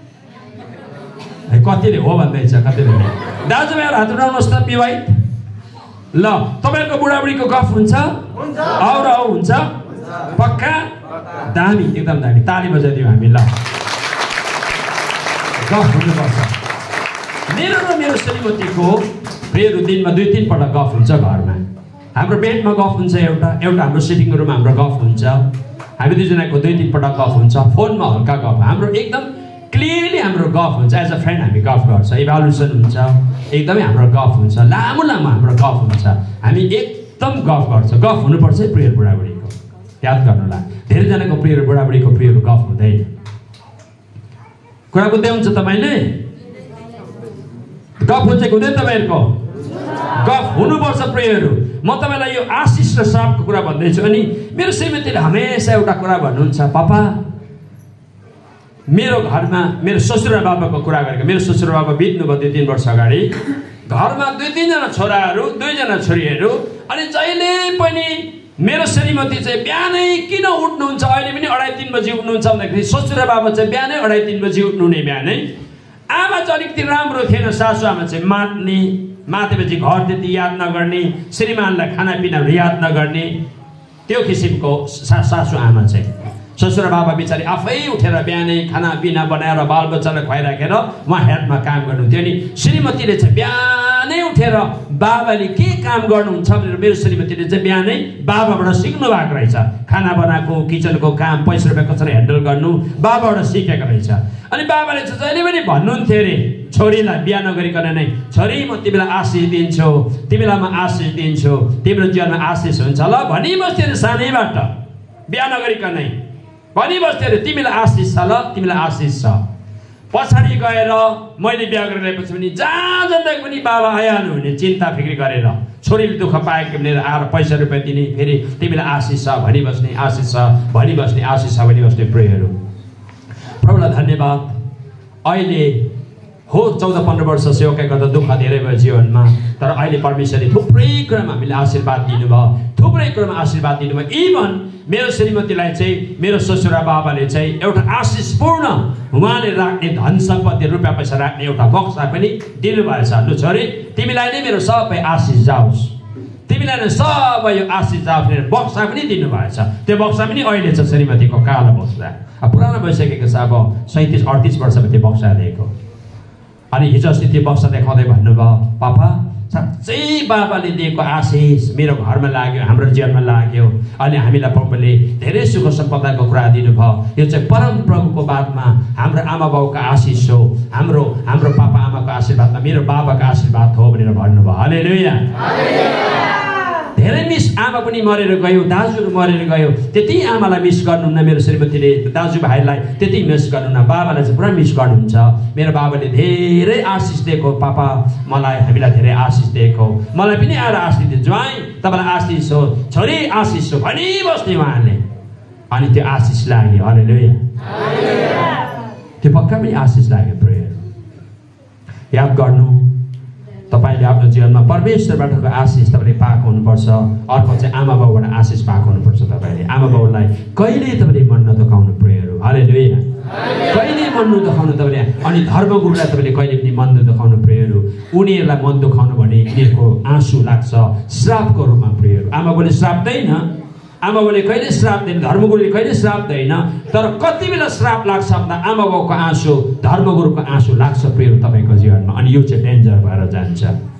कतिले हो भन्दैछ, कतिले दाजुभाइहरू हात उठाउनुहोस् त विवाहित। ल तपाईँको बुढाबुढीको गफ हुन्छ? आउ र आउ हुन्छ? पक्का? दामी, एकदम दामी। ताली बजाइदिउँ हामी। ल गफ हुनुपर्छ। मेरो र मेरो श्रीमतीको प्रियहरू दिनमा 2-3 पल्ट गफ हुन्छ घरमा। हाम्रो बेडमा गफ हुन्छ, एउटा हाम्रो सिटिङ रुममा हाम्रो गफ हुन्छ। हामी दुईजनाको 2-3 पल्ट गफ हुन्छ। फोनमा हल्का गफ, हाम्रो एकदम क्लियरली हाम्रो गफ हुन्छ। एज अ फ्रेन्ड हामी गफ गर्छ, इभ्यालुएसन हुन्छ, एकदमै हाम्रो गफ हुन्छ, लामो लामो हाम्रो गफ हुन्छ। हामी एकदम गफ गर्छ। गफ हुनुपर्छ है प्रिय बुढाबुढीको, याद गर्नुला। धेरैजनाको प्रिय बुढाबुढीको प्रियहरू गफ हुँदैन। कुरा बुझ्दै हुन्छ तपाईँले? गफ हुन्छ कि हुँदैन तपाईँहरूको? गफ हुनुपर्छ प्रियहरू। म तपाईँलाई यो आशिष र श्रापको कुरा भन्दैछु। अनि मेरो श्रीमतीले हमेसा एउटा कुरा भन्नुहुन्छ, पापा मेरो घरमा मेरो ससुरा बाबाको कुरा गरेको। मेरो ससुरा बाबा बित्नुभयो 2-3 वर्ष अगाडि। घरमा 2-3 जना छोराहरू, 2 जना छोरीहरू। अनि जहिले पनि मेरो श्रीमती चाहिँ बिहानै किन उठ्नुहुन्छ, अहिले पनि 2:30 बजी उठ्नुहुन्छ भन्दाखेरि ससुरा बाबा चाहिँ बिहानै 2:30 बजी उठ्नुहुने बिहानै। आमा चाहिँ अलिकति राम्रो थिएन, सासुआमा चाहिँ मातेपछि घर त्यति याद नगर्ने, श्रीमानलाई खानापिनाहरू याद नगर्ने, त्यो किसिमको सासु आमा चाहिँ। ससुरा बाबा बिचारी आफै उठेर बिहानै खानापिना बनाएर बालबच्चालाई खुवाइराखेर उहाँ हेल्थमा काम गर्नुहुन्थ्यो। अनि श्रीमतीले चाहिँ बिहानै उठेर बाबाले के काम गर्नुहुन्छ भनेर मेरो श्रीमतीले चाहिँ बिहानै बाबाबाट सिक्नु भएको रहेछ। खाना बनाएको, किचनको काम, पैसा रुपियाँ कसरी ह्यान्डल गर्नु बाबाबाट सिकेको रहेछ। अनि बाबाले चाहिँ जहिले पनि भन्नुहुन्थ्यो अरे छोरीलाई बिहा नगरिकन नै, छोरी म तिमीलाई आशिष दिन्छु, तिमीलाई म आशिष दिन्छु, तिम्रो जीवनमा आशिष हुन्छ ल भनिबस्थ्यो अरे सानैबाट, बिहा नगरिकनै भनिबस्थ्यो अरे तिमीलाई आशिष छ ल, तिमीलाई आशिष छ। पछाडि गएर मैले बिहा गरिरहेपछि पनि जहाँ जाँदा पनि बाबा आइहाल्नु हुने, चिन्ता फिक्री गरेर छोरीले दुःख पाएको भनेर आएर पैसा रुपियाँ दिने, फेरि तिमीलाई आशिष छ भनिबस्ने, आशिष छ भनिबस्ने, आशिष छ भनिबस्ने। प्रियहरू प्रभुलाई धन्यवाद। अहिले हो 14-15 वर्ष सेवाका गर्दा दुःख धेरै भयो जीवनमा, तर अहिले परमेश्वरले थुप्रै कुरामा हामीले आशीर्वाद दिनुभयो, थुप्रै कुरामा आशीर्वाद दिनुभयो। इभन मेरो श्रीमतीलाई चाहिँ मेरो ससुरा बाबाले चाहिँ एउटा आशिषपूर्ण उहाँले राख्ने धन सम्पत्ति रुपियाँ पैसा राख्ने एउटा बक्सा पनि दिनुभएछ। लु छोरी तिमीलाई नै मेरो सबै आशिष जाओस्, तिमीलाई नै सबै यो आशिष जाओस् भनेर बक्सा पनि दिनुभएछ। त्यो बक्सा पनि अहिले छ श्रीमतीको कालो बक्सा, पुरानो भइसकेको छ, अब 37-38 वर्षमा त्यो बक्सा दिएको। अनि हिजो अस्ति त्यो बक्सा देखाउँदै भन्नुभयो, पापा साँच्चै बाबाले दिएको आशिष मेरो घरमा लाग्यो, हाम्रो जीवनमा लाग्यो। अनि हामीलाई प्रभुले धेरै सुख सम्पदाको कुरा दिनुभयो। यो चाहिँ परम प्रभुको बातमा हाम्रो आमा बाउको आशिष हो, हाम्रो पापा आमाको आशीर्वादमा मेरो बाबाको आशीर्वाद हो भनेर भन्नुभयो। हालेलुया। धेरै मिस आमा पनि मरेर गयो, दाजुहरू मरेर गयो, त्यति आमालाई मिस गर्नुहुन्न मेरो श्रीमतीले, दाजुभाइलाई त्यति मिस गर्नुहुन्न, बाबालाई चाहिँ पुरा मिस गर्नुहुन्छ। मेरो बाबाले धेरै आशिष दिएको, पापा मलाई हामीलाई धेरै आशिष दिएको, मलाई पनि आएर आशिष दियो, ज्वाइँ तपाईँलाई आशिष हो, छोरी आशिष हो भनिबस्ने उहाँले। अनि त्यो आशिष लाग्यो। हालेलुया। त्यो पक्का पनि आशिष लाग्यो। प्रेयर याद गर्नु, तपाईँले आफ्नो जीवनमा परमेश्वरबाटको आशिष तपाईँले पाएको हुनुपर्छ। अर्को चाहिँ आमा बाउबाट आशिष पाएको हुनुपर्छ। तपाईँले आमा बाउलाई कहिले तपाईँले मन नदुखाउनु। प्रेयर हो। हालेलुया। कहिले मन नदुखाउनु तपाईँले। अनि धर्मगुरुलाई तपाईँले कहिले पनि मन नदुखाउनु। प्रेयर हो। उनीहरूलाई मन दुखाउनु भने उनीहरूको आँसु लाग्छ श्रापको रूपमा। प्रेयर हो। आमा बाउले श्राप दैन, आमा बाउले कहिले श्राप दिएन, धर्मगुरुले कहिले श्राप दैन, तर कति बेला श्राप लाग्छ भन्दा आमा बाउको आँसु, धर्मगुरुको आँसु लाग्छ प्रिय तपाईँको जीवनमा। अनि यो चाहिँ डेन्जर भएर जान्छ।